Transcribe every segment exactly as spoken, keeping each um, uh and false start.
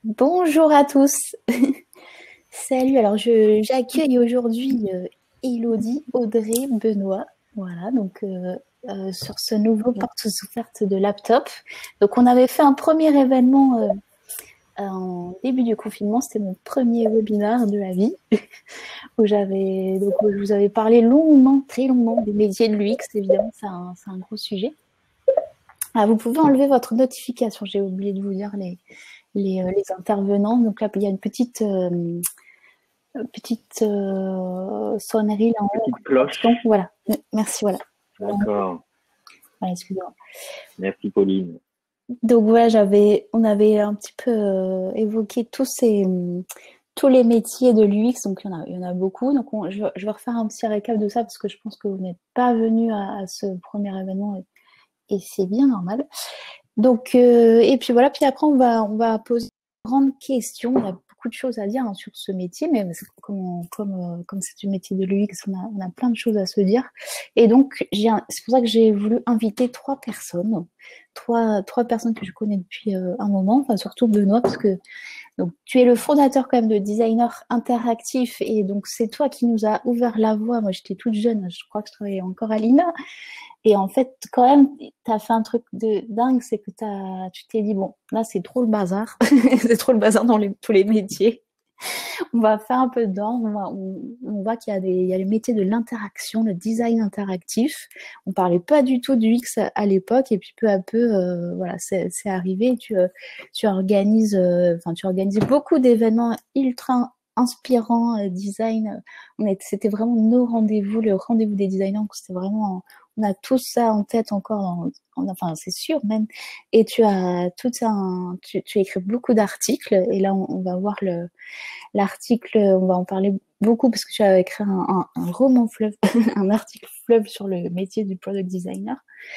Bonjour à tous. Salut, alors je j'accueille aujourd'hui euh, Élodie, Audrey, Benoît. Voilà, donc euh, euh, sur ce nouveau porte ouverte de laptop. Donc on avait fait un premier événement euh, en début du confinement, c'était mon premier webinaire de la vie, où j'avais donc où je vous avais parlé longuement, très longuement des métiers de l'U X, évidemment, c'est un, c'est un gros sujet. Ah, vous pouvez enlever votre notification, j'ai oublié de vous dire les, les, euh, les intervenants. Donc là, il y a une petite euh, petite euh, sonnerie là en haut. Petite cloche. Voilà, merci, voilà. D'accord. Voilà, excusez-moi. Merci Pauline. Donc voilà, j'avais, on avait un petit peu euh, évoqué tous ces, tous les métiers de l'U X, donc il y en a, il y en a beaucoup. Donc on, je, je vais refaire un petit récap de ça parce que je pense que vous n'êtes pas venu à, à ce premier événement et, et c'est bien normal. Donc euh, et puis voilà, puis après on va, on va poser une grande question. Il y a beaucoup de choses à dire hein, sur ce métier, mais comme comme euh, comme c'est un métier de l'U X, on a, on a plein de choses à se dire. Et donc j'ai, c'est pour ça que j'ai voulu inviter trois personnes, trois trois personnes que je connais depuis euh, un moment, enfin surtout Benoît parce que donc tu es le fondateur quand même de Designer Interactif et donc c'est toi qui nous a ouvert la voie. Moi j'étais toute jeune, je crois que je travaillais encore à l'I N A. Et en fait, quand même, tu as fait un truc de dingue, c'est que t'as, tu t'es dit, bon, là, c'est trop le bazar. C'est trop le bazar dans les, tous les métiers. On va faire un peu dedans. On, va, on, on voit qu'il y a, des, il y a les métiers de l'interaction, le design interactif. On parlait pas du tout du X à, à l'époque. Et puis, peu à peu, euh, voilà, c'est, c'est arrivé. Tu, euh, tu organises, euh, enfin, tu organises beaucoup d'événements ultra inspirants, euh, design. On était, c'était vraiment nos rendez-vous, le rendez-vous des designers. C'était vraiment, on a tout ça en tête encore, dans, en, enfin c'est sûr même. Et tu as tout un, tu, tu écris beaucoup d'articles. Et là, on, on va voir le, l'article, on va en parler beaucoup parce que tu as écrit un, un, un roman fleuve, un article fleuve sur le métier du product designer.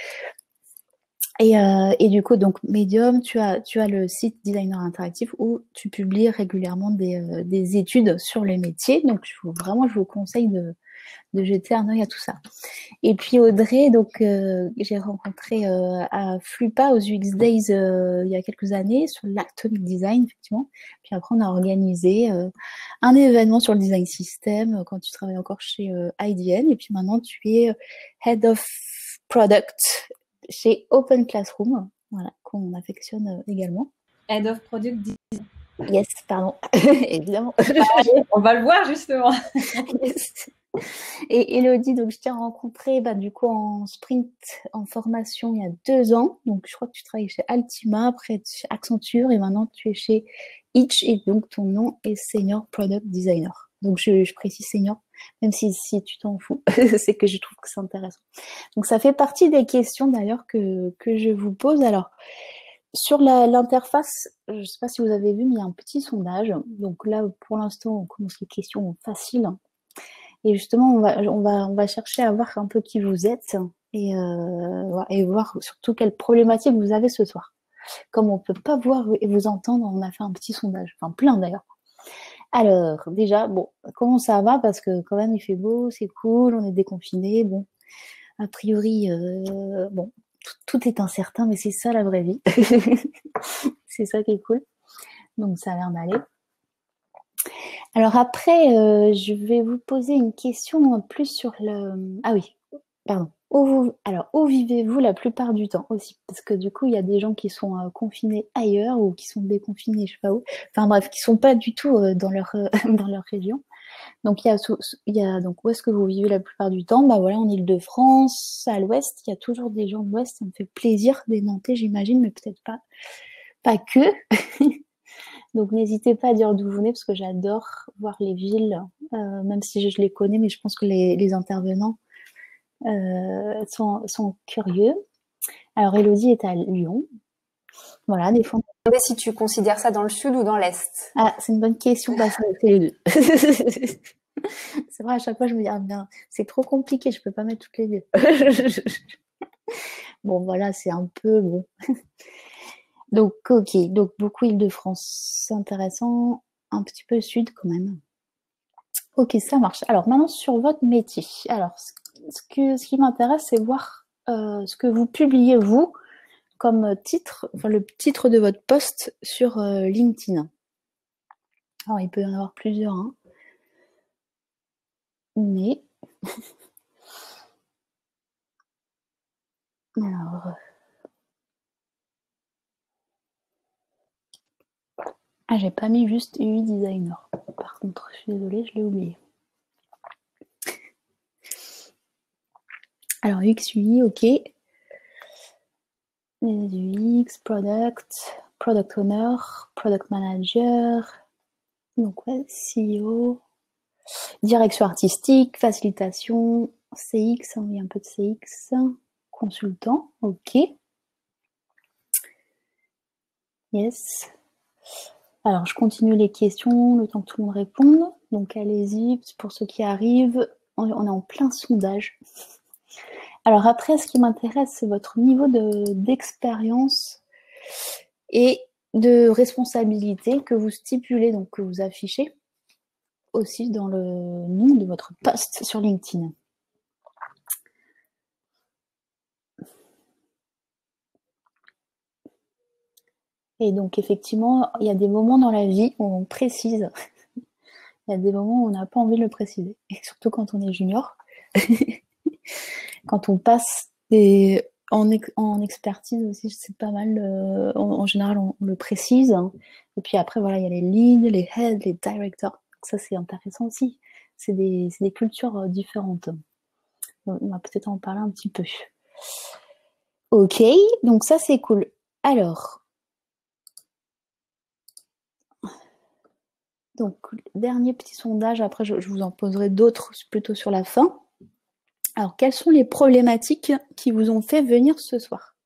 Et, euh, et du coup, donc Medium, tu as, tu as le site Designer Interactif où tu publies régulièrement des, euh, des études sur les métiers. Donc je vous, vraiment, je vous conseille de, de jeter un œil à tout ça. Et puis Audrey, donc euh, j'ai rencontré euh, à Flupa aux U X Days euh, il y a quelques années sur l'Atomic Design, effectivement. Puis après, on a organisé euh, un événement sur le design system euh, quand tu travailles encore chez euh, I D N. Et puis maintenant, tu es Head of Product chez Open Classroom, voilà, qu'on affectionne euh, également. Head of Product Design. Yes, pardon, évidemment. On va le voir justement. Yes. Et Élodie, donc je t'ai rencontrée bah, du coup en sprint, en formation il y a deux ans. Donc je crois que tu travailles chez Altima, après chez Accenture et maintenant tu es chez Itch et donc ton nom est Senior Product Designer. Donc je, je précise Senior, même si, si tu t'en fous, c'est que je trouve que c'est intéressant. Donc ça fait partie des questions d'ailleurs que, que je vous pose. Alors sur la, l'interface, je ne sais pas si vous avez vu, mais il y a un petit sondage. Donc là, pour l'instant, on commence les questions faciles. Et justement, on va, on va, on va chercher à voir un peu qui vous êtes et, euh, et voir surtout quelles problématiques vous avez ce soir. Comme on peut pas voir et vous entendre, on a fait un petit sondage, enfin plein d'ailleurs. Alors, déjà, bon, comment ça va? Parce que quand même, il fait beau, c'est cool, on est déconfiné. Bon, a priori, euh, bon, tout, tout est incertain, mais c'est ça la vraie vie. C'est ça qui est cool. Donc, ça a l'air d'aller. Alors après, euh, je vais vous poser une question plus sur le... Ah oui, pardon. Où vous... Alors, où vivez-vous la plupart du temps aussi? Parce que du coup, il y a des gens qui sont euh, confinés ailleurs ou qui sont déconfinés, je sais pas où. Enfin bref, qui sont pas du tout euh, dans leur euh, dans leur région. Donc il y a, il y a donc où est-ce que vous vivez la plupart du temps? Bah voilà, en Île-de-France, à l'Ouest, il y a toujours des gens de l'Ouest. Ça me fait plaisir, des Nantais, j'imagine, mais peut-être pas pas que. Donc n'hésitez pas à dire d'où vous venez parce que j'adore voir les villes, euh, même si je, je les connais, mais je pense que les, les intervenants euh, sont, sont curieux. Alors Élodie est à Lyon. Voilà, des fois. Si tu considères ça dans le sud ou dans l'est? Ah, c'est une bonne question. Bah, c'est les deux. C'est vrai, à chaque fois je me dis ah bien, c'est trop compliqué, je peux pas mettre toutes les deux. Bon voilà, c'est un peu bon. Donc ok, donc beaucoup Île-de-France, c'est intéressant, un petit peu sud quand même. Ok, ça marche. Alors maintenant sur votre métier. Alors ce que ce qui m'intéresse, c'est voir euh, ce que vous publiez vous comme titre, enfin le titre de votre post sur euh, LinkedIn. Alors, il peut y en avoir plusieurs, hein. Mais... Alors... Ah, j'ai pas mis juste U I designer. Par contre, je suis désolée, je l'ai oublié. Alors, U X U I, ok. U X, product, product owner, product manager. Donc, ouais, C E O. Direction artistique, facilitation, C X, hein, il y a un peu de C X. Consultant, ok. Yes. Alors, je continue les questions, le temps que tout le monde réponde. Donc, allez-y, pour ceux qui arrivent, on est en plein sondage. Alors après, ce qui m'intéresse, c'est votre niveau de, d'expérience et de responsabilité que vous stipulez, donc que vous affichez aussi dans le nom de votre post sur LinkedIn. Et donc, effectivement, il y a des moments dans la vie où on précise. Il y a des moments où on n'a pas envie de le préciser. Et surtout quand on est junior. Quand on passe des... en, ex... en expertise aussi, c'est pas mal. Euh... En, en général, on, on le précise. Hein. Et puis après, voilà, il y a les leads, les heads, les directors. Donc ça, c'est intéressant aussi. C'est des, c'est des cultures euh, différentes. On va peut-être en parler un petit peu. Ok, donc ça, c'est cool. Alors... Donc, dernier petit sondage, après je, je vous en poserai d'autres plutôt sur la fin. Alors, quelles sont les problématiques qui vous ont fait venir ce soir?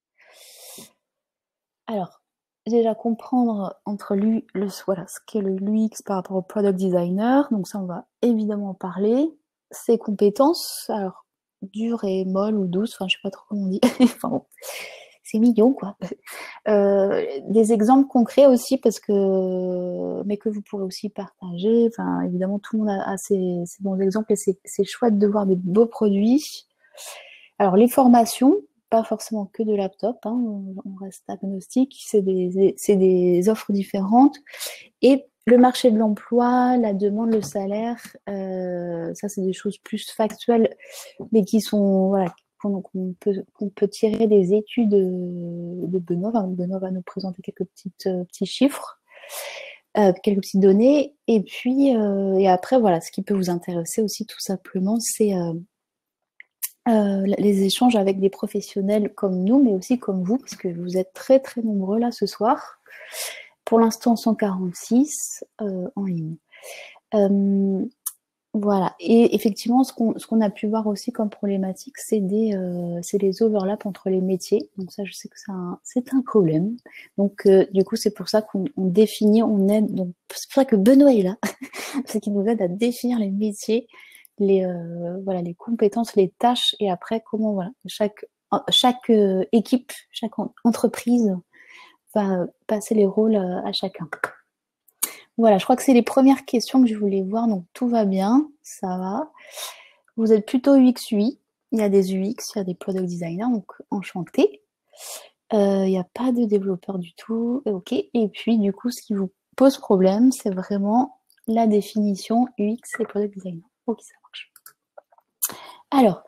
Alors, déjà comprendre entre lui, le, voilà, ce qu'est le U X par rapport au product designer. Donc ça, on va évidemment en parler. Ses compétences, alors dures et molles ou douces, enfin je sais pas trop comment on dit. Enfin bon. C'est mignon, quoi. Euh, des exemples concrets aussi, parce que, mais que vous pourrez aussi partager. Enfin, évidemment, tout le monde a, a ses, ses bons exemples et c'est, c'est chouette de voir des beaux produits. Alors, les formations, pas forcément que de laptop, hein, on, on reste agnostique, c'est des, c'est des offres différentes. Et le marché de l'emploi, la demande, le salaire, euh, ça, c'est des choses plus factuelles, mais qui sont, voilà, qu'on, qu'on peut, qu'on peut tirer des études de Benoît. Enfin, Benoît va nous présenter quelques petites, euh, petits chiffres, euh, quelques petites données. Et puis, euh, et après, voilà, ce qui peut vous intéresser aussi, tout simplement, c'est euh, euh, les échanges avec des professionnels comme nous, mais aussi comme vous, parce que vous êtes très, très nombreux là ce soir. Pour l'instant, cent quarante-six euh, en ligne. Euh, Voilà. Et effectivement, ce qu'on, ce qu'on a pu voir aussi comme problématique, c'est des, euh, c'est les overlaps entre les métiers. Donc ça, je sais que c'est un, c'est un problème. Donc euh, du coup, c'est pour ça qu'on on définit, on aide. Donc c'est pour ça que Benoît est là, c'est qu'il nous aide à définir les métiers, les, euh, voilà, les compétences, les tâches, et après comment, voilà, chaque, chaque euh, équipe, chaque entreprise va passer les rôles à chacun. Voilà, je crois que c'est les premières questions que je voulais voir, donc tout va bien, ça va. Vous êtes plutôt U X U I, il y a des U X, il y a des product designers, donc enchanté. Euh, il n'y a pas de développeur du tout, ok. Et puis du coup, ce qui vous pose problème, c'est vraiment la définition U X et product designer. Ok, ça marche. Alors,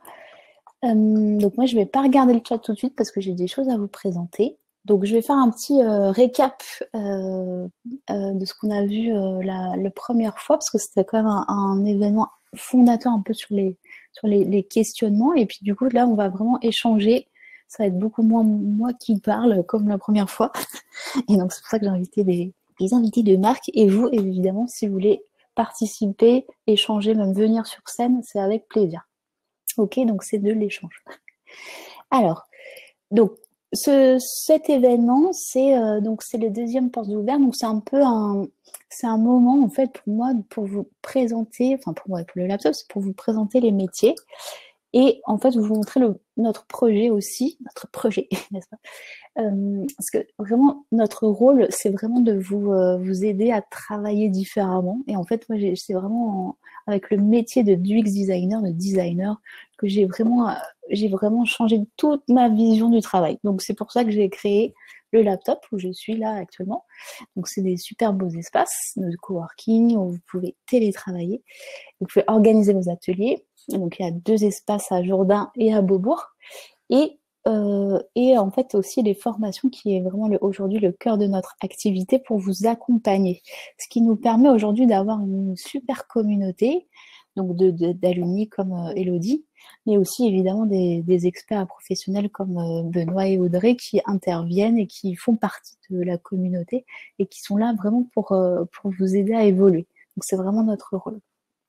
euh, donc moi je vais pas regarder le chat tout de suite parce que j'ai des choses à vous présenter. Donc, je vais faire un petit euh, récap euh, euh, de ce qu'on a vu euh, la, la première fois, parce que c'était quand même un, un événement fondateur un peu sur les sur les, les questionnements. Et puis, du coup, là, on va vraiment échanger. Ça va être beaucoup moins moi qui parle, comme la première fois. Et donc, c'est pour ça que j'ai invité des, des invités de marque. Et vous, évidemment, si vous voulez participer, échanger, même venir sur scène, c'est avec plaisir. Ok, donc c'est de l'échange. Alors, donc, Ce, cet événement, c'est euh, donc c'est le deuxième porte ouvert, donc c'est un peu un, c'est un moment en fait pour moi pour vous présenter, enfin pour moi pour le laptop, c'est pour vous présenter les métiers et en fait vous montrer le, notre projet aussi, notre projet, n'est-ce pas? Euh, parce que vraiment notre rôle, c'est vraiment de vous euh, vous aider à travailler différemment. Et en fait, moi, j'ai, c'est vraiment en, avec le métier de U X designer, de designer, que j'ai vraiment j'ai vraiment changé toute ma vision du travail. Donc c'est pour ça que j'ai créé le laptop où je suis là actuellement. Donc, c'est des super beaux espaces de coworking où vous pouvez télétravailler. Vous pouvez organiser vos ateliers. Donc, il y a deux espaces à Jourdain et à Beaubourg. Et, euh, et en fait, aussi les formations qui est vraiment le, aujourd'hui le cœur de notre activité pour vous accompagner. Ce qui nous permet aujourd'hui d'avoir une super communauté, donc de, de, d'alumni comme euh, Elodie, mais aussi évidemment des, des experts professionnels comme euh, Benoît et Audrey qui interviennent et qui font partie de la communauté et qui sont là vraiment pour, euh, pour vous aider à évoluer. Donc c'est vraiment notre rôle.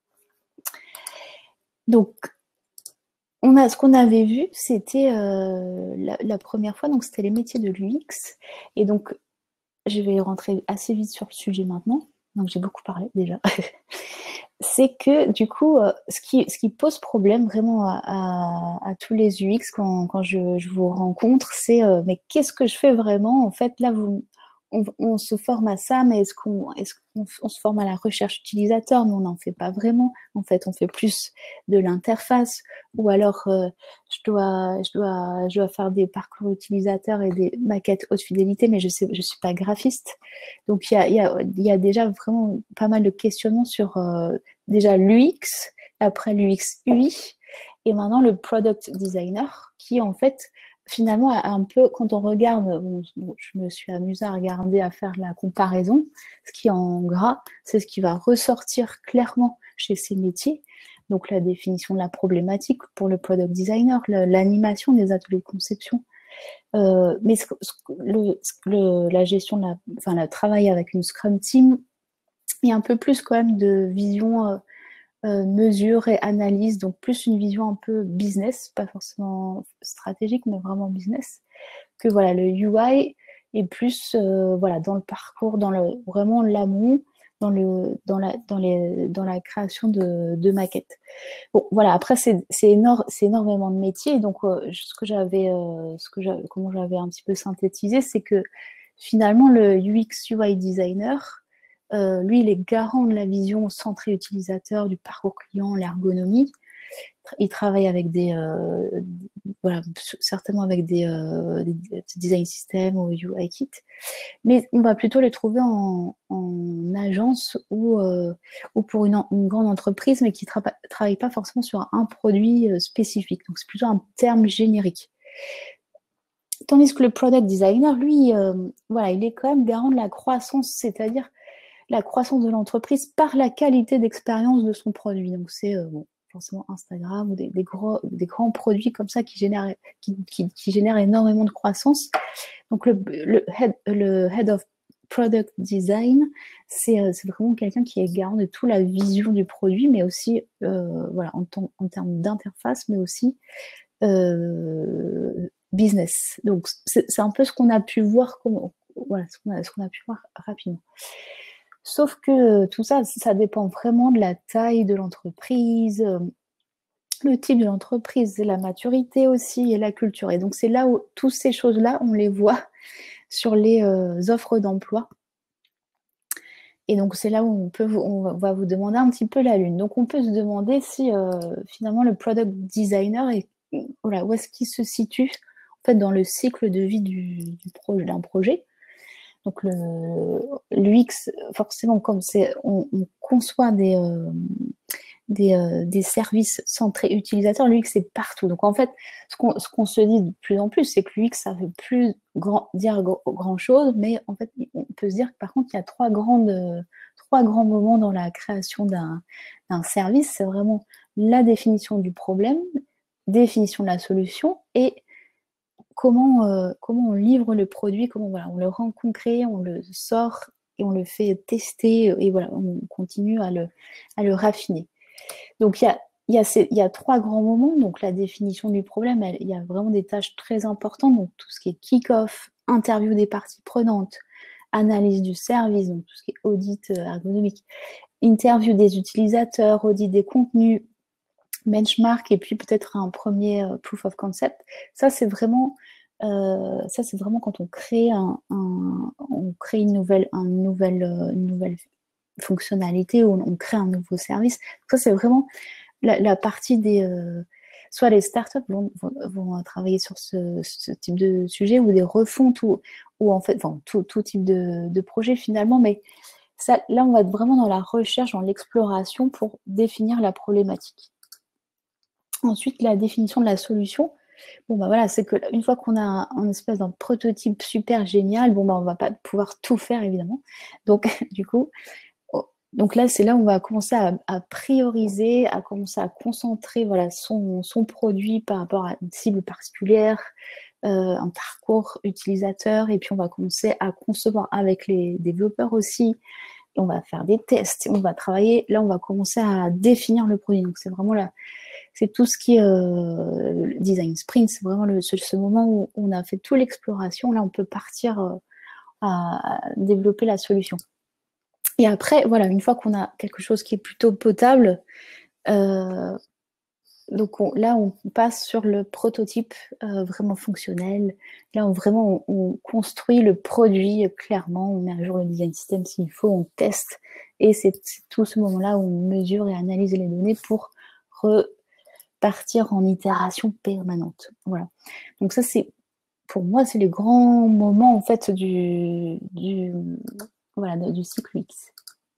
Donc, on a, ce qu'on avait vu, c'était euh, la, la première fois, donc c'était les métiers de l'U X. Et donc, je vais rentrer assez vite sur le sujet maintenant. Donc, j'ai beaucoup parlé déjà. C'est que du coup, euh, ce, qui, ce qui pose problème vraiment à, à, à tous les U X quand, quand je, je vous rencontre, c'est euh, mais qu'est-ce que je fais vraiment? En fait, là, vous, on, on se forme à ça, mais est-ce qu'on est-ce qu'on on se forme à la recherche utilisateur? Mais on n'en fait pas vraiment. En fait, on fait plus de l'interface. Ou alors, euh, je, dois, je, dois, je dois faire des parcours utilisateurs et des maquettes haute fidélité, mais je ne je suis pas graphiste. Donc, il y a, y, a, y a déjà vraiment pas mal de questionnements sur euh, déjà l'U X, après l'U X U I, et maintenant le Product Designer, qui en fait, finalement, a un peu, quand on regarde, bon, je me suis amusée à regarder, à faire la comparaison, ce qui est en gras, c'est ce qui va ressortir clairement chez ces métiers. Donc, la définition de la problématique pour le product designer, l'animation des ateliers de conception. Euh, mais ce, ce, le, le, la gestion, de la, enfin, le travail avec une Scrum Team, il y a un peu plus quand même de vision euh, euh, mesure et analyse, donc plus une vision un peu business, pas forcément stratégique, mais vraiment business, que voilà, le U I est plus euh, voilà, dans le parcours, dans le, vraiment l'amont, dans, le, dans, la, dans, les, dans la création de, de maquettes. Bon, voilà, après, c'est énorme, énormément de métiers. Donc, euh, ce que j'avais, euh, ce que j'avais, comment j'avais un petit peu synthétisé, c'est que finalement, le U X U I designer, euh, lui, il est garant de la vision centrée utilisateur, du parcours client, l'ergonomie. Il travaille avec des, euh, voilà, certainement avec des, euh, des design systems ou U I kit, mais on va plutôt les trouver en, en agence ou, euh, ou pour une, une grande entreprise, mais qui ne tra travaille pas forcément sur un produit euh, spécifique. Donc, c'est plutôt un terme générique. Tandis que le product designer, lui, euh, voilà, il est quand même garant de la croissance, c'est-à-dire la croissance de l'entreprise par la qualité d'expérience de son produit. Donc, c'est euh, bon, forcément Instagram ou des, des, gros, des grands produits comme ça qui génèrent, qui, qui, qui génèrent énormément de croissance. Donc, le, le, head, le head of product design, c'est euh, vraiment quelqu'un qui est garant de toute la vision du produit, mais aussi euh, voilà, en, en termes d'interface, mais aussi euh, business. Donc, c'est un peu ce qu'on a pu voir, comment, voilà, ce qu'on a, ce qu'on a pu voir rapidement. Sauf que tout ça, ça dépend vraiment de la taille de l'entreprise, le type de l'entreprise, la maturité aussi et la culture. Et donc, c'est là où toutes ces choses-là, on les voit sur les euh, offres d'emploi. Et donc, c'est là où on, peut, on va vous demander un petit peu la lune. Donc, on peut se demander si euh, finalement le product designer, est, voilà, où est-ce qu'il se situe en fait, dans le cycle de vie du, du projet, d'un projet. Donc, l'U X, forcément, comme c'est, on, on conçoit des, euh, des, euh, des services centrés utilisateurs, l'U X c'est partout. Donc, en fait, ce qu'on ce qu'on se dit de plus en plus, c'est que l'U X, ça ne veut plus grand, dire grand-chose, mais en fait, on peut se dire que par contre, il y a trois, grandes, trois grands moments dans la création d'un service. C'est vraiment la définition du problème, définition de la solution et Comment, euh, comment on livre le produit, comment voilà, on le rend concret, on le sort et on le fait tester et voilà, on continue à le, à le raffiner. Donc il y a, y, a ces, y a trois grands moments, donc la définition du problème, il y a vraiment des tâches très importantes, donc tout ce qui est kick-off, interview des parties prenantes, analyse du service, donc tout ce qui est audit ergonomique, interview des utilisateurs, audit des contenus, benchmark et puis peut-être un premier uh, proof of concept. Ça, c'est vraiment, euh, ça, c'est vraiment quand on crée, un, un, on crée une, nouvelle, un nouvelle, euh, une nouvelle fonctionnalité ou on, on crée un nouveau service. Ça, c'est vraiment la, la partie des, euh, soit les startups vont, vont, vont travailler sur ce, ce type de sujet, ou des refontes, ou, ou en fait, enfin, tout, tout type de, de projet finalement, mais ça, là, on va être vraiment dans la recherche, dans l'exploration pour définir la problématique. Ensuite, la définition de la solution. Bon, bah voilà, c'est qu'une fois qu'on a un, un espèce d'un prototype super génial, bon, bah, on va pas pouvoir tout faire, évidemment. Donc, du coup, oh, donc là, c'est là où on va commencer à, à prioriser, à commencer à concentrer voilà, son, son produit par rapport à une cible particulière, euh, un parcours utilisateur, et puis on va commencer à concevoir avec les développeurs aussi. Et on va faire des tests, on va travailler. Là, on va commencer à définir le produit. Donc, c'est vraiment là. C'est tout ce qui est euh, design sprint, c'est vraiment le, ce, ce moment où on a fait toute l'exploration. Là, on peut partir euh, à développer la solution. Et après, voilà, une fois qu'on a quelque chose qui est plutôt potable, euh, donc on, là, on passe sur le prototype euh, vraiment fonctionnel. Là, on, vraiment, on, on construit le produit euh, clairement, on met à jour le design system s'il faut, on teste. Et c'est tout ce moment-là où on mesure et analyse les données pour repartir en itération permanente. Voilà. Donc ça, c'est pour moi, c'est les grands moments en fait du, du, voilà, du cycle U X.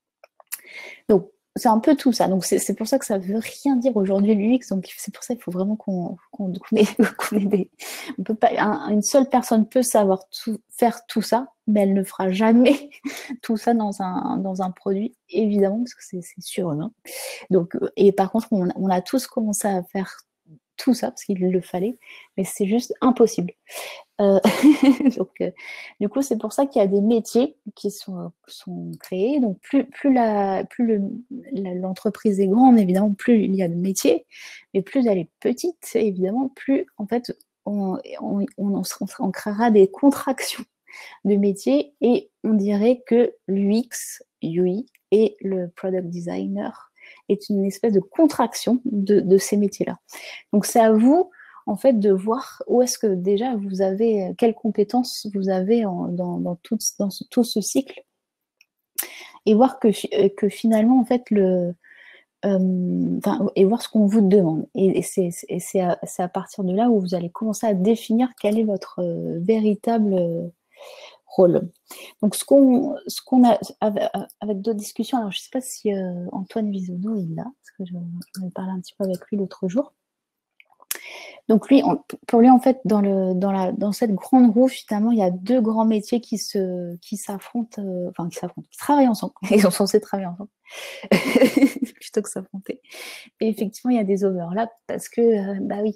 Donc, c'est un peu tout ça. Donc, c'est pour ça que ça ne veut rien dire aujourd'hui l'U X. Donc, c'est pour ça qu'il faut vraiment qu'on qu'on qu ait, qu ait des... On peut pas, un, une seule personne peut savoir tout, faire tout ça, mais elle ne fera jamais tout ça dans un, dans un produit, évidemment, parce que c'est surhumain. Donc, et par contre, on, on a tous commencé à faire tout ça, parce qu'il le fallait, mais c'est juste impossible. Euh, donc, euh, du coup, c'est pour ça qu'il y a des métiers qui sont, sont créés. Donc, plus, plus la, plus l'entreprise est grande, évidemment, plus il y a de métiers, mais plus elle est petite, évidemment, plus en fait, on, on, on, on, on créera des contractions de métiers, et on dirait que l'U X, U I et le product designer est une espèce de contraction de, de ces métiers-là. Donc, c'est à vous en fait, de voir où est-ce que déjà vous avez, quelles compétences vous avez en, dans, dans, tout, dans ce, tout ce cycle, et voir que, que finalement, en fait, le, euh, enfin, et voir ce qu'on vous demande. Et, et c'est à, à partir de là où vous allez commencer à définir quel est votre euh, véritable euh, rôle. Donc, ce qu'on ce qu'on a avec, avec d'autres discussions, alors je ne sais pas si euh, Antoine Visono est là, parce que je, je parlais un petit peu avec lui l'autre jour. Donc lui, on, pour lui, en fait, dans, le, dans, la, dans cette grande roue, finalement, il y a deux grands métiers qui se, qui s'affrontent, euh, enfin qui s'affrontent, qui travaillent ensemble. Ils sont censés travailler ensemble, plutôt que s'affronter. Et effectivement, il y a des overlaps parce que, euh, bah oui,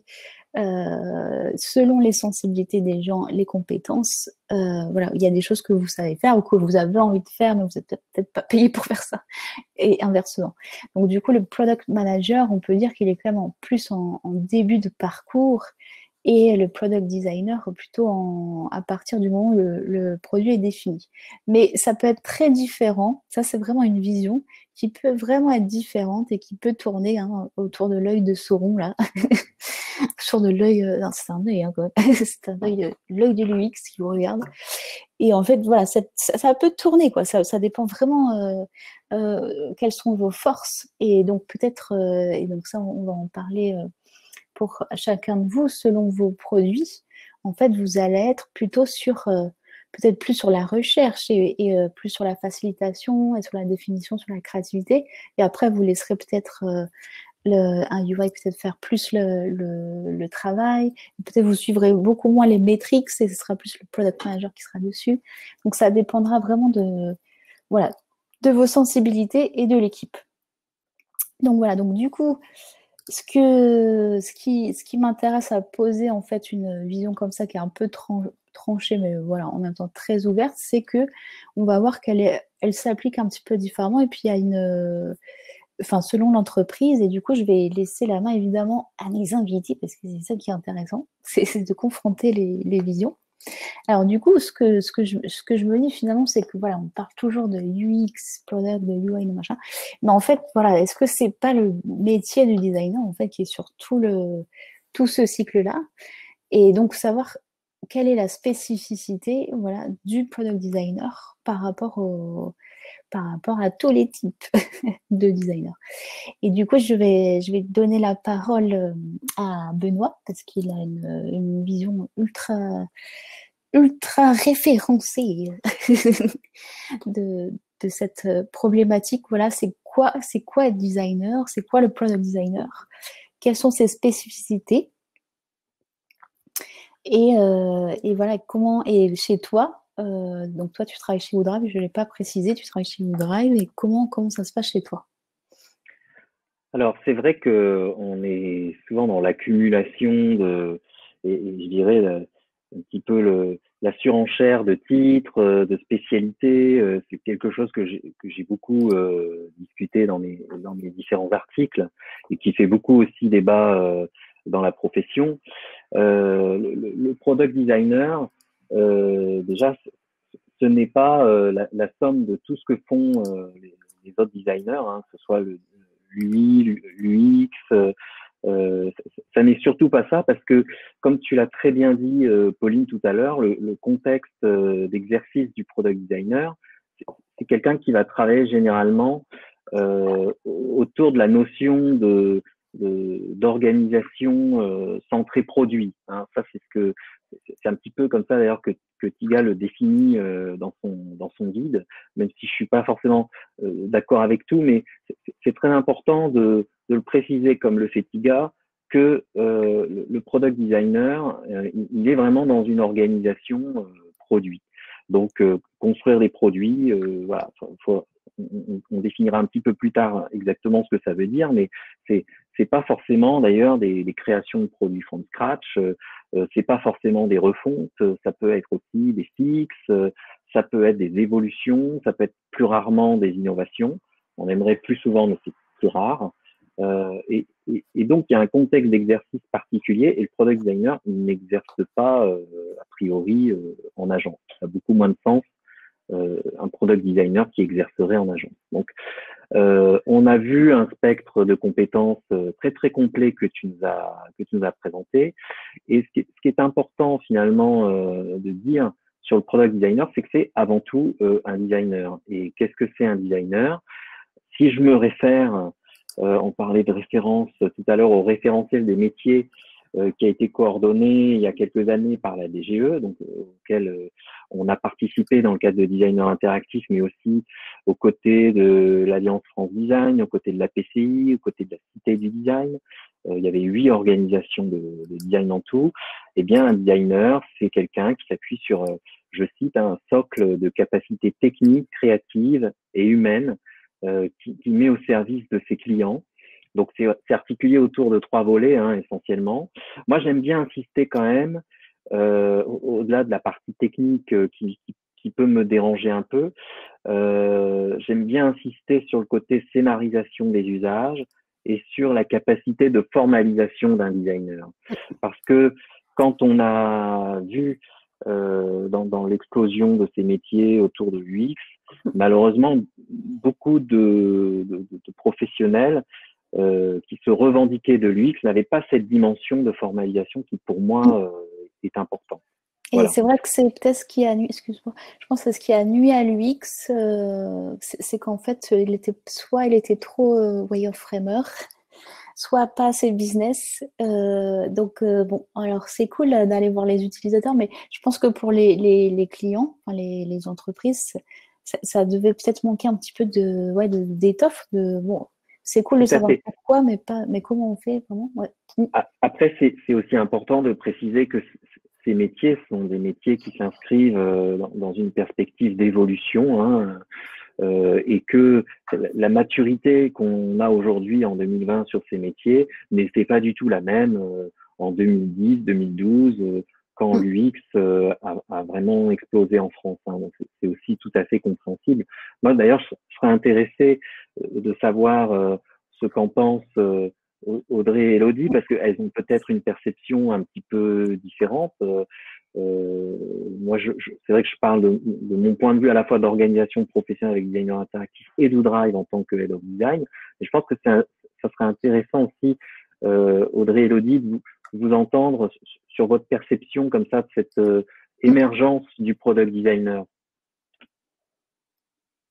euh, selon les sensibilités des gens, les compétences, euh, voilà, il y a des choses que vous savez faire ou que vous avez envie de faire, mais vous n'êtes peut-être pas payé pour faire ça, et inversement. Donc du coup, le product manager, on peut dire qu'il est quand même en plus en, en début de parcours, et le product designer plutôt en, à partir du moment où le, le produit est défini. Mais ça peut être très différent, ça c'est vraiment une vision qui peut vraiment être différente et qui peut tourner hein, autour de l'œil de Sauron, là. Sur de l'œil, euh, c'est un œil, hein, c'est un œil, l'œil de l'U X qui vous regarde. Et en fait, voilà, ça, ça peut tourner, quoi. Ça, ça dépend vraiment euh, euh, quelles sont vos forces. Et donc peut-être, euh, et donc ça, on va en parler euh, pour chacun de vous, selon vos produits. En fait, vous allez être plutôt sur, euh, peut-être plus sur la recherche et, et euh, plus sur la facilitation et sur la définition, sur la créativité. Et après, vous laisserez peut-être euh, Le, un U I peut-être faire plus le, le, le travail, peut-être vous suivrez beaucoup moins les métriques et ce sera plus le product manager qui sera dessus. Donc ça dépendra vraiment de, voilà, de vos sensibilités et de l'équipe. Donc voilà, donc du coup, ce, que, ce qui, ce qui m'intéresse à poser en fait une vision comme ça qui est un peu tran tranchée, mais voilà, en même temps très ouverte, c'est que on va voir qu'elle elle s'applique un petit peu différemment, et puis il y a une... Enfin, selon l'entreprise, et du coup, je vais laisser la main évidemment à mes invités parce que c'est ça qui est intéressant, c'est de confronter les, les visions. Alors, du coup, ce que, ce que, je, ce que je me dis finalement, c'est que voilà, on parle toujours de U X, product, de U I, de machin, mais en fait, voilà, est-ce que c'est pas le métier du designer en fait qui est sur tout, le, tout ce cycle-là? Et donc, savoir quelle est la spécificité voilà, du product designer par rapport au par rapport à tous les types de designers. Et du coup, je vais, je vais donner la parole à Benoît parce qu'il a une, une vision ultra, ultra référencée de, de cette problématique. Voilà, c'est quoi, c'est quoi être designer? C'est quoi le product designer? Quelles sont ses spécificités? Et, euh, et voilà, comment, et chez toi, euh, donc toi tu travailles chez Woodrive, je ne l'ai pas précisé, tu travailles chez Woodrive, et comment, comment ça se passe chez toi? Alors, c'est vrai qu'on est souvent dans l'accumulation de, et, et je dirais, le, un petit peu le, la surenchère de titres, euh, de spécialités. Euh, c'est quelque chose que j'ai que j'ai beaucoup euh, discuté dans mes, dans mes différents articles et qui fait beaucoup aussi débat euh, dans la profession. Euh, le, le product designer, euh, déjà, ce n'est pas euh, la, la somme de tout ce que font euh, les, les autres designers, hein, que ce soit le l'U I, l'U X, euh, euh, ça, ça n'est surtout pas ça parce que, comme tu l'as très bien dit, euh, Pauline, tout à l'heure, le, le contexte euh, d'exercice du product designer, c'est quelqu'un qui va travailler généralement euh, autour de la notion de d'organisation euh, centrée produit. Hein. Ça, c'est ce que c'est un petit peu comme ça d'ailleurs que, que Tiga le définit euh, dans son dans son guide, même si je suis pas forcément euh, d'accord avec tout, mais c'est très important de, de le préciser comme le fait Tiga que euh, le, le product designer, euh, il est vraiment dans une organisation euh, produit. Donc euh, construire des produits, euh, voilà, faut, faut, on, on définira un petit peu plus tard exactement ce que ça veut dire, mais c'est c'est pas forcément d'ailleurs des, des créations de produits from scratch, euh, c'est pas forcément des refontes, ça peut être aussi des fixes, euh, ça peut être des évolutions, ça peut être plus rarement des innovations. On aimerait plus souvent, mais c'est plus rare. Euh, et, et, et donc il y a un contexte d'exercice particulier et le product designer n'exerce pas euh, a priori euh, en agence. Ça a beaucoup moins de sens euh, un product designer qui exercerait en agence. Donc Euh, on a vu un spectre de compétences euh, très très complet que tu nous as que tu nous as présenté. Et ce qui est, ce qui est important finalement euh, de dire sur le product designer, c'est que c'est avant tout euh, un designer. Et qu'est-ce que c'est un designer? Si je me réfère, euh, on parlait de référence tout à l'heure au référentiel des métiers euh, qui a été coordonné il y a quelques années par la D G E, donc euh, auquel euh, on a participé dans le cadre de Designer Interactif, mais aussi aux côtés de l'Alliance France Design, aux côtés de la P C I, aux côtés de la Cité du Design. Euh, il y avait huit organisations de, de design en tout. Eh bien, un designer, c'est quelqu'un qui s'appuie sur, euh, je cite, un socle de capacités techniques, créatives et humaines euh, qui, qui met au service de ses clients. Donc, c'est articulé autour de trois volets, hein, essentiellement. Moi, j'aime bien insister quand même, euh, au-delà de la partie technique euh, qui, qui, qui peut me déranger un peu, euh, j'aime bien insister sur le côté scénarisation des usages et sur la capacité de formalisation d'un designer. Parce que quand on a vu euh, dans, dans l'explosion de ces métiers autour de l'U X, malheureusement, beaucoup de, de, de professionnels euh, qui se revendiquaient de l'U X n'avaient pas cette dimension de formalisation qui, pour moi, euh, est important. Et Voilà. c'est vrai que c'est peut-être ce qui a nuit, excuse-moi, je pense que ce qui a nuit à l'U X, euh, c'est qu'en fait, il était, soit il était trop euh, wireframer, soit pas assez business. Euh, donc, euh, bon, alors c'est cool d'aller voir les utilisateurs, mais je pense que pour les, les, les clients, enfin, les, les entreprises, ça, ça devait peut-être manquer un petit peu de, ouais, de, d'étoffe. De, bon, c'est cool de savoir pourquoi, mais, pas, mais comment on fait vraiment, ouais. Après, c'est aussi important de préciser que ces métiers sont des métiers qui s'inscrivent dans une perspective d'évolution, hein, euh, et que la maturité qu'on a aujourd'hui en deux mille vingt sur ces métiers n'était pas du tout la même euh, en deux mille dix, deux mille douze, euh, quand l'U X euh, a, a vraiment explosé en France. Hein, donc c'est aussi tout à fait compréhensible. Moi, d'ailleurs, je, je serais intéressé de savoir euh, ce qu'en pensent euh, Audrey et Elodie, parce qu'elles ont peut-être une perception un petit peu différente. Euh, euh, moi, je, je, c'est vrai que je parle de, de mon point de vue à la fois d'organisation professionnelle avec Designer Interactif et d'Oudrive en tant que Head of Design. Et je pense que un, ça serait intéressant aussi, euh, Audrey et Elodie, de vous, vous entendre sur votre perception comme ça de cette euh, émergence du product designer.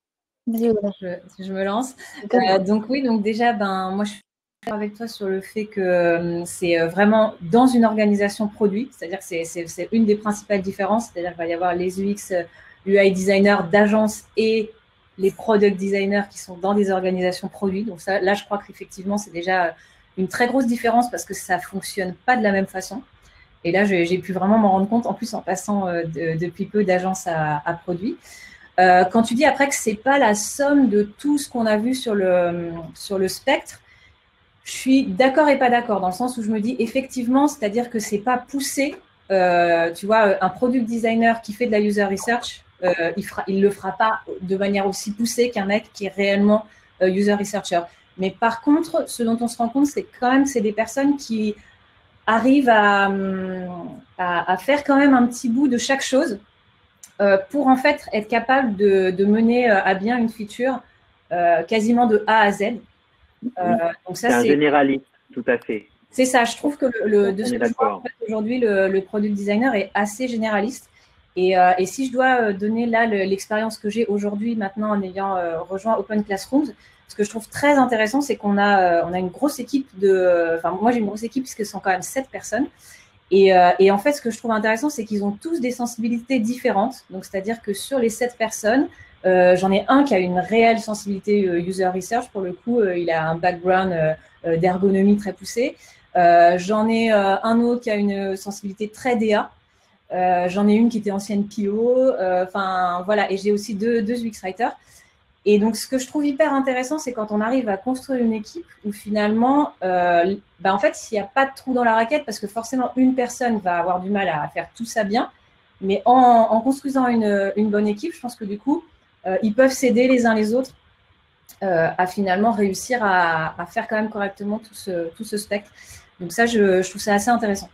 Vas-y, voilà. Je, je me lance. Euh, donc oui, donc déjà, ben moi je suis d'accord avec toi sur le fait que euh, c'est euh, vraiment dans une organisation produit, c'est-à-dire que c'est, c'est, c'est une des principales différences, c'est-à-dire qu'il va y avoir les U X, U I designers d'agence et les product designers qui sont dans des organisations produits. Donc ça, là, je crois qu'effectivement, c'est déjà une très grosse différence parce que ça fonctionne pas de la même façon. Et là, j'ai, j'ai pu vraiment m'en rendre compte, en plus en passant euh, de, depuis peu d'agence à, à produit. Euh, quand tu dis après que c'est pas la somme de tout ce qu'on a vu sur le, sur le spectre, je suis d'accord et pas d'accord dans le sens où je me dis effectivement, c'est-à-dire que c'est pas poussé. Euh, tu vois, un product designer qui fait de la user research, euh, il fera, il le fera pas de manière aussi poussée qu'un mec qui est réellement euh, user researcher. Mais par contre, ce dont on se rend compte, c'est quand même que c'est des personnes qui arrivent à, à, à faire quand même un petit bout de chaque chose. Euh, pour en fait être capable de, de mener euh, à bien une feature euh, quasiment de A à Z. Euh, donc ça, c'est un c'est généraliste, tout à fait. c'est ça. Je trouve que le, le, de On ce est que je vois en d'accord. fait, aujourd'hui, le, le product designer est assez généraliste. Et, euh, et si je dois donner là le, l'expérience que j'ai aujourd'hui maintenant en ayant euh, rejoint Open Classrooms, ce que je trouve très intéressant, c'est qu'on a, euh, on a une grosse équipe de... Enfin, moi, j'ai une grosse équipe puisque ce sont quand même sept personnes. Et, euh, et en fait, ce que je trouve intéressant, c'est qu'ils ont tous des sensibilités différentes. Donc, c'est-à-dire que sur les sept personnes, euh, j'en ai un qui a une réelle sensibilité euh, user research. Pour le coup, euh, il a un background euh, d'ergonomie très poussé. Euh, j'en ai euh, un autre qui a une sensibilité très D A. Euh, j'en ai une qui était ancienne P O. Enfin, euh, voilà. Et j'ai aussi deux, deux U X writers. Et donc, ce que je trouve hyper intéressant, c'est quand on arrive à construire une équipe où finalement, euh, bah en fait, il n'y a pas de trou dans la raquette parce que forcément, une personne va avoir du mal à faire tout ça bien. Mais en, en construisant une, une, bonne équipe, je pense que du coup, euh, ils peuvent s'aider les uns les autres euh, à finalement réussir à, à, faire quand même correctement tout ce, tout ce spectre. Donc ça, je, je trouve ça assez intéressant.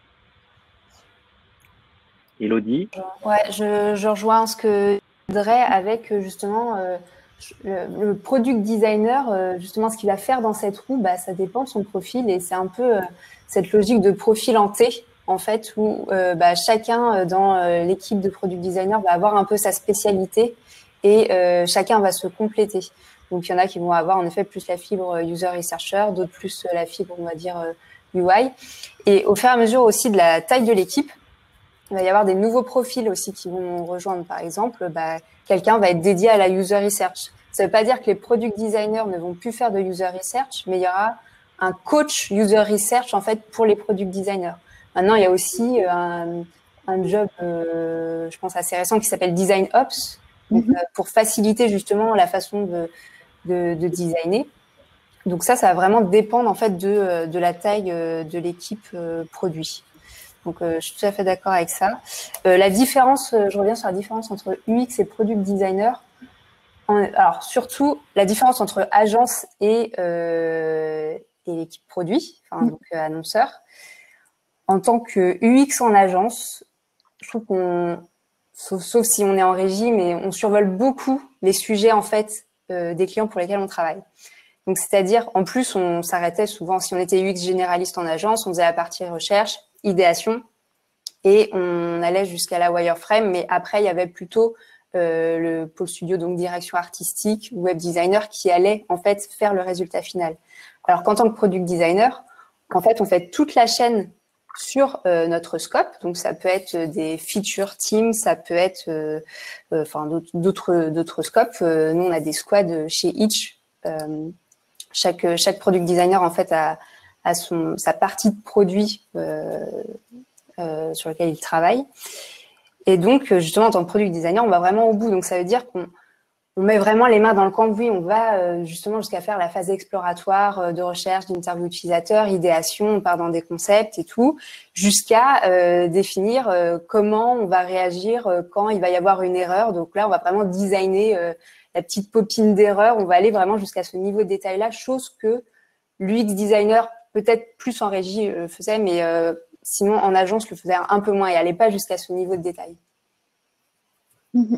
Elodie? Ouais, je, je rejoins ce que Audrey avec justement euh, le, le product designer, euh, justement ce qu'il va faire dans cette roue, bah, ça dépend de son profil et c'est un peu euh, cette logique de profil en T en fait où euh, bah, chacun dans euh, l'équipe de product designer va avoir un peu sa spécialité et euh, chacun va se compléter. Donc il y en a qui vont avoir en effet plus la fibre user researcher, d'autres plus la fibre on va dire euh, U I. Et au fur et à mesure aussi de la taille de l'équipe, il va y avoir des nouveaux profils aussi qui vont rejoindre. Par exemple, bah, quelqu'un va être dédié à la user research. Ça ne veut pas dire que les product designers ne vont plus faire de user research, mais il y aura un coach user research en fait pour les product designers. Maintenant, il y a aussi un, un job, euh, je pense assez récent, qui s'appelle Design Ops, donc, mm-hmm. euh, pour faciliter justement la façon de, de, de designer. Donc ça, ça va vraiment dépendre en fait de, de la taille de l'équipe euh, produit. Donc, euh, je suis tout à fait d'accord avec ça. Euh, la différence, euh, je reviens sur la différence entre U X et product designer. En, alors, surtout, la différence entre agence et, euh, et l'équipe produit, enfin, donc euh, annonceur. En tant que U X en agence, je trouve qu'on, sauf, sauf si on est en régie, mais on survole beaucoup les sujets, en fait, euh, des clients pour lesquels on travaille. Donc, c'est-à-dire, en plus, on s'arrêtait souvent, si on était U X généraliste en agence, on faisait la partie recherche, idéation, et on allait jusqu'à la wireframe, mais après, il y avait plutôt euh, le pôle studio, donc direction artistique, web designer, qui allait en fait faire le résultat final. Alors qu'en tant que product designer, en fait, on fait toute la chaîne sur euh, notre scope, donc ça peut être des feature teams, ça peut être euh, euh, enfin d'autres d'autres scopes. Euh, nous, on a des squads chez Itch. Euh, chaque chaque product designer en fait a, a son sa partie de produit euh, euh, sur lequel il travaille. Et donc, justement, en tant que product designer, on va vraiment au bout. Donc, ça veut dire qu'on on met vraiment les mains dans le cambouis. On va euh, justement jusqu'à faire la phase exploratoire euh, de recherche, d'interview utilisateur, idéation, on part dans des concepts et tout, jusqu'à euh, définir euh, comment on va réagir euh, quand il va y avoir une erreur. Donc là, on va vraiment designer euh, la petite popine d'erreur. On va aller vraiment jusqu'à ce niveau de détail-là, chose que l'U X designer, peut-être plus en régie, euh, faisait, mais euh, sinon en agence, le faisait un peu moins et n'allait pas jusqu'à ce niveau de détail. Mmh.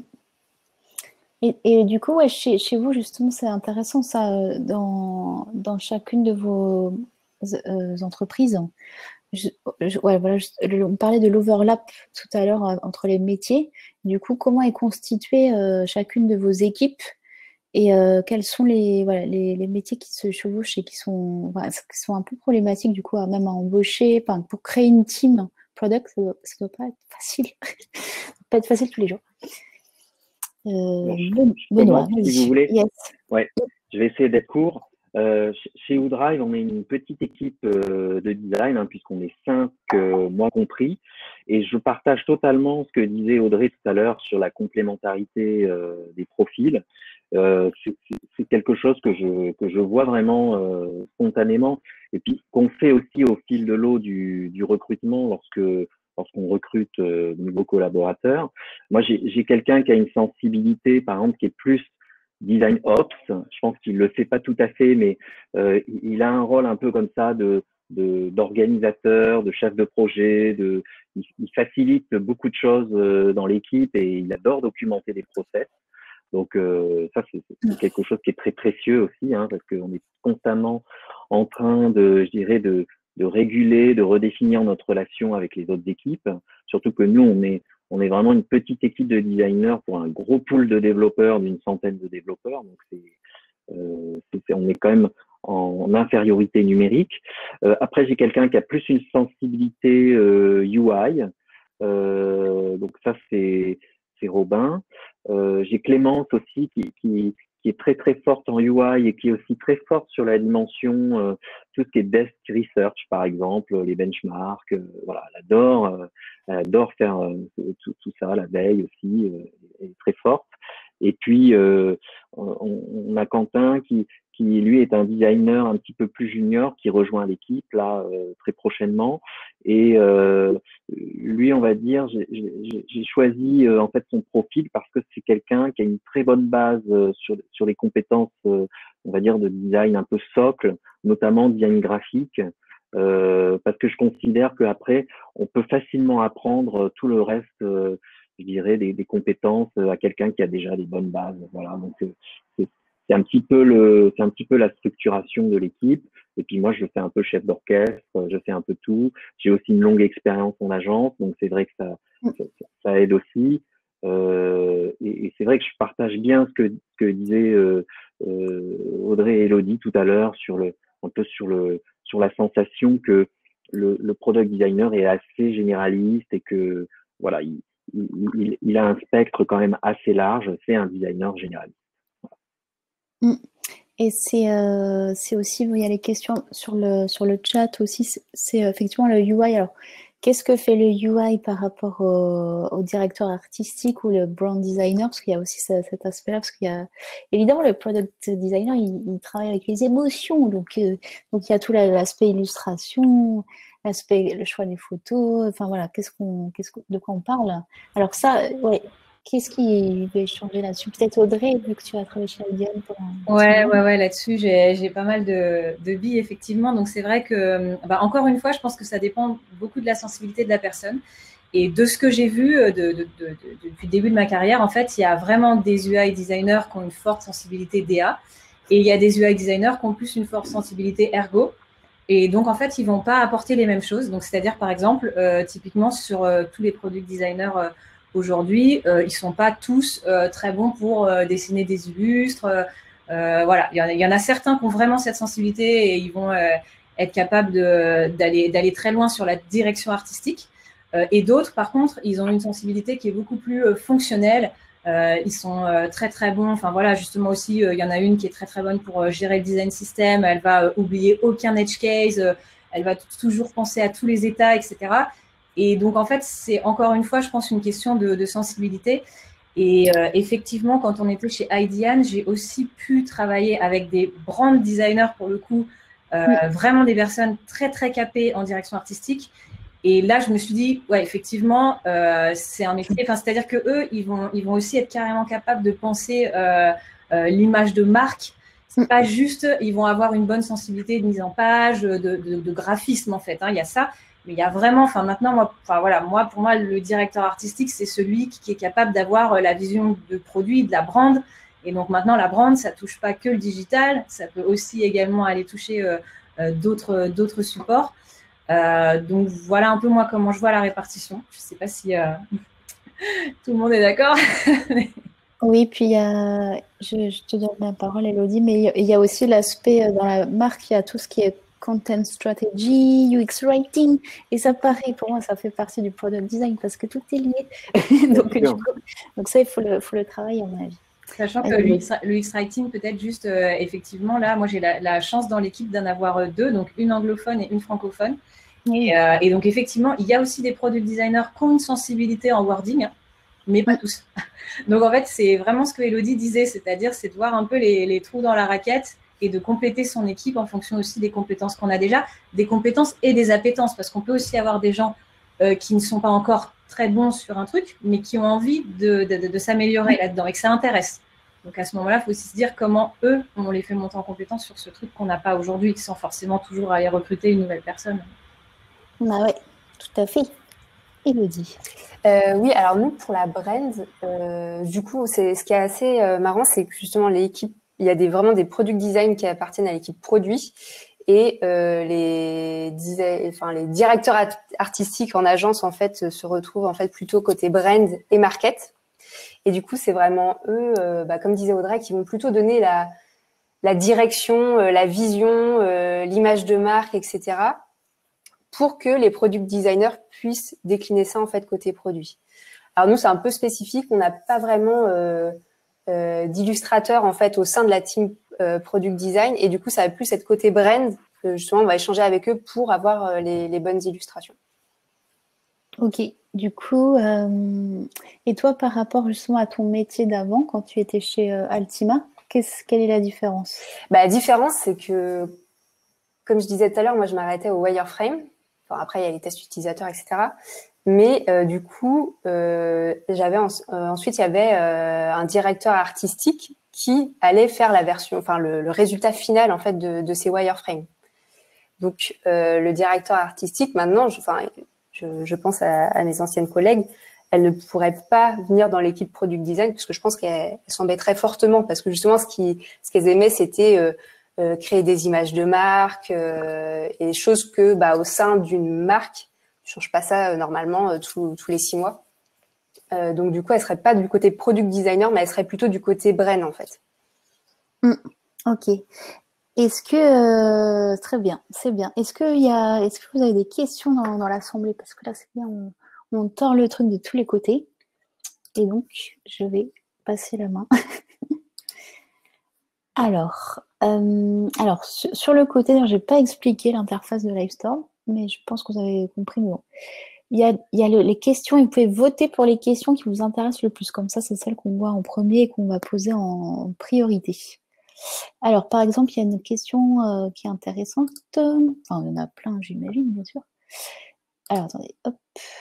Et, et du coup, ouais, chez, chez vous, justement, c'est intéressant ça, dans, dans chacune de vos euh, entreprises. Je, je, ouais, voilà, je, on parlait de l'overlap tout à l'heure entre les métiers. Du coup, comment est constituée euh, chacune de vos équipes et euh, quels sont les, voilà, les, les métiers qui se chevauchent et qui sont, voilà, qui sont un peu problématiques du coup, à même à embaucher, enfin, pour créer une team product, ça doit, ça doit pas être facile, ça doit pas être facile tous les jours. Euh, Bon, je, Ben- je Benoît, commence, si vous vas-y. voulez. Yes. Ouais, je vais essayer d'être court. Euh, ch- chez WooDrive, on est une petite équipe euh, de design, hein, puisqu'on est cinq, euh, moi compris. Et je partage totalement ce que disait Audrey tout à l'heure sur la complémentarité euh, des profils. Euh, c'est c'est- c'est quelque chose que je, que je vois vraiment euh, spontanément. Et puis qu'on fait aussi au fil de l'eau du, du recrutement lorsque lorsqu'on recrute euh, de nouveaux collaborateurs. Moi, j'ai j'ai quelqu'un qui a une sensibilité, par exemple, qui est plus design ops. Je pense qu'il le fait pas tout à fait, mais euh, il a un rôle un peu comme ça de de- d'organisateur, de chef de projet, de, il, il facilite beaucoup de choses euh, dans l'équipe et il adore documenter des process. Donc euh, ça, c'est c'est quelque chose qui est très précieux aussi, hein, parce qu'on est constamment en train de, je dirais, de, de réguler, de redéfinir notre relation avec les autres équipes. Surtout que nous, on est, on est vraiment une petite équipe de designers pour un gros pool de développeurs, d'une centaine de développeurs. Donc c'est, euh, c'est- on est quand même en infériorité numérique. Euh, après, j'ai quelqu'un qui a plus une sensibilité euh, U I. Euh, donc ça, c'est c'est Robin. Euh, j'ai Clémence aussi qui, qui, qui est très très forte en U I et qui est aussi très forte sur la dimension euh, tout ce qui est desk research par exemple, les benchmarks. Euh, voilà, elle adore, euh, elle adore faire euh, tout, tout ça, la veille aussi, euh, elle est très forte. Et puis euh, on, on a Quentin qui qui lui est un designer un petit peu plus junior qui rejoint l'équipe là euh, très prochainement. Et euh, lui, on va dire, j'ai choisi euh, en fait son profil parce que c'est quelqu'un qui a une très bonne base euh, sur sur les compétences, euh, on va dire, de design un peu socle, notamment design graphique. Euh, parce que je considère qu'après, on peut facilement apprendre tout le reste, euh, je dirais, des, des compétences à quelqu'un qui a déjà des bonnes bases. Voilà, donc c'est c'est un petit peu le, c'est un petit peu la structuration de l'équipe. Et puis moi, je fais un peu chef d'orchestre, je fais un peu tout. J'ai aussi une longue expérience en agence, donc c'est vrai que ça, ça, ça aide aussi. Euh, et, et c'est vrai que je partage bien ce que, ce que disaient euh, euh, Audrey et Elodie tout à l'heure sur le, un peu sur le, sur la sensation que le, le product designer est assez généraliste et que voilà, il, il, il a un spectre quand même assez large. C'est un designer généraliste. Et c'est euh, c'est aussi, il y a les questions sur le, sur le chat aussi, c'est effectivement le U I. Alors, qu'est-ce que fait le U I par rapport au, au directeur artistique ou le brand designer? Parce qu'il y a aussi ce, cet aspect-là, parce qu'il y a, évidemment, le product designer, il, il travaille avec les émotions, donc, euh, donc il y a tout l'aspect illustration, l'aspect, le choix des photos, enfin voilà, qu'est-ce qu'on, qu'est-ce que, de quoi on parle? Alors ça, ouais. Qu'est-ce qui va changer là-dessus? Peut-être Audrey, vu que tu as travaillé chez Aldian pendant Ouais, ouais, ouais, là-dessus, j'ai pas mal de, de billes, effectivement. Donc, c'est vrai que, bah, encore une fois, je pense que ça dépend beaucoup de la sensibilité de la personne. Et de ce que j'ai vu de, de, de, de, depuis le début de ma carrière, en fait, il y a vraiment des U I designers qui ont une forte sensibilité D A. Et il y a des U I designers qui ont plus une forte sensibilité ergo. Et donc, en fait, ils ne vont pas apporter les mêmes choses. Donc, c'est-à-dire, par exemple, euh, typiquement sur euh, tous les product designers euh, aujourd'hui, euh, ils ne sont pas tous euh, très bons pour euh, dessiner des illustres. Euh, voilà, il y, en a, il y en a certains qui ont vraiment cette sensibilité et ils vont euh, être capables d'aller d'aller très loin sur la direction artistique. Euh, et d'autres, par contre, ils ont une sensibilité qui est beaucoup plus euh, fonctionnelle. Euh, ils sont euh, très très bons. Enfin voilà, justement aussi, euh, il y en a une qui est très très bonne pour euh, gérer le design system. Elle va euh, oublier aucun edge case. Euh, elle va toujours penser à tous les états, et cetera. Et donc en fait, c'est encore une fois, je pense, une question de, de sensibilité. Et euh, effectivement, quand on était chez Aidian, j'ai aussi pu travailler avec des brand designers pour le coup, euh, oui. Vraiment des personnes très très capées en direction artistique. Et là, je me suis dit, ouais, effectivement, euh, c'est un métier. Enfin, c'est-à-dire que eux, ils vont, ils vont aussi être carrément capables de penser euh, euh, l'image de marque. C'est pas juste, ils vont avoir une bonne sensibilité de mise en page, de, de, de graphisme en fait. Hein, il y a ça, mais il y a vraiment. Enfin, maintenant, moi, enfin voilà, moi, pour moi, le directeur artistique, c'est celui qui, qui est capable d'avoir la vision de produit, de la brand. Et donc maintenant, la brand, ça touche pas que le digital, ça peut aussi également aller toucher euh, euh, d'autres, d'autres supports. Euh, donc voilà un peu moi comment je vois la répartition. Je ne sais pas si euh, tout le monde est d'accord. Oui, puis euh, je, je te donne la parole, Elodie, mais il y, a- il y a aussi l'aspect euh, dans la marque, il y a tout ce qui est content strategy, U X writing, et ça, pareil, pour moi, ça fait partie du product design parce que tout est lié. Bien donc, du sûr. coup, donc ça, il faut le, faut le travailler, à mon avis. Sachant que Vas-y, l'U Elodie. X, l'U X Writing, peut-être juste, euh, effectivement, là, moi, j'ai la, la chance dans l'équipe d'en avoir euh, deux, donc une anglophone et une francophone. Oui. Et, euh, et donc, effectivement, il y a aussi des product designers qui ont une sensibilité en wording, mais pas Mm. tous. Donc, en fait, c'est vraiment ce que Elodie disait, c'est-à-dire, c'est de voir un peu les, les trous dans la raquette et de compléter son équipe en fonction aussi des compétences qu'on a déjà, des compétences et des appétences, parce qu'on peut aussi avoir des gens euh, qui ne sont pas encore très bons sur un truc, mais qui ont envie de, de, de, de s'améliorer là-dedans et que ça intéresse. Donc, à ce moment-là, il faut aussi se dire comment eux, on les fait monter en compétence sur ce truc qu'on n'a pas aujourd'hui, sans forcément toujours aller recruter une nouvelle personne. Bah ouais, tout à fait. Elodie. Euh, oui, alors nous, pour la brand, euh, du coup, c'est, ce qui est assez euh, marrant, c'est que justement, l'équipe, il y a des, vraiment des product design qui appartiennent à l'équipe produit et euh, les, disa- enfin, les directeurs art- artistiques en agence, en fait, se retrouvent en fait plutôt côté brand et market. Et du coup, c'est vraiment eux, euh, bah, comme disait Audrey, qui vont plutôt donner la, la direction, euh, la vision, euh, l'image de marque, et cetera pour que les product designers puissent décliner ça en fait côté produit. Alors nous, c'est un peu spécifique, on n'a pas vraiment euh, euh, d'illustrateurs en fait au sein de la team euh, product design et du coup, ça va plus être côté brand que justement on va échanger avec eux pour avoir euh, les, les bonnes illustrations. Ok, du coup, euh, et toi, par rapport justement à ton métier d'avant, quand tu étais chez euh, Altima, qu'est-ce, quelle est la différence? Bah, la différence, c'est que, comme je disais tout à l'heure, moi, je m'arrêtais au wireframe. Enfin, après, il y a les tests utilisateurs, et cetera. Mais euh, du coup, euh, j'avais en, euh, ensuite, il y avait euh, un directeur artistique qui allait faire la version, enfin le, le résultat final en fait de, de ces wireframes. Donc, euh, le directeur artistique, maintenant, je, enfin, je, je pense à, à mes anciennes collègues, elle ne pourrait pas venir dans l'équipe product design parce que je pense qu'elle s'embêterait fortement parce que justement, ce qui, ce qu'elles aimaient, c'était euh, euh, créer des images de marque euh, et choses que, bah, au sein d'une marque, tu changes pas ça euh, normalement euh, tous, tous les six mois. Euh, donc, du coup, elle serait pas du côté product designer, mais elle serait plutôt du côté brand, en fait. Mm, ok. Est-ce que euh, très bien, c'est bien. Est-ce que il y a, est-ce que vous avez des questions dans, dans l'assemblée? Parce que là, c'est bien, on, on tord le truc de tous les côtés. Et donc, je vais passer la main. Alors, euh, alors sur, sur le côté, je n'ai pas expliqué l'interface de Livestorm, mais je pense que vous avez compris. Mais bon. Il y a, il y a le- les questions, et vous pouvez voter pour les questions qui vous intéressent le plus. Comme ça, c'est celles qu'on voit en premier et qu'on va poser en, en priorité. Alors, par exemple, il y a une question euh, qui est intéressante. Enfin, il y en a plein, j'imagine, bien sûr. Alors, attendez, hop.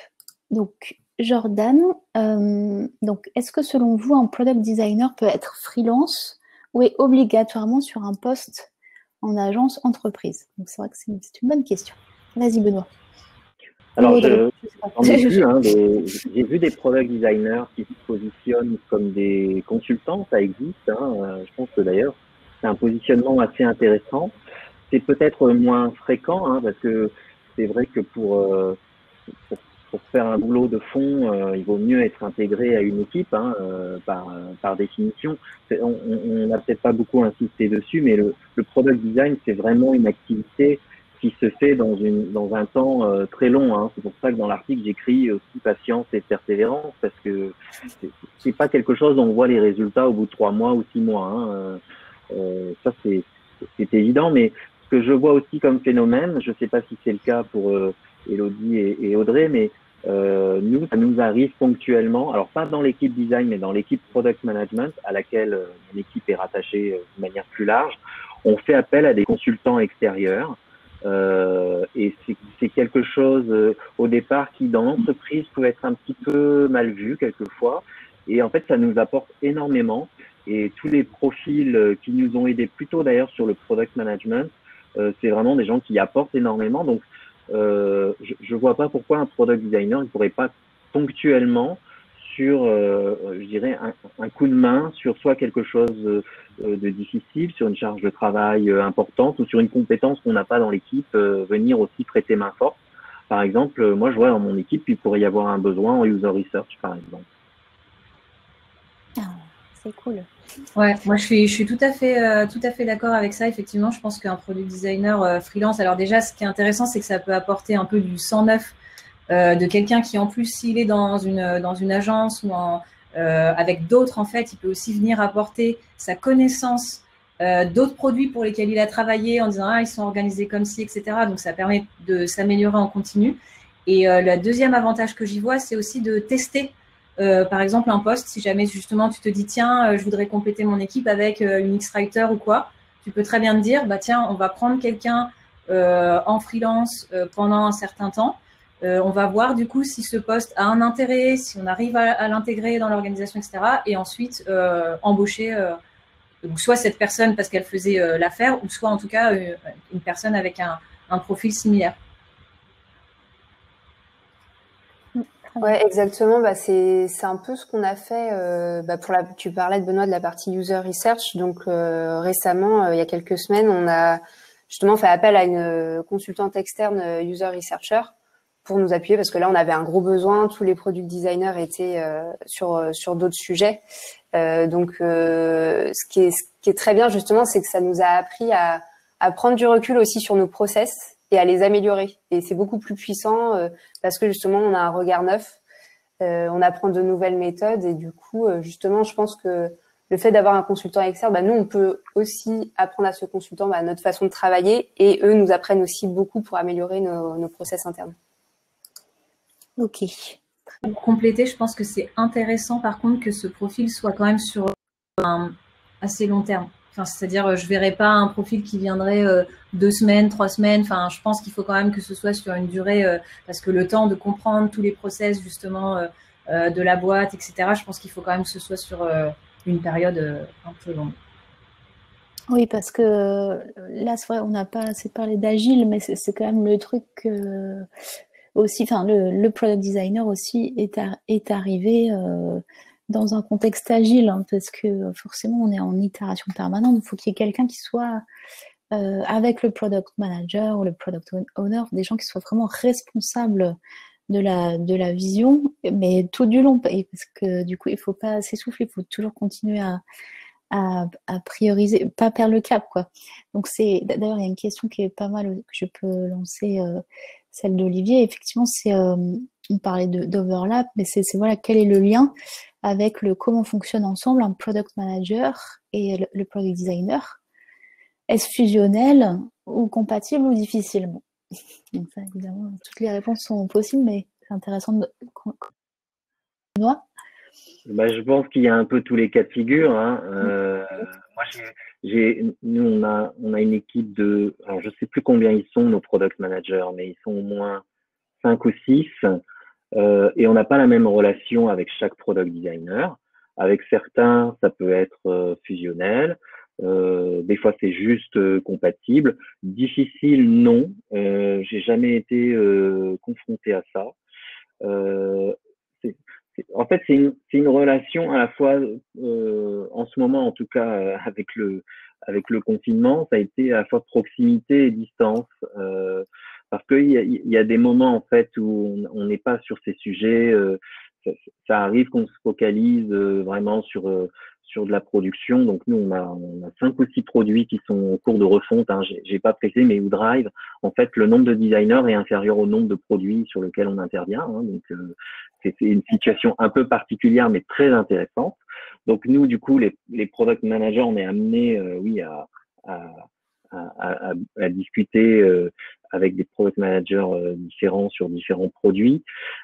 Donc, Jordan, euh, donc, est-ce que selon vous, un product designer peut être freelance ou est obligatoirement sur un poste en agence entreprise? Donc, c'est vrai que c'est une, c'est une bonne question. Vas-y, Benoît. Alors, Audrey, je, je sais pas. j'en ai vu, hein, des- j'ai vu des product designers qui se positionnent comme des consultants, ça existe. Hein, euh, je pense que d'ailleurs, c'est un positionnement assez intéressant. C'est peut-être moins fréquent, hein, parce que c'est vrai que pour, euh, pour, pour faire un boulot de fond, euh, il vaut mieux être intégré à une équipe, hein, euh, par, par définition. C'est- On on n'a peut-être pas beaucoup insisté dessus, mais le, le product design, c'est vraiment une activité qui se fait dans, une, dans un temps euh, très long. Hein. C'est pour ça que dans l'article, j'écris aussi patience et persévérance, parce que c'est c'est pas quelque chose dont on voit les résultats au bout de trois mois ou six mois. Hein. Euh, euh, ça, c'est c'est évident, mais ce que je vois aussi comme phénomène, je ne sais pas si c'est le cas pour euh, Elodie et, et Audrey, mais euh, nous, ça nous arrive ponctuellement, alors pas dans l'équipe design, mais dans l'équipe product management, à laquelle euh, mon équipe est rattachée euh, de manière plus large. On fait appel à des consultants extérieurs. Euh, et c'est quelque chose euh, au départ qui dans l'entreprise peut être un petit peu mal vu quelquefois, et en fait ça nous apporte énormément, et tous les profils qui nous ont aidés plutôt d'ailleurs sur le product management, euh, c'est vraiment des gens qui apportent énormément. Donc euh, je ne vois pas pourquoi un product designer ne pourrait pas ponctuellement sur, euh, je dirais, un, un coup de main sur soit quelque chose de difficile, sur une charge de travail importante ou sur une compétence qu'on n'a pas dans l'équipe, euh, venir aussi prêter main forte. Par exemple, moi, je vois dans mon équipe, il pourrait y avoir un besoin en user research, par exemple. Ah, c'est cool. Ouais, moi je suis, je suis tout à fait, euh, tout à fait d'accord avec ça. Effectivement, je pense qu'un product designer euh, freelance, alors déjà, ce qui est intéressant, c'est que ça peut apporter un peu du sang neuf euh, de quelqu'un qui, en plus, s'il est dans une, dans une agence ou en, euh, avec d'autres, en fait, il peut aussi venir apporter sa connaissance euh, d'autres produits pour lesquels il a travaillé en disant, ah, ils sont organisés comme ci, et cetera. Donc, ça permet de s'améliorer en continu. Et euh, le deuxième avantage que j'y vois, c'est aussi de tester Euh, par exemple, un poste, si jamais justement tu te dis, tiens, euh, je voudrais compléter mon équipe avec euh, une X-Writer ou quoi, tu peux très bien te dire, bah tiens, on va prendre quelqu'un euh, en freelance euh, pendant un certain temps. Euh, on va voir du coup si ce poste a un intérêt, si on arrive à, à l'intégrer dans l'organisation, et cetera. Et ensuite euh, embaucher euh, donc soit cette personne parce qu'elle faisait euh, l'affaire, ou soit en tout cas euh, une personne avec un, un profil similaire. Ouais, exactement. Bah, c'est c'est un peu ce qu'on a fait. Euh, bah, pour la, tu parlais de Benoît de la partie user research. Donc euh, récemment, euh, il y a quelques semaines, on a justement fait appel à une consultante externe euh, user researcher pour nous appuyer parce que là, on avait un gros besoin. Tous les product designers étaient euh, sur sur d'autres sujets. Euh, donc, euh, ce qui est ce qui est très bien justement, c'est que ça nous a appris à à prendre du recul aussi sur nos process et à les améliorer. Et c'est beaucoup plus puissant euh, parce que justement, on a un regard neuf, euh, on apprend de nouvelles méthodes et du coup, euh, justement, je pense que le fait d'avoir un consultant externe, bah, nous, on peut aussi apprendre à ce consultant bah, notre façon de travailler et eux nous apprennent aussi beaucoup pour améliorer nos, nos process internes. Ok. Pour compléter, je pense que c'est intéressant par contre que ce profil soit quand même sur un assez long terme. Enfin, c'est-à-dire, je verrais pas un profil qui viendrait euh, deux semaines, trois semaines. Enfin, je pense qu'il faut quand même que ce soit sur une durée, euh, parce que le temps de comprendre tous les process justement euh, euh, de la boîte, et cetera. Je pense qu'il faut quand même que ce soit sur euh, une période euh, un peu longue. Oui, parce que là, c'est vrai, on n'a pas assez parlé d'agile, mais c'est quand même le truc euh, aussi. Enfin, le, le product designer aussi est, à, est arrivé. Euh, dans un contexte agile, hein, parce que forcément on est en itération permanente, il faut qu'il y ait quelqu'un qui soit euh, avec le product manager ou le product owner, des gens qui soient vraiment responsables de la, de la vision, mais tout du long, et parce que du coup il faut pas s'essouffler, il faut toujours continuer à, à, à prioriser, pas perdre le cap, quoi. Donc c'est, d'ailleurs il y a une question qui est pas mal, que je peux lancer, euh, celle d'Olivier, effectivement c'est, euh, on parlait d'overlap, mais c'est voilà, quel est le lien avec le comment fonctionne ensemble un product manager et le, le product designer. Est-ce fusionnel ou compatible ou difficile? Bon. Donc ça, évidemment, toutes les réponses sont possibles, mais c'est intéressant de... Benoît ? Bah, je pense qu'il y a un peu tous les cas de figure. Hein. Euh, moi, j'ai, nous, on a, on a une équipe de, alors je sais plus combien ils sont nos product managers, mais ils sont au moins cinq ou six. Euh, et on n'a pas la même relation avec chaque product designer. Avec certains, ça peut être euh, fusionnel. Euh, des fois, c'est juste euh, compatible. Difficile, non. Euh, j'ai jamais été euh, confronté à ça. Euh, c'est, c'est, en fait, c'est une, c'est une relation à la fois, euh, en ce moment, en tout cas, euh, avec le avec le confinement, ça a été à la fois proximité et distance. Euh, parce qu'il y a, il y a des moments en fait où on n'est pas sur ces sujets. Euh, ça, ça arrive qu'on se focalise euh, vraiment sur euh, sur de la production. Donc nous, on a, on a cinq ou six produits qui sont en cours de refonte. Hein. J'ai, j'ai pas précisé, mais OuDrive, en fait, le nombre de designers est inférieur au nombre de produits sur lesquels on intervient. Hein. Donc euh, c'est, c'est une situation un peu particulière, mais très intéressante. Donc nous, du coup, les, les product managers, on est amenés, euh, oui, à, à, à, à, à discuter euh, avec des product managers euh, différents sur différents produits.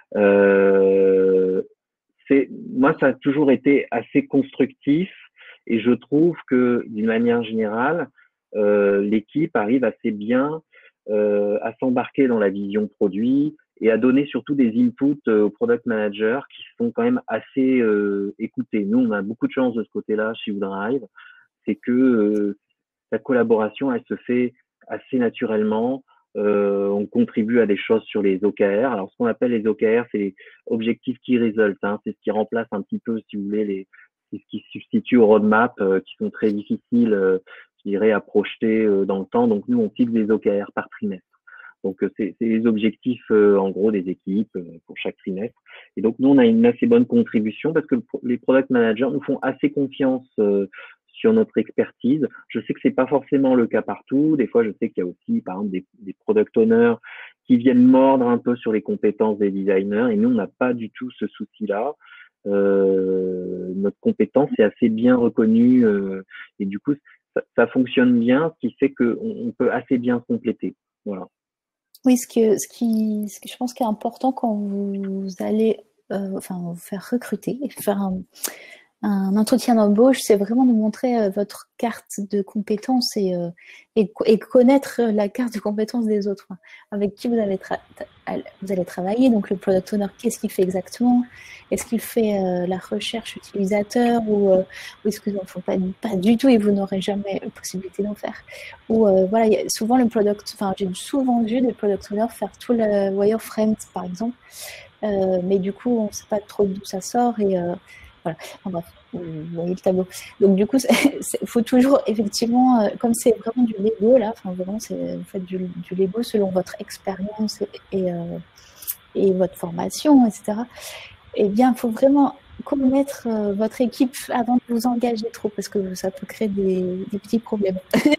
Euh, c'est, moi, ça a toujours été assez constructif et je trouve que d'une manière générale, euh, l'équipe arrive assez bien euh, à s'embarquer dans la vision produit et à donner surtout des inputs euh, aux product managers qui sont quand même assez euh, écoutés. Nous, on a beaucoup de chance de ce côté-là chez OuDrive, c'est que euh, la collaboration, elle se fait assez naturellement. Euh, on contribue à des choses sur les O K R. Alors, ce qu'on appelle les O K R, c'est les Objective Key Results. Hein. C'est ce qui remplace un petit peu, si vous voulez, les, c'est ce qui substitue aux roadmaps euh, qui sont très difficiles, euh, je dirais, à projeter euh, dans le temps. Donc, nous, on fixe des O K R par trimestre. Donc, euh, c'est les objectifs, euh, en gros, des équipes euh, pour chaque trimestre. Et donc, nous, on a une assez bonne contribution parce que le, les product managers nous font assez confiance euh, sur notre expertise. Je sais que c'est pas forcément le cas partout. Des fois, je sais qu'il y a aussi, par exemple, des, des product owners qui viennent mordre un peu sur les compétences des designers. Et nous, on n'a pas du tout ce souci-là. Euh, notre compétence est assez bien reconnue euh, et du coup, ça, ça fonctionne bien, ce qui fait qu'on on peut assez bien se compléter. Voilà. Oui, ce que, ce qui, ce que je pense qui est important quand vous allez, euh, enfin, vous faire recruter, faire un, un entretien d'embauche, c'est vraiment de montrer euh, votre carte de compétences et, euh, et, et connaître la carte de compétences des autres, hein, avec qui vous allez, tra vous allez travailler. Donc, le product owner, qu'est-ce qu'il fait exactement? Est-ce qu'il fait euh, la recherche utilisateur ou, euh, ou est-ce que ne font pas, pas du tout et vous n'aurez jamais la possibilité d'en faire? Ou euh, voilà, y a souvent le product, enfin, j'ai souvent vu des product owners faire tout le wireframe, par exemple, euh, mais du coup, on ne sait pas trop d'où ça sort et euh, voilà. Enfin, bref, vous voyez le tableau. Donc du coup, il faut toujours effectivement, euh, comme c'est vraiment du Lego là, enfin vraiment, vous faites du, du Lego selon votre expérience et, et, euh, et votre formation, et cetera. Eh bien, il faut vraiment connaître euh, votre équipe avant de vous engager trop, parce que ça peut créer des, des petits problèmes.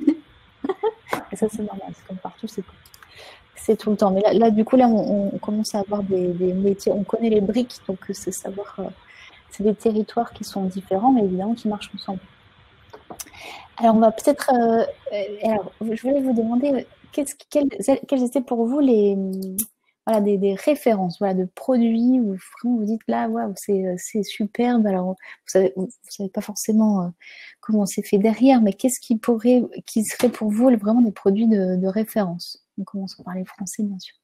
Et ça, c'est normal, c'est comme partout, c'est c'est tout le temps. Mais là, là, du coup, là, on, on commence à avoir des, des métiers, on connaît les briques, donc c'est savoir, euh, c'est des territoires qui sont différents, mais évidemment qui marchent ensemble. Alors, on va peut-être, euh, alors, je voulais vous demander, qu'est-ce, quelles, quelles étaient pour vous les, voilà, des, des références, voilà, de produits où vraiment vous dites là, waouh, c'est, c'est superbe. Alors, vous savez, vous savez pas forcément euh, comment c'est fait derrière, mais qu'est-ce qui pourrait, qui serait pour vous vraiment des produits de, de référence? On commence par les français, bien sûr.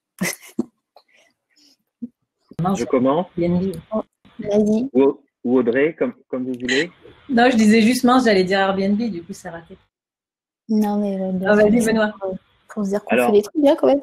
Je commence. Oh, vas-y. Ou, ou Audrey, comme, comme vous voulez. Non, je disais juste mince, j'allais dire Airbnb, du coup, c'est raté. Non, mais euh, ah, vas-y, Benoît. Pour se dire qu'on fait des trucs bien quand même.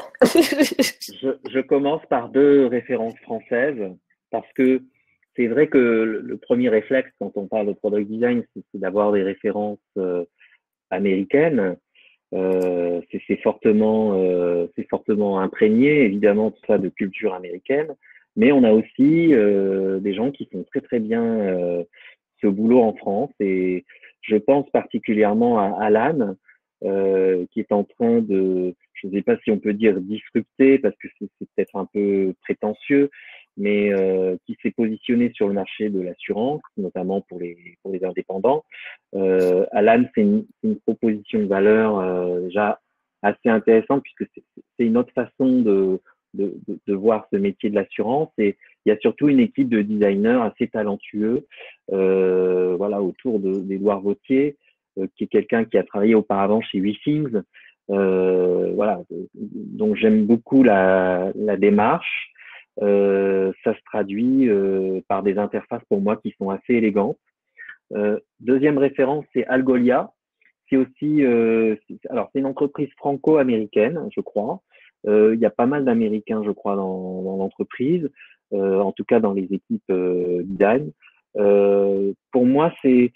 je, je commence par deux références françaises parce que c'est vrai que le, le premier réflexe quand on parle de product design, c'est d'avoir des références euh, américaines. Euh, c'est fortement, euh, c'est fortement imprégné, évidemment, tout ça de culture américaine. Mais on a aussi euh, des gens qui font très très bien euh, ce boulot en France. Et je pense particulièrement à Alan, euh, qui est en train de, je ne sais pas si on peut dire disrupter, parce que c'est peut-être un peu prétentieux, mais euh, qui s'est positionné sur le marché de l'assurance, notamment pour les, pour les indépendants. Euh, Alan, c'est une, une proposition de valeur euh, déjà assez intéressante, puisque c'est une autre façon de, de, de, de voir ce métier de l'assurance. Et il y a surtout une équipe de designers assez talentueux, euh, voilà, autour d'Édouard Vautier, euh, qui est quelqu'un qui a travaillé auparavant chez WeThings. Euh, voilà, donc j'aime beaucoup la, la démarche. Euh, ça se traduit euh, par des interfaces pour moi qui sont assez élégantes. Euh, deuxième référence, c'est Algolia. C'est aussi, euh, alors c'est une entreprise franco-américaine, je crois. Euh, il y a pas mal d'Américains, je crois, dans, dans l'entreprise, euh, en tout cas dans les équipes euh, design. Euh, pour moi, c'est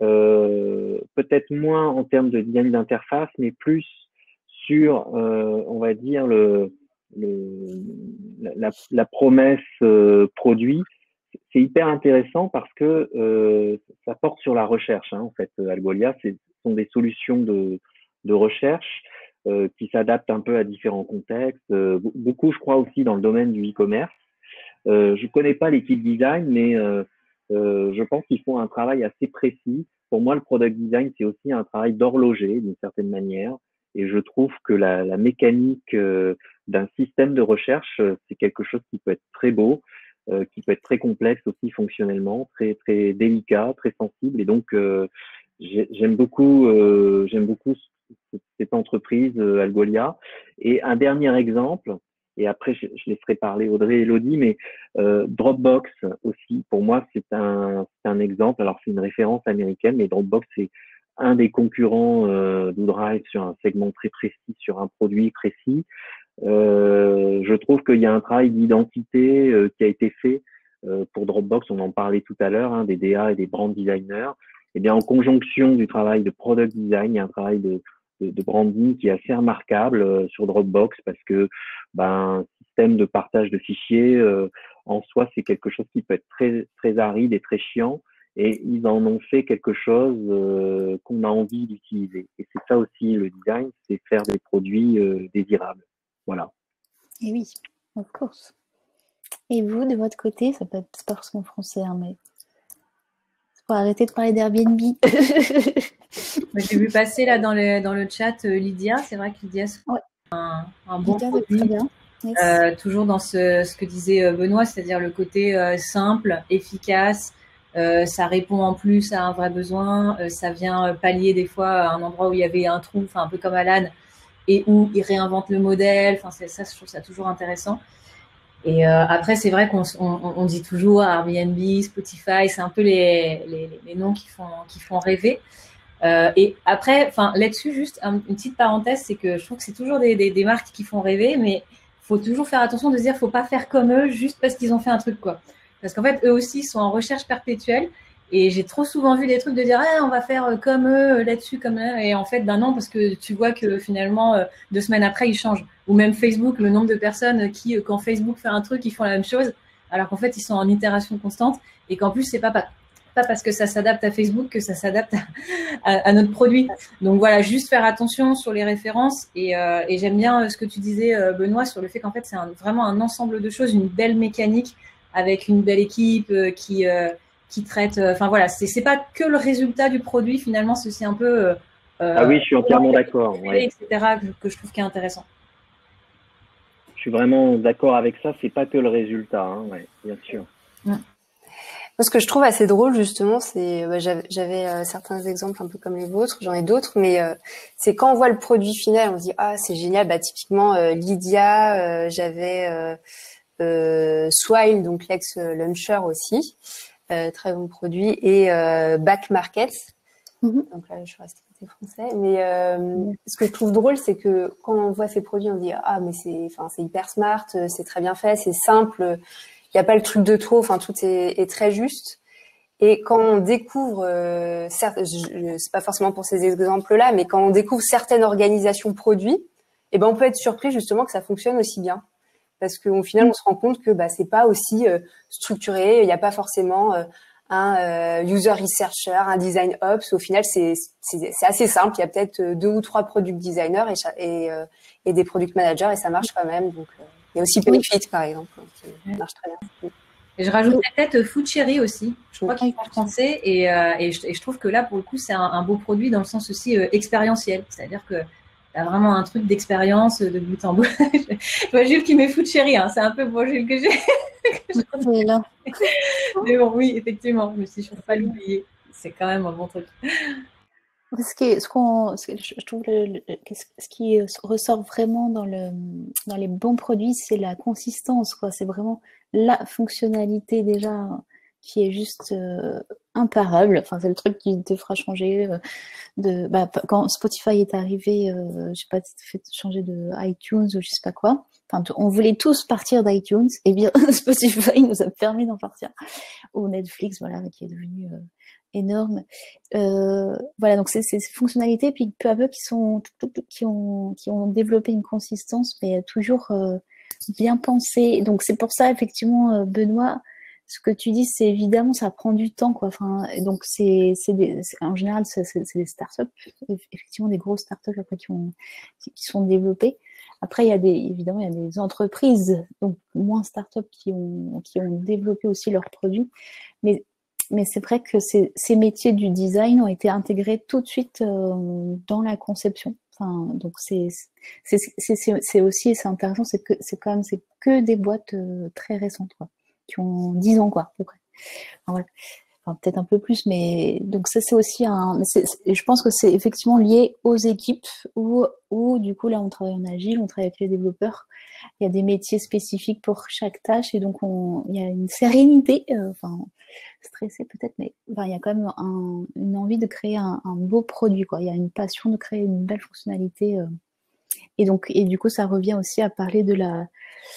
euh, peut-être moins en termes de design d'interface, mais plus sur, euh, on va dire, le, le la, la promesse euh, produit. C'est hyper intéressant parce que euh, ça porte sur la recherche. Hein, en fait, Algolia, ce sont des solutions de, de recherche euh, qui s'adaptent un peu à différents contextes. Euh, beaucoup, je crois, aussi dans le domaine du e-commerce. Euh, je connais pas l'équipe design, mais euh, euh, je pense qu'ils font un travail assez précis. Pour moi, le product design, c'est aussi un travail d'horloger d'une certaine manière. Et je trouve que la, la mécanique euh, d'un système de recherche, c'est quelque chose qui peut être très beau, euh, qui peut être très complexe aussi fonctionnellement, très très délicat, très sensible. Et donc, euh, j'aime beaucoup, euh, j'aime beaucoup cette entreprise euh, Algolia. Et un dernier exemple, et après je, je laisserai parler Audrey et Elodie, mais euh, Dropbox aussi, pour moi, c'est un, un exemple. Alors, c'est une référence américaine, mais Dropbox, c'est un des concurrents euh, d'Oudrive sur un segment très précis, sur un produit précis. Euh, je trouve qu'il y a un travail d'identité euh, qui a été fait euh, pour Dropbox. On en parlait tout à l'heure, hein, des D A et des brand designers. Et bien, en conjonction du travail de product design, il y a un travail de, de, de branding qui est assez remarquable euh, sur Dropbox parce que ben système de partage de fichiers euh, en soi c'est quelque chose qui peut être très très aride et très chiant et ils en ont fait quelque chose euh, qu'on a envie d'utiliser et c'est ça aussi le design, c'est faire des produits euh, désirables. Voilà. Et oui, of course. Et vous, de votre côté, ça peut être c'est pas forcément français, hein, mais c'est pour arrêter de parler d'Airbnb. J'ai vu passer là dans le, dans le chat euh, Lydia. C'est vrai que Lydia, c'est ouais. un, un bon Lydia, produit. très bien. Yes. Euh, toujours dans ce, ce que disait euh, Benoît, c'est-à-dire le côté euh, simple, efficace. Euh, ça répond en plus à un vrai besoin. Euh, ça vient pallier des fois à un endroit où il y avait un trou, enfin un peu comme Alan, et où il réinvente le modèle. Enfin, c'est ça, je trouve ça toujours intéressant. Et euh, après, c'est vrai qu'on on, on dit toujours Airbnb, Spotify, c'est un peu les, les, les noms qui font, qui font rêver. Euh, et après, enfin là-dessus, juste un, une petite parenthèse, c'est que je trouve que c'est toujours des, des, des marques qui font rêver, mais faut toujours faire attention de se dire, faut pas faire comme eux juste parce qu'ils ont fait un truc, quoi. Parce qu'en fait, eux aussi sont en recherche perpétuelle. Et j'ai trop souvent vu des trucs de dire, ah, on va faire comme eux là-dessus, comme là. Et en fait, ben non, parce que tu vois que finalement, euh, deux semaines après, ils changent. Ou même Facebook, le nombre de personnes qui, quand Facebook fait un truc, ils font la même chose, alors qu'en fait, ils sont en itération constante et qu'en plus, c'est pas, pas, pas parce que ça s'adapte à Facebook que ça s'adapte à, à, à notre produit. Donc voilà, juste faire attention sur les références. Et, euh, et j'aime bien ce que tu disais, Benoît, sur le fait qu'en fait, c'est un, vraiment un ensemble de choses, une belle mécanique avec une belle équipe euh, qui... Euh, qui traite, enfin euh, voilà, c'est c'est pas que le résultat du produit finalement, c'est aussi un peu euh, ah oui, je suis entièrement d'accord, ouais. et cetera que, que je trouve qui est intéressant. Je suis vraiment d'accord avec ça, c'est pas que le résultat, hein, ouais, bien sûr. Ouais. Ce que je trouve assez drôle justement, c'est bah, j'avais, j'avais euh, certains exemples un peu comme les vôtres, j'en ai d'autres, mais euh, c'est quand on voit le produit final, on se dit ah c'est génial, bah typiquement euh, Lydia, euh, j'avais euh, euh, Swile, donc l'ex launcher aussi. Euh, très bon produit et euh, Back Market. Mm-hmm. Donc là, je suis restée côté français. Mais euh, mm-hmm. ce que je trouve drôle, c'est que quand on voit ces produits, on dit ah mais c'est, enfin c'est hyper smart, c'est très bien fait, c'est simple, il n'y a pas le truc de trop, enfin tout est, est très juste. Et quand on découvre, euh, certes, je, c'est pas forcément pour ces exemples-là, mais quand on découvre certaines organisations produits, eh ben on peut être surpris justement que ça fonctionne aussi bien. Parce qu'au final, on se rend compte que bah c'est pas aussi euh, structuré. Il n'y a pas forcément euh, un euh, user researcher, un design ops. Au final, c'est c'est, c'est assez simple. Il y a peut-être deux ou trois product designers et et, euh, et des product managers et ça marche quand même. Donc euh, il y a aussi Payfit par exemple qui marche très bien. Et je rajouterais peut-être Food Cherry aussi. Je crois qu'ils sont français et, euh, et, je, et je trouve que là pour le coup c'est un, un beau produit dans le sens aussi euh, expérientiel. C'est-à-dire que t'as vraiment un truc d'expérience de bout en bout. Je vois Jules qui met Food Cherry, hein. C'est un peu pour Jules que j'ai. Oui, là. Mais bon, oui, effectivement, mais si je ne peux pas l'oublier, c'est quand même un bon truc. Ce qui, est, ce qu'on, ce que je trouve, le, le, ce qui ressort vraiment dans le, dans les bons produits, c'est la consistance, quoi. C'est vraiment la fonctionnalité déjà qui est juste euh, imparable. Enfin, c'est le truc qui te fera changer euh, de. Bah, quand Spotify est arrivé, euh, je sais pas, fait changer de iTunes ou je sais pas quoi. Enfin, on voulait tous partir d'iTunes, et bien Spotify nous a permis d'en partir. Ou Netflix, voilà, qui est devenu euh, énorme. Euh, voilà, donc c'est ces fonctionnalités, puis peu à peu, qui sont qui ont qui ont développé une consistance, mais toujours euh, bien pensée. Donc c'est pour ça, effectivement, Benoît, ce que tu dis, c'est évidemment, ça prend du temps, quoi. Enfin, donc c'est c'est des, en général, c'est, c'est, c'est des startups, effectivement, des grosses startups après qui ont qui, qui sont développées. Après, il y a des, évidemment, il y a des entreprises, donc moins startups, qui ont, qui ont développé aussi leurs produits. Mais, mais c'est vrai que ces, ces métiers du design ont été intégrés tout de suite euh, dans la conception. Enfin, donc c'est, c'est, c'est, c'est, c'est aussi, c'est intéressant, c'est que, c'est quand même, c'est que des boîtes euh, très récentes, quoi, qui ont dix ans, quoi, à peu près. Enfin, voilà. Enfin, peut-être un peu plus, mais donc ça c'est aussi un. C'est, c'est, je pense que c'est effectivement lié aux équipes où, où du coup là on travaille en agile, on travaille avec les développeurs. Il y a des métiers spécifiques pour chaque tâche et donc on, il y a une sérénité, euh, enfin stressé peut-être, mais enfin, il y a quand même un, une envie de créer un, un beau produit, quoi. Il y a une passion de créer une belle fonctionnalité euh, et donc et du coup ça revient aussi à parler de la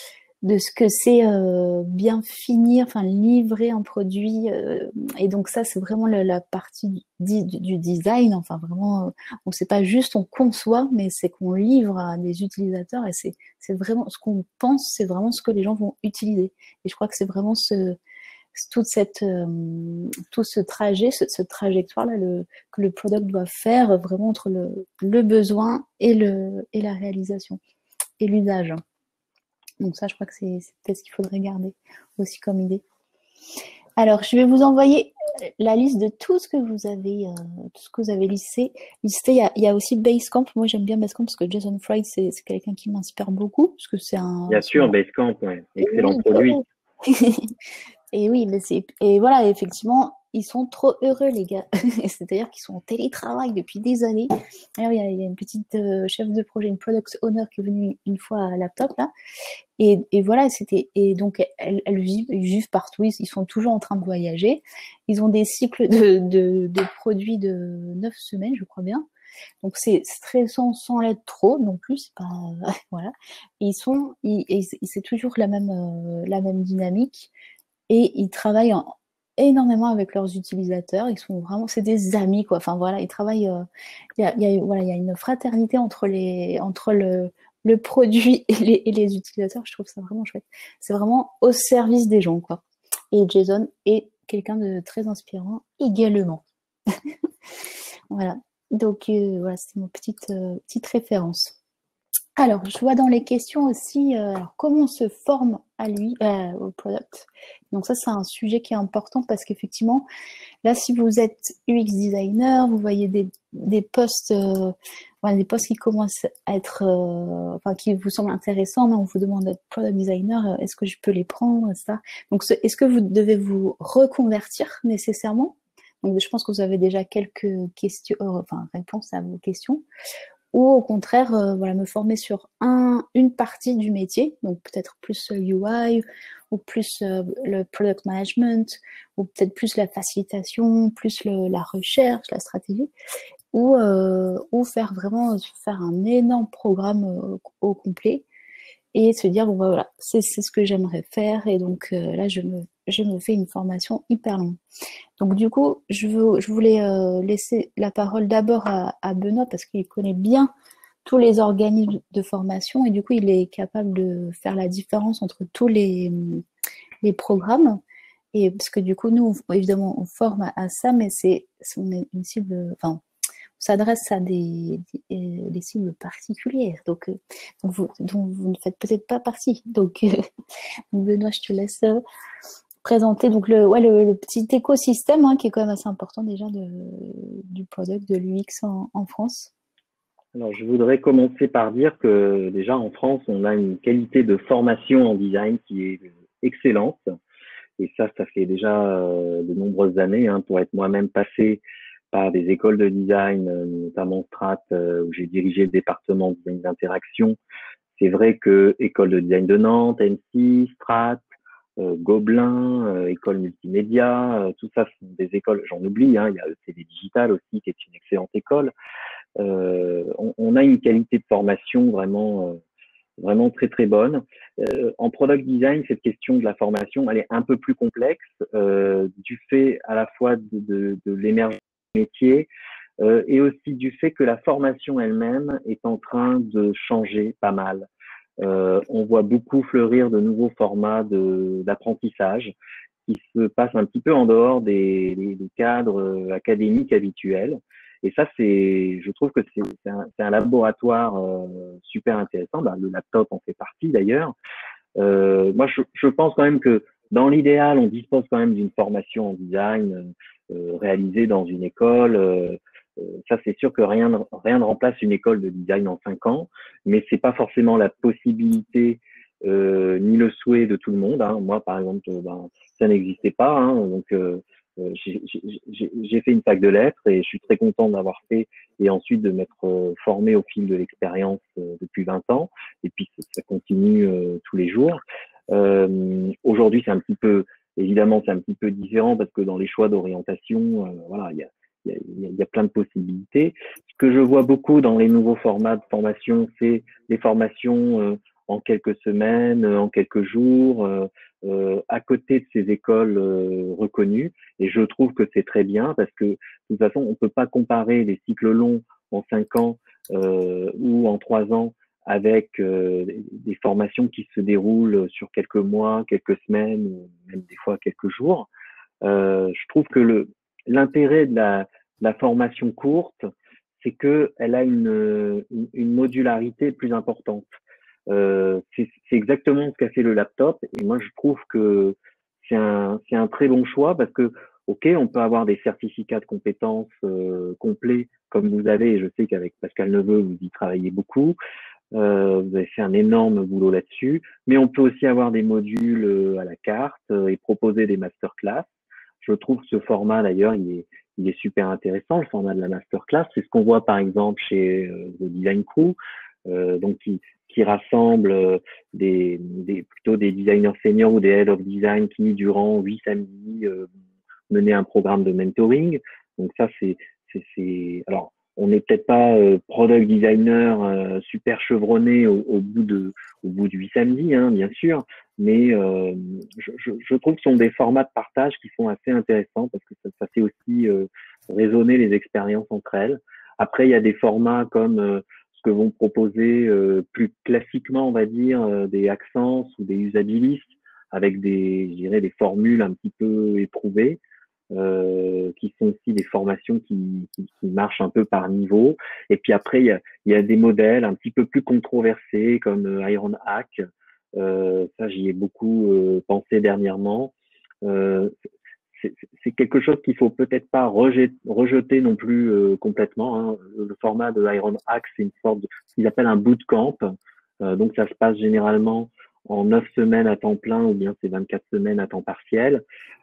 de ce que c'est euh, bien finir, enfin livrer un produit. Euh, et donc ça, c'est vraiment la, la partie du, du, du design. Enfin vraiment, euh, on sait pas juste on conçoit, mais c'est qu'on livre à des utilisateurs et c'est c'est vraiment ce qu'on pense, c'est vraiment ce que les gens vont utiliser. Et je crois que c'est vraiment ce toute cette euh, tout ce trajet, ce, cette trajectoire là, le, que le product doit faire vraiment entre le, le besoin et le et la réalisation et l'usage. Donc ça, je crois que c'est peut-être ce qu'il faudrait garder aussi comme idée. Alors, je vais vous envoyer la liste de tout ce que vous avez, euh, tout ce que vous avez listé. listé. Il y a, il y a aussi Basecamp. Moi, j'aime bien Basecamp parce que Jason Fried, c'est quelqu'un qui m'inspire beaucoup parce que c'est un. Bien sûr, Basecamp, ouais. Excellent oui, produit. Et oui, mais c'est et voilà, effectivement, ils sont trop heureux les gars. C'est-à-dire qu'ils sont en télétravail depuis des années. Alors il y a, il y a une petite euh, chef de projet, une product owner qui est venue une fois à Laptop là. Et, et voilà, c'était et donc elles, elles vivent, ils vivent partout. Ils, ils sont toujours en train de voyager. Ils ont des cycles de de, de produits de neuf semaines, je crois bien. Donc c'est stressant sans l'être trop non plus, c'est pas voilà. Et ils sont, ils, et c'est toujours la même euh, la même dynamique. Et ils travaillent en, énormément avec leurs utilisateurs. Ils sont vraiment, c'est des amis quoi. Enfin voilà, ils travaillent. Euh, il y a, il y a, voilà, il y a une fraternité entre les, entre le, le produit et les, et les utilisateurs. Je trouve ça vraiment chouette. C'est vraiment au service des gens quoi. Et Jason est quelqu'un de très inspirant également. Voilà. Donc euh, voilà, c'est mon petite euh, petite référence. Alors, je vois dans les questions aussi, euh, alors, comment on se forme à lui, euh, au product. Donc ça, c'est un sujet qui est important parce qu'effectivement, là, si vous êtes U X designer, vous voyez des, des posts, euh, voilà, des posts qui commencent à être, euh, enfin, qui vous semblent intéressants, mais on vous demande d'être product designer, est-ce que je peux les prendre, et cetera. Donc, est-ce que vous devez vous reconvertir nécessairement? Donc, je pense que vous avez déjà quelques questions, euh, enfin, réponses à vos questions. Ou au contraire, euh, voilà, me former sur un, une partie du métier, donc peut-être plus le U I, ou plus euh, le product management, ou peut-être plus la facilitation, plus le, la recherche, la stratégie, ou, euh, ou faire vraiment faire un énorme programme euh, au complet et se dire bon voilà, c'est ce que j'aimerais faire et donc euh, là je me je me fais une formation hyper longue. Donc du coup, je, veux, je voulais euh, laisser la parole d'abord à, à Benoît parce qu'il connaît bien tous les organismes de formation et du coup, il est capable de faire la différence entre tous les, les programmes. Et parce que du coup, nous, on, évidemment, on forme à, à ça, mais c'est on est une cible, enfin, on s'adresse à des, des, des cibles particulières, donc, euh, donc vous, dont vous ne faites peut-être pas partie. Donc, euh, Benoît, je te laisse. Euh, présenter donc le, ouais, le, le petit écosystème hein, qui est quand même assez important déjà de, du product, de l'U X en, en France. Alors, je voudrais commencer par dire que déjà en France, on a une qualité de formation en design qui est excellente. Et ça, ça fait déjà euh, de nombreuses années. Hein, pour être moi-même passé par des écoles de design, notamment Strat, euh, où j'ai dirigé le département de design d'interaction. C'est vrai que École de design de Nantes, M six, Strat, Euh, Gobelin, euh, école multimédia, euh, tout ça sont des écoles, j'en oublie, hein, il y a E C D Digital aussi qui est une excellente école. Euh, on, on a une qualité de formation vraiment, euh, vraiment très très bonne. Euh, en product design, cette question de la formation, elle est un peu plus complexe euh, du fait à la fois de, de, de l'émergence du métier euh, et aussi du fait que la formation elle-même est en train de changer pas mal. Euh, on voit beaucoup fleurir de nouveaux formats d'apprentissage qui se passent un petit peu en dehors des, des, des cadres académiques habituels. Et ça, c'est, je trouve que c'est un, un laboratoire euh, super intéressant. Ben, le laptop en fait partie d'ailleurs. Euh, moi, je, je pense quand même que dans l'idéal, on dispose quand même d'une formation en design euh, réalisée dans une école. Euh, Euh, ça, c'est sûr que rien, rien ne remplace une école de design en cinq ans, mais c'est pas forcément la possibilité euh, ni le souhait de tout le monde. Hein. Moi, par exemple, euh, ben, ça n'existait pas, hein, donc euh, j'ai fait une fac de lettres et je suis très content d'avoir fait et ensuite de m'être euh, formé au fil de l'expérience euh, depuis vingt ans. Et puis ça continue euh, tous les jours. Euh, Aujourd'hui, c'est un petit peu, évidemment, c'est un petit peu différent parce que dans les choix d'orientation, euh, voilà, il y a Il y, a, il y a plein de possibilités. Ce que je vois beaucoup dans les nouveaux formats de formation, c'est les formations euh, en quelques semaines, en quelques jours, euh, euh, à côté de ces écoles euh, reconnues. Et je trouve que c'est très bien parce que de toute façon, on peut pas comparer les cycles longs en cinq ans euh, ou en trois ans avec euh, des formations qui se déroulent sur quelques mois, quelques semaines, ou même des fois quelques jours. Euh, je trouve que le l'intérêt de la, de la formation courte, c'est que elle a une, une, une modularité plus importante. Euh, c'est exactement ce qu'a fait le laptop, et moi je trouve que c'est un, c'est un très bon choix parce que, ok, on peut avoir des certificats de compétences euh, complets comme vous avez, et je sais qu'avec Pascal Neveu, vous y travaillez beaucoup. Euh, vous avez fait un énorme boulot là-dessus, mais on peut aussi avoir des modules euh, à la carte euh, et proposer des masterclass. Je trouve que ce format, d'ailleurs, il est, il est super intéressant, le format de la masterclass. C'est ce qu'on voit, par exemple, chez euh, The Design Crew, euh, donc qui, qui rassemble euh, des, des, plutôt des designers seniors ou des head of design qui, durant huit samedis, euh, menaient un programme de mentoring. Donc ça, c'est, c'est, c'est, alors, on n'est peut-être pas euh, product designer euh, super chevronné au, au bout de au bout de huit samedis, hein, bien sûr, mais euh, je, je, je trouve que ce sont des formats de partage qui sont assez intéressants parce que ça, ça fait aussi euh, résonner les expériences entre elles. Après, il y a des formats comme euh, ce que vont proposer euh, plus classiquement, on va dire, euh, des Accents ou des Usabilis avec des, je dirais, des formules un petit peu éprouvées. Euh, qui sont aussi des formations qui, qui, qui marchent un peu par niveau. Et puis après, il y a, il y a des modèles un petit peu plus controversés comme euh, Iron Hack. Euh, ça, j'y ai beaucoup euh, pensé dernièrement. Euh, c'est quelque chose qu'il faut peut-être pas rejeter, rejeter non plus euh, complètement. Hein. Le format de Iron Hack, c'est une sorte de, ce qu'ils appellent un bootcamp. Euh, donc, ça se passe généralement en neuf semaines à temps plein ou bien c'est vingt-quatre semaines à temps partiel.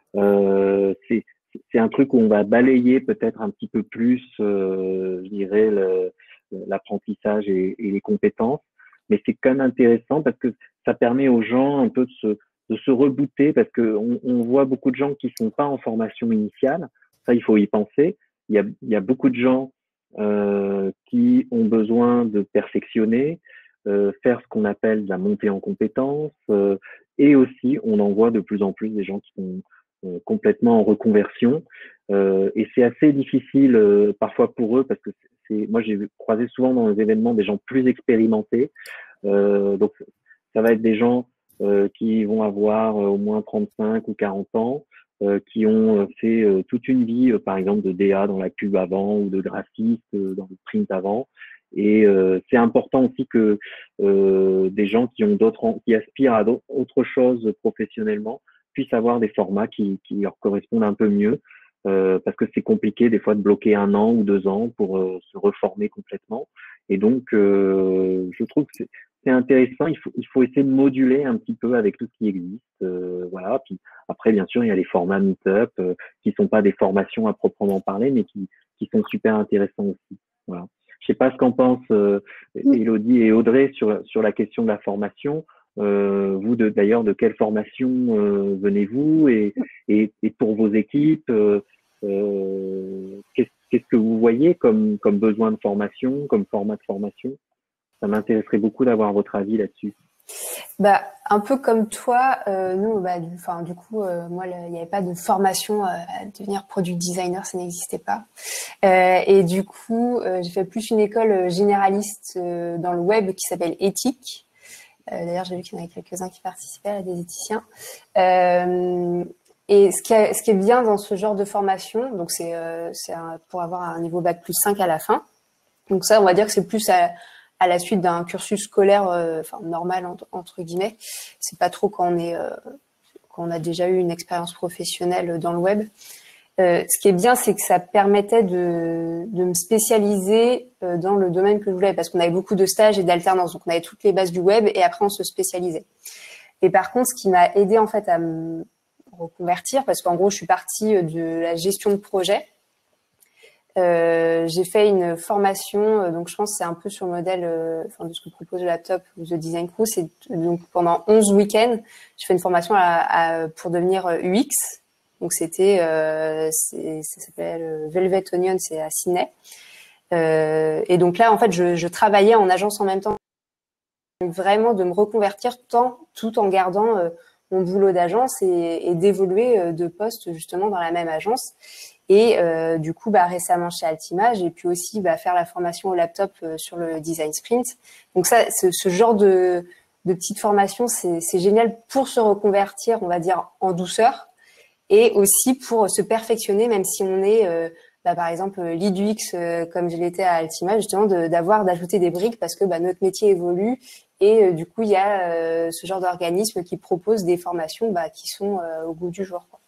Euh, c'est c'est un truc où on va balayer peut-être un petit peu plus, euh, je dirais, l'apprentissage et, et les compétences. Mais c'est quand même intéressant parce que ça permet aux gens un peu de se, de se rebooter parce que on, on voit beaucoup de gens qui sont pas en formation initiale. Ça, il faut y penser. Il y a, il y a beaucoup de gens euh, qui ont besoin de perfectionner, euh, faire ce qu'on appelle de la montée en compétences. Euh, et aussi, on en voit de plus en plus des gens qui sont Euh, complètement en reconversion euh, et c'est assez difficile euh, parfois pour eux parce que c'est moi j'ai croisé souvent dans les événements des gens plus expérimentés euh, donc ça va être des gens euh, qui vont avoir euh, au moins trente-cinq ou quarante ans euh, qui ont fait euh, toute une vie euh, par exemple de D A dans la pub avant ou de graphiste euh, dans le print avant et euh, c'est important aussi que euh, des gens qui ont d'autres qui aspirent à d'autres choses professionnellement puissent avoir des formats qui, qui leur correspondent un peu mieux, euh, parce que c'est compliqué des fois de bloquer un an ou deux ans pour euh, se reformer complètement. Et donc, euh, je trouve que c'est intéressant. Il faut, il faut essayer de moduler un petit peu avec tout ce qui existe. Euh, voilà. Puis après, bien sûr, il y a les formats meet-up euh, qui sont pas des formations à proprement parler, mais qui, qui sont super intéressants aussi. Voilà. Je sais pas ce qu'en pensent euh, Élodie et Audrey sur sur la question de la formation. Euh, vous, d'ailleurs, de, de quelle formation euh, venez-vous et, et, et pour vos équipes, euh, euh, qu'est-ce qu'est-ce que vous voyez comme, comme besoin de formation, comme format de formation? Ça m'intéresserait beaucoup d'avoir votre avis là-dessus. Bah, un peu comme toi, euh, nous, bah, du, enfin, du coup, euh, moi, il n'y avait pas de formation euh, à devenir product designer, ça n'existait pas. Euh, et du coup, euh, j'ai fait plus une école généraliste euh, dans le web qui s'appelle Éthique. Euh, D'ailleurs, j'ai vu qu'il y en avait quelques-uns qui participaient, des éthiciens. Euh, et ce qui, est, ce qui est bien dans ce genre de formation, donc c'est euh, pour avoir un niveau bac plus cinq à la fin. Donc ça, on va dire que c'est plus à, à la suite d'un cursus scolaire, euh, enfin normal entre, entre guillemets. C'est pas trop quand on est, euh, quand on a déjà eu une expérience professionnelle dans le web. Euh, ce qui est bien, c'est que ça permettait de, de me spécialiser euh, dans le domaine que je voulais, parce qu'on avait beaucoup de stages et d'alternance, donc on avait toutes les bases du web et après on se spécialisait. Et par contre, ce qui m'a aidé en fait à me reconvertir, parce qu'en gros, je suis partie de la gestion de projet. Euh, j'ai fait une formation, euh, donc je pense que c'est un peu sur le modèle euh, enfin, de ce que propose le laptop ou The Design Crew. C'est donc pendant onze week-ends, j'ai fait une formation à, à, pour devenir U X. Donc c'était, euh, ça s'appelle Velvet Onion, c'est à Sydney. Euh, et donc là, en fait, je, je travaillais en agence en même temps. vraiment de me reconvertir tant, tout en gardant euh, mon boulot d'agence et, et d'évoluer euh, de poste justement dans la même agence. Et euh, du coup, bah, récemment chez Altimage, et puis aussi bah, faire la formation au laptop euh, sur le design sprint. Donc ça, ce, ce genre de, de petites formations, c'est, c'est génial pour se reconvertir, on va dire, en douceur, et aussi pour se perfectionner, même si on est, euh, bah, par exemple, lead U X euh, comme je l'étais à Altimage, justement, de, d'avoir, d'ajouter des briques parce que bah, notre métier évolue. Et euh, du coup, il y a euh, ce genre d'organisme qui propose des formations bah, qui sont euh, au goût du jour, quoi.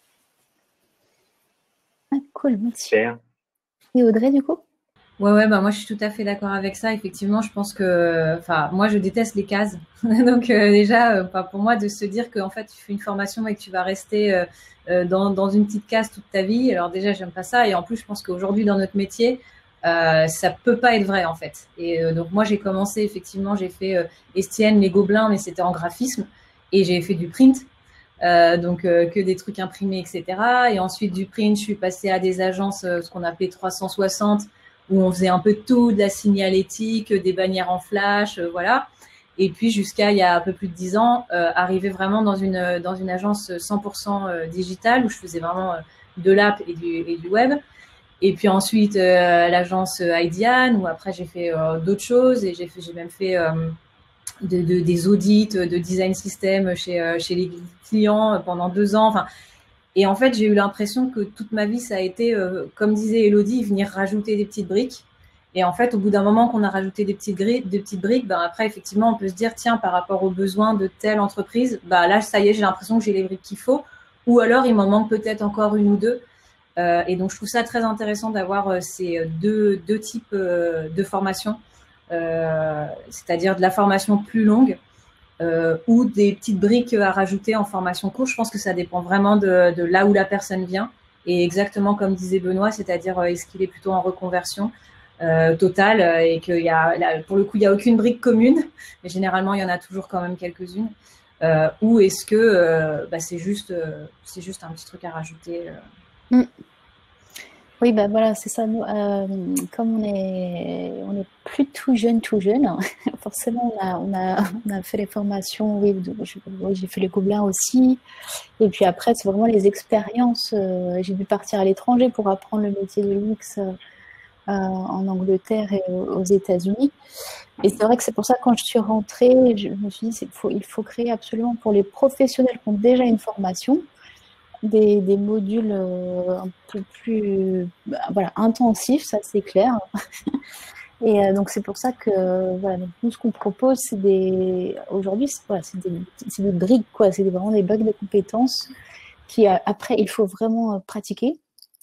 Ah, cool, merci. Super. Et Audrey, du coup? Ouais, ouais, bah moi je suis tout à fait d'accord avec ça. Effectivement, je pense que, enfin, moi je déteste les cases. Donc euh, déjà, euh, pour moi, de se dire qu'en fait tu fais une formation et que tu vas rester euh, euh, dans, dans une petite case toute ta vie. Alors déjà, j'aime pas ça. Et en plus, je pense qu'aujourd'hui dans notre métier, euh, ça peut pas être vrai en fait. Et euh, donc moi j'ai commencé effectivement, j'ai fait euh, Estienne, les Gobelins, mais c'était en graphisme et j'ai fait du print. Euh, donc euh, que des trucs imprimés, et cetera. Et ensuite du print, je suis passée à des agences, euh, ce qu'on appelait trois cent soixante, où on faisait un peu de tout, de la signalétique, des bannières en flash, euh, voilà. Et puis jusqu'à il y a un peu plus de dix ans, euh, arriver vraiment dans une dans une agence cent pour cent digitale où je faisais vraiment euh, de l'app et du et du web. Et puis ensuite euh, l'agence Idean, où après j'ai fait euh, d'autres choses et j'ai fait j'ai même fait euh, De, de, des audits de design system chez, euh, chez les clients pendant deux ans. Enfin, et en fait, j'ai eu l'impression que toute ma vie, ça a été, euh, comme disait Elodie, venir rajouter des petites briques. Et en fait, au bout d'un moment qu'on a rajouté des petites, grilles, des petites briques, ben après, effectivement, on peut se dire, tiens, par rapport aux besoins de telle entreprise, bah là, ça y est, j'ai l'impression que j'ai les briques qu'il faut. Ou alors, il m'en manque peut-être encore une ou deux. Euh, et donc, je trouve ça très intéressant d'avoir euh, ces deux, deux types euh, de formations. Euh, c'est-à-dire de la formation plus longue euh, ou des petites briques à rajouter en formation courte. Je pense que ça dépend vraiment de, de là où la personne vient. Et exactement comme disait Benoît, c'est-à-dire euh, est-ce qu'il est plutôt en reconversion euh, totale euh, et qu'il y a, là, pour le coup, il n'y a aucune brique commune, mais généralement, il y en a toujours quand même quelques-unes. Euh, ou est-ce que euh, bah, c'est juste, euh, c'est juste un petit truc à rajouter euh. Mm. Oui, ben voilà, c'est ça. Nous, euh, comme on est, on est plus tout jeune, tout jeune, forcément, on a, on a, on a fait les formations. Oui, je, oui, j'ai fait les Gobelins aussi. Et puis après, c'est vraiment les expériences. Euh, j'ai dû partir à l'étranger pour apprendre le métier de l'U X euh, en Angleterre et aux États-Unis. Et c'est vrai que c'est pour ça que quand je suis rentrée, je me suis dit, il faut, il faut créer absolument pour les professionnels qui ont déjà une formation. Des, des modules euh, un peu plus bah, voilà, intensifs, ça c'est clair. Et euh, donc c'est pour ça que euh, voilà, donc nous ce qu'on propose, c'est des aujourd'hui, c'est, voilà, c'est, des, c'est des briques, quoi, c'est des, vraiment des bacs de compétences qui euh, après il faut vraiment euh, pratiquer.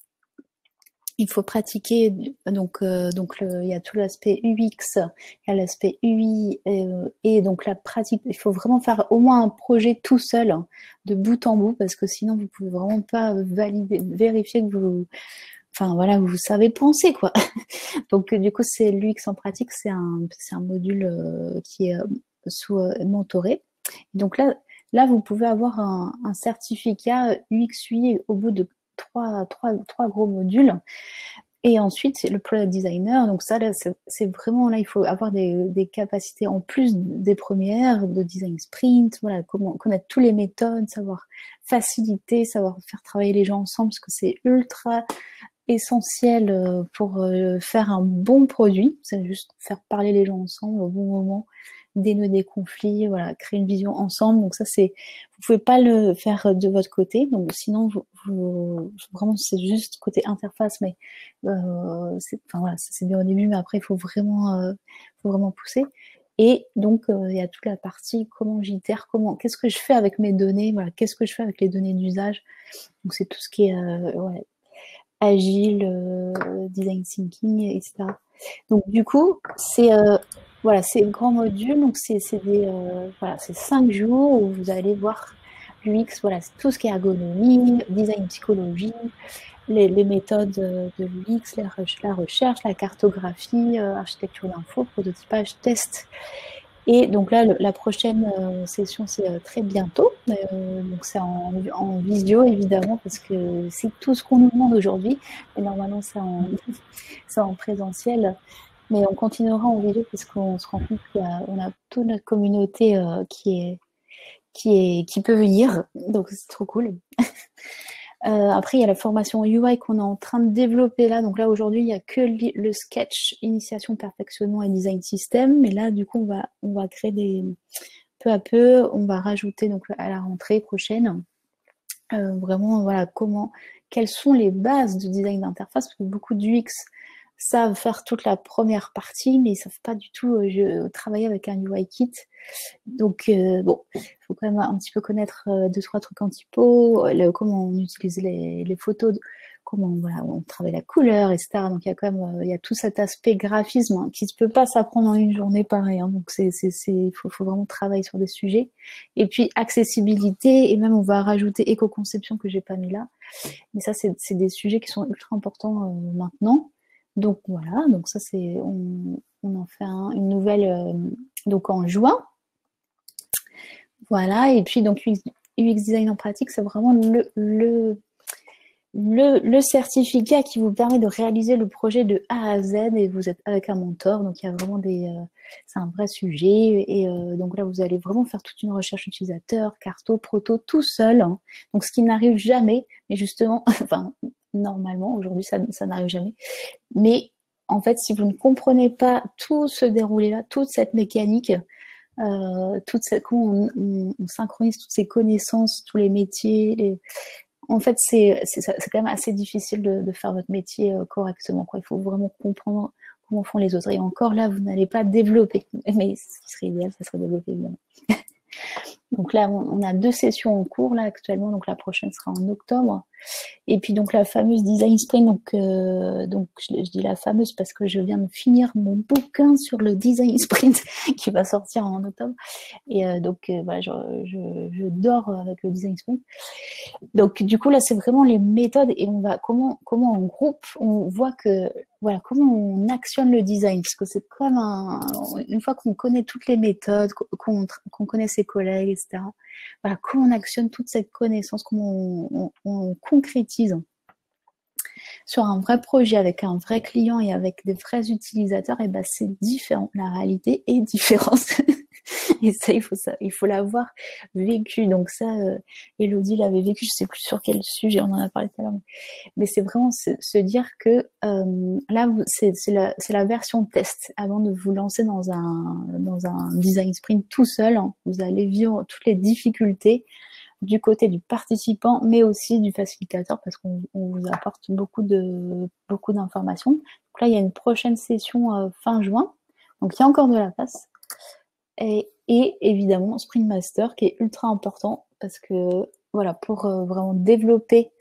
Il faut pratiquer, donc, euh, donc le, il y a tout l'aspect U X, il y a l'aspect U I, euh, et donc la pratique, il faut vraiment faire au moins un projet tout seul, hein, de bout en bout, parce que sinon vous pouvez vraiment pas valider, vérifier que vous, enfin voilà, vous savez penser, quoi. Donc du coup, c'est l'U X en pratique, c'est un, c'est un module euh, qui est euh, sous euh, mentoré. Donc là, là, vous pouvez avoir un, un certificat U X U I au bout de Trois, trois, trois gros modules. Et ensuite, c'est le product designer. Donc ça, là, c'est, c'est vraiment, là, il faut avoir des, des capacités en plus des premières, de design sprint, voilà, comment connaître toutes les méthodes, savoir faciliter, savoir faire travailler les gens ensemble, parce que c'est ultra essentiel pour faire un bon produit. C'est juste faire parler les gens ensemble au bon moment, dénouer des conflits, voilà, créer une vision ensemble. Donc ça, c'est, vous pouvez pas le faire de votre côté. Donc sinon, vous, vous vraiment, c'est juste côté interface, mais euh, c'est, enfin voilà, c'est bien au début, mais après, il faut vraiment, euh, faut vraiment pousser. Et donc, euh, il y a toute la partie comment j'itère, comment, qu'est-ce que je fais avec mes données, voilà, qu'est-ce que je fais avec les données d'usage. Donc c'est tout ce qui est euh, ouais, agile, euh, design thinking, et cetera. Donc du coup, c'est euh, voilà, c'est le grand module. Donc c'est c'est des euh, voilà, c'est cinq jours où vous allez voir l'U X. Voilà, c'est tout ce qui est ergonomie, design psychologie, les, les méthodes de l'U X, la, la recherche, la cartographie, euh, architecture d'info, prototypage, test. Et donc là, le, la prochaine euh, session, c'est euh, très bientôt. Euh, donc c'est en, en visio, évidemment, parce que c'est tout ce qu'on nous demande aujourd'hui. Et normalement, c'est en, c'est en présentiel. Mais on continuera en vidéo parce qu'on se rend compte qu'on a, on a toute notre communauté euh, qui est qui est qui peut venir, donc c'est trop cool. euh, après, il y a la formation U I qu'on est en train de développer là. Donc là aujourd'hui, il y a que le, le sketch, initiation, perfectionnement et design system. Mais là, du coup, on va on va créer des peu à peu, on va rajouter donc à la rentrée prochaine euh, vraiment voilà comment quelles sont les bases du design d'interface parce que beaucoup de U X savent faire toute la première partie, mais ils savent pas du tout euh, je, travailler avec un U I kit. Donc euh, bon, il faut quand même un petit peu connaître euh, deux trois trucs en typo, le, comment on utilise les, les photos, de, comment voilà on travaille la couleur, et cetera. Donc il y a quand même euh, il y a tout cet aspect graphisme hein, qui ne peut pas s'apprendre en une journée pareil. Hein, donc c'est c'est c'est il faut, faut vraiment travailler sur des sujets. Et puis accessibilité et même on va rajouter éco-conception que j'ai pas mis là. Mais ça c'est c'est des sujets qui sont ultra importants euh, maintenant. Donc voilà, donc ça c'est on, on en fait un, une nouvelle euh, donc en juin. Voilà, et puis donc U X, U X design en pratique, c'est vraiment le, le le le certificat qui vous permet de réaliser le projet de A à Z et vous êtes avec un mentor, donc il y a vraiment des euh, c'est un vrai sujet et euh, donc là vous allez vraiment faire toute une recherche utilisateur, carto, proto, tout seul. Hein. Donc ce qui n'arrive jamais, mais justement, enfin normalement aujourd'hui ça ça n'arrive jamais. Mais en fait, si vous ne comprenez pas tout ce déroulé-là, toute cette mécanique, euh, toute cette, comment on, on, on synchronise toutes ces connaissances, tous les métiers, les... en fait, c'est, c'est, c'est quand même assez difficile de, de faire votre métier euh, correctement. Quoi. Il faut vraiment comprendre comment font les autres. Et encore là, vous n'allez pas développer. Mais ce qui serait idéal, ça serait développer, évidemment. Donc là, on a deux sessions en cours là actuellement. Donc la prochaine sera en octobre. Et puis donc la fameuse design sprint. Donc euh, donc je, je dis la fameuse parce que je viens de finir mon bouquin sur le design sprint qui va sortir en octobre. Et euh, donc euh, voilà, je, je, je dors avec le design sprint. Donc du coup là, c'est vraiment les méthodes et on va comment comment en groupe on voit que voilà comment on actionne le design parce que c'est comme un une fois qu'on connaît toutes les méthodes, qu'on qu'on connaît ses collègues, et cetera. Voilà comment on actionne toute cette connaissance, comment on, on, on concrétise sur un vrai projet avec un vrai client et avec des vrais utilisateurs. Et ben c'est différent, la réalité est différente. Et ça, il faut ça, il faut l'avoir vécu. Donc ça, euh, Elodie l'avait vécu. Je sais plus sur quel sujet, on en a parlé tout à l'heure. Mais, mais c'est vraiment se, se dire que euh, là, c'est, c'est, la, c'est la version test. Avant de vous lancer dans un dans un design sprint tout seul, hein, vous allez vivre toutes les difficultés du côté du participant, mais aussi du facilitateur, parce qu'on on vous apporte beaucoup de beaucoup d'informations. Donc là, il y a une prochaine session euh, fin juin. Donc il y a encore de la place. Et, et évidemment Sprint Master qui est ultra important parce que voilà pour euh, vraiment développer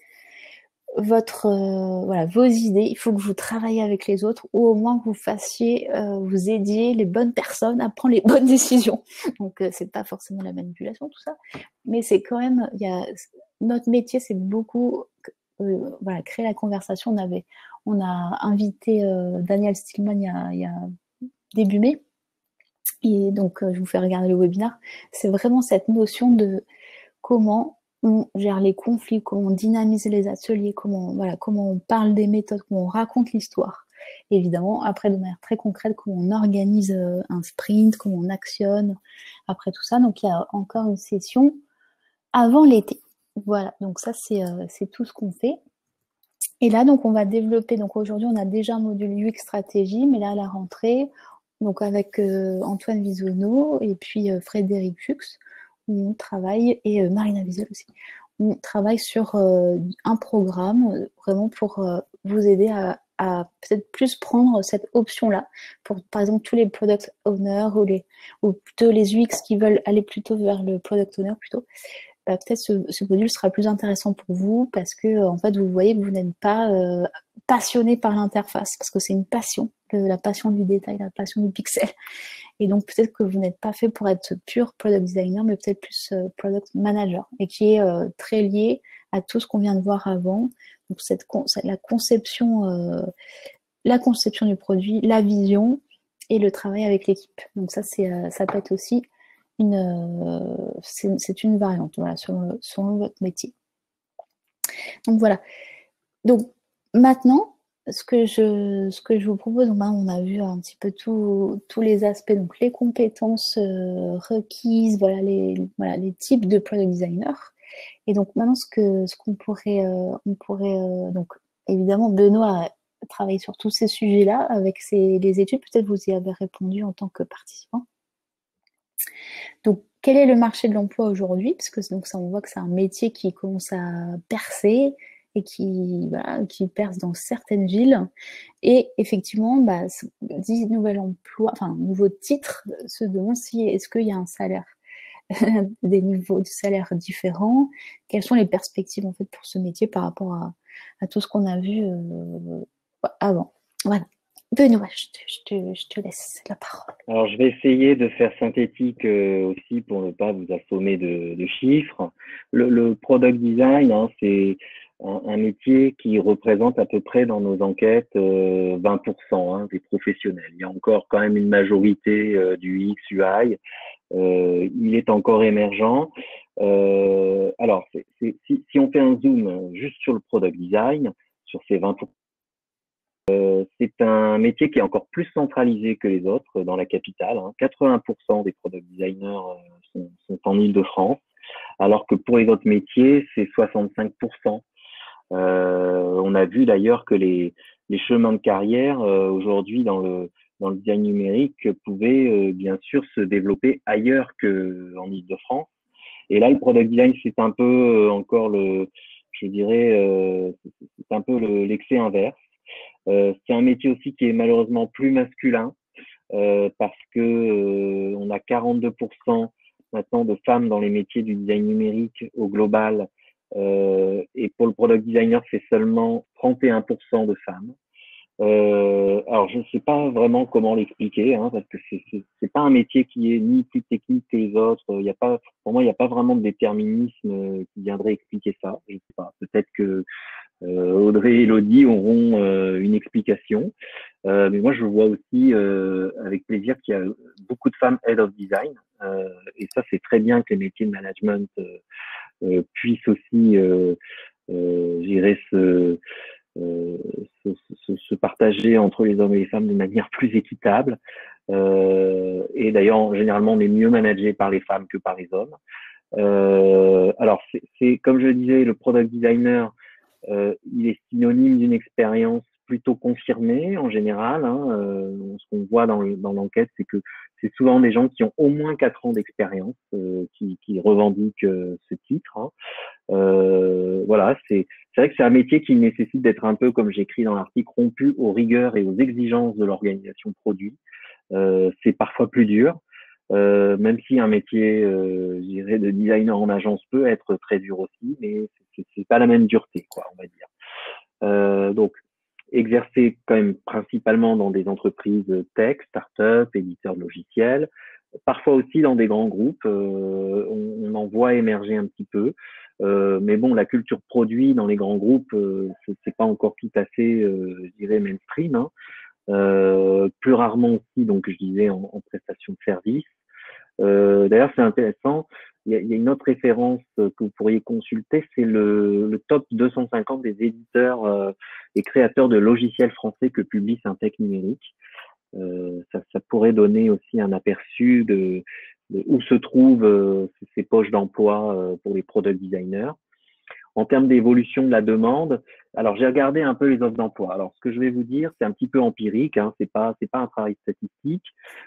votre euh, voilà vos idées, il faut que vous travaillez avec les autres ou au moins que vous fassiez euh, vous aidiez les bonnes personnes à prendre les bonnes décisions. Donc euh, c'est pas forcément la manipulation tout ça, mais c'est quand même il y a notre métier c'est beaucoup euh, voilà créer la conversation. On avait on a invité euh, Daniel Stillman il y a, il y a début mai. Et donc, euh, je vous fais regarder le webinaire. C'est vraiment cette notion de comment on gère les conflits, comment on dynamise les ateliers, comment, voilà, comment on parle des méthodes, comment on raconte l'histoire. Et évidemment, après, de manière très concrète, comment on organise euh, un sprint, comment on actionne, après tout ça. Donc, il y a encore une session avant l'été. Voilà, donc ça, c'est, euh, c'est tout ce qu'on fait. Et là, donc, on va développer, donc aujourd'hui, on a déjà un module U X stratégie, mais là, à la rentrée, donc avec euh, Antoine Visonneau et puis euh, Frédéric Fuchs, on travaille, et euh, Marina Wiesel aussi, on travaille sur euh, un programme euh, vraiment pour euh, vous aider à, à peut-être plus prendre cette option-là, pour par exemple tous les product owners ou, les, ou plutôt les U X qui veulent aller plutôt vers le product owner plutôt. Bah, peut-être ce, ce module sera plus intéressant pour vous parce que en fait vous voyez que vous n'êtes pas euh, passionné par l'interface parce que c'est une passion, la passion du détail, la passion du pixel. Et donc peut-être que vous n'êtes pas fait pour être pur product designer, mais peut-être plus euh, product manager et qui est euh, très lié à tout ce qu'on vient de voir avant. Donc cette la conception, euh, la conception du produit, la vision et le travail avec l'équipe. Donc ça c'est euh, ça peut être aussi une euh, c'est, c'est une variante voilà selon, selon votre métier. Donc voilà. Donc maintenant ce que je, ce que je vous propose, donc, on a vu un petit peu tout, tous les aspects, donc les compétences euh, requises, voilà les, voilà les types de product designer. Et donc maintenant, ce que, ce qu'on pourrait, euh, on pourrait, euh, donc évidemment, Benoît a travaillé sur tous ces sujets-là avec ses, les études. Peut-être vous y avez répondu en tant que participant. Donc, quel est le marché de l'emploi aujourd'hui? Parce que donc ça, on voit que c'est un métier qui commence à percer et qui, voilà, qui perce dans certaines villes. Et effectivement, bah, dix nouveaux emplois, enfin, nouveaux titres se demandent si est-ce qu'il y a un salaire, des niveaux de salaire différents. Quelles sont les perspectives en fait pour ce métier par rapport à, à tout ce qu'on a vu euh, avant. Voilà. Benoît, je te, je, te, je te laisse la parole. Alors, je vais essayer de faire synthétique euh, aussi pour ne pas vous assommer de, de chiffres. Le, le product design, hein, c'est un, un métier qui représente à peu près dans nos enquêtes euh, vingt pour cent hein, des professionnels. Il y a encore quand même une majorité euh, du U X U I. Euh, il est encore émergent. Euh, alors, c'est, c'est, si, si on fait un zoom juste sur le product design, sur ces vingt pour cent, Euh, c'est un métier qui est encore plus centralisé que les autres dans la capitale. Hein. quatre-vingts pour cent des product designers euh, sont, sont en Île-de-France, alors que pour les autres métiers, c'est soixante-cinq pour cent. Euh, on a vu d'ailleurs que les, les chemins de carrière euh, aujourd'hui dans le, dans le design numérique pouvaient euh, bien sûr se développer ailleurs qu'en Île-de-France. Et là, le product design, c'est un peu euh, encore le, je dirais, euh, c'est un peu le, l'excès inverse. Euh, c'est un métier aussi qui est malheureusement plus masculin euh, parce que euh, on a quarante-deux pour cent maintenant de femmes dans les métiers du design numérique au global euh, et pour le product designer c'est seulement trente et un pour cent de femmes. Euh, alors je ne sais pas vraiment comment l'expliquer hein, parce que c'est, c'est c'est pas un métier qui est ni plus technique que les autres. Il y a pas pour moi il n'y a pas vraiment de déterminisme qui viendrait expliquer ça. Je sais pas. Peut-être que Euh, Audrey et Elodie auront euh, une explication. Euh, mais moi, je vois aussi euh, avec plaisir qu'il y a beaucoup de femmes head of design. Euh, et ça, c'est très bien que les métiers de management euh, euh, puissent aussi, euh, euh, je dirais, se, euh, se, se, se partager entre les hommes et les femmes de manière plus équitable. Euh, et d'ailleurs, généralement, on est mieux managé par les femmes que par les hommes. Euh, alors, c'est, c'est comme je le disais, le product designer, Euh, il est synonyme d'une expérience plutôt confirmée en général. Hein. Euh, ce qu'on voit dans, le, dans l'enquête, c'est que c'est souvent des gens qui ont au moins quatre ans d'expérience euh, qui, qui revendiquent euh, ce titre. Hein. Euh, voilà, c'est, c'est vrai que c'est un métier qui nécessite d'être un peu, comme j'écris dans l'article, rompu aux rigueurs et aux exigences de l'organisation produit. Euh, c'est parfois plus dur. Euh, même si un métier, euh, je dirais, de designer en agence peut être très dur aussi, mais c'est, c'est pas la même dureté, quoi, on va dire. Euh, donc, exercer quand même principalement dans des entreprises tech, start-up, éditeurs de logiciels, parfois aussi dans des grands groupes, euh, on, on en voit émerger un petit peu. Euh, mais bon, la culture produit dans les grands groupes, euh, c'est, c'est pas encore tout à fait, euh, je dirais, mainstream. Hein. Euh, plus rarement aussi, donc je disais, en, en prestation de service. Euh, d'ailleurs, c'est intéressant. Il y, a, il y a une autre référence que vous pourriez consulter, c'est le, le top deux cent cinquante des éditeurs euh, et créateurs de logiciels français que publie Syntec Numérique. Euh, ça, ça pourrait donner aussi un aperçu de, de où se trouvent euh, ces poches d'emploi euh, pour les product designers. En termes d'évolution de la demande, alors j'ai regardé un peu les offres d'emploi. Alors ce que je vais vous dire, c'est un petit peu empirique, hein, c'est pas c'est pas un travail statistique.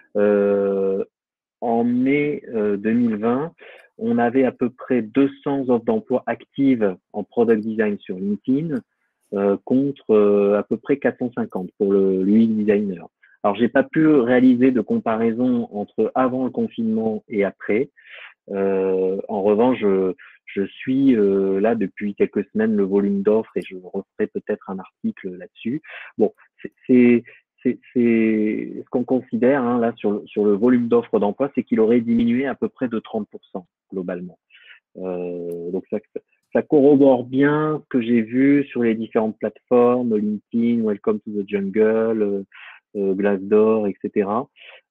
Euh, En mai euh, deux mille vingt, on avait à peu près deux cents offres d'emploi actives en product design sur LinkedIn euh, contre euh, à peu près quatre cent cinquante pour le U X designer. Alors, j'ai pas pu réaliser de comparaison entre avant le confinement et après. Euh, en revanche, je, je suis euh, là depuis quelques semaines le volume d'offres et je referai peut-être un article là-dessus. Bon, c'est, c'est C'est, c'est ce qu'on considère hein, là sur, sur le volume d'offres d'emploi, c'est qu'il aurait diminué à peu près de trente pour cent globalement. Euh, donc ça, ça corrobore bien ce que j'ai vu sur les différentes plateformes, LinkedIn, Welcome to the Jungle, euh, euh, Glassdoor, et cetera.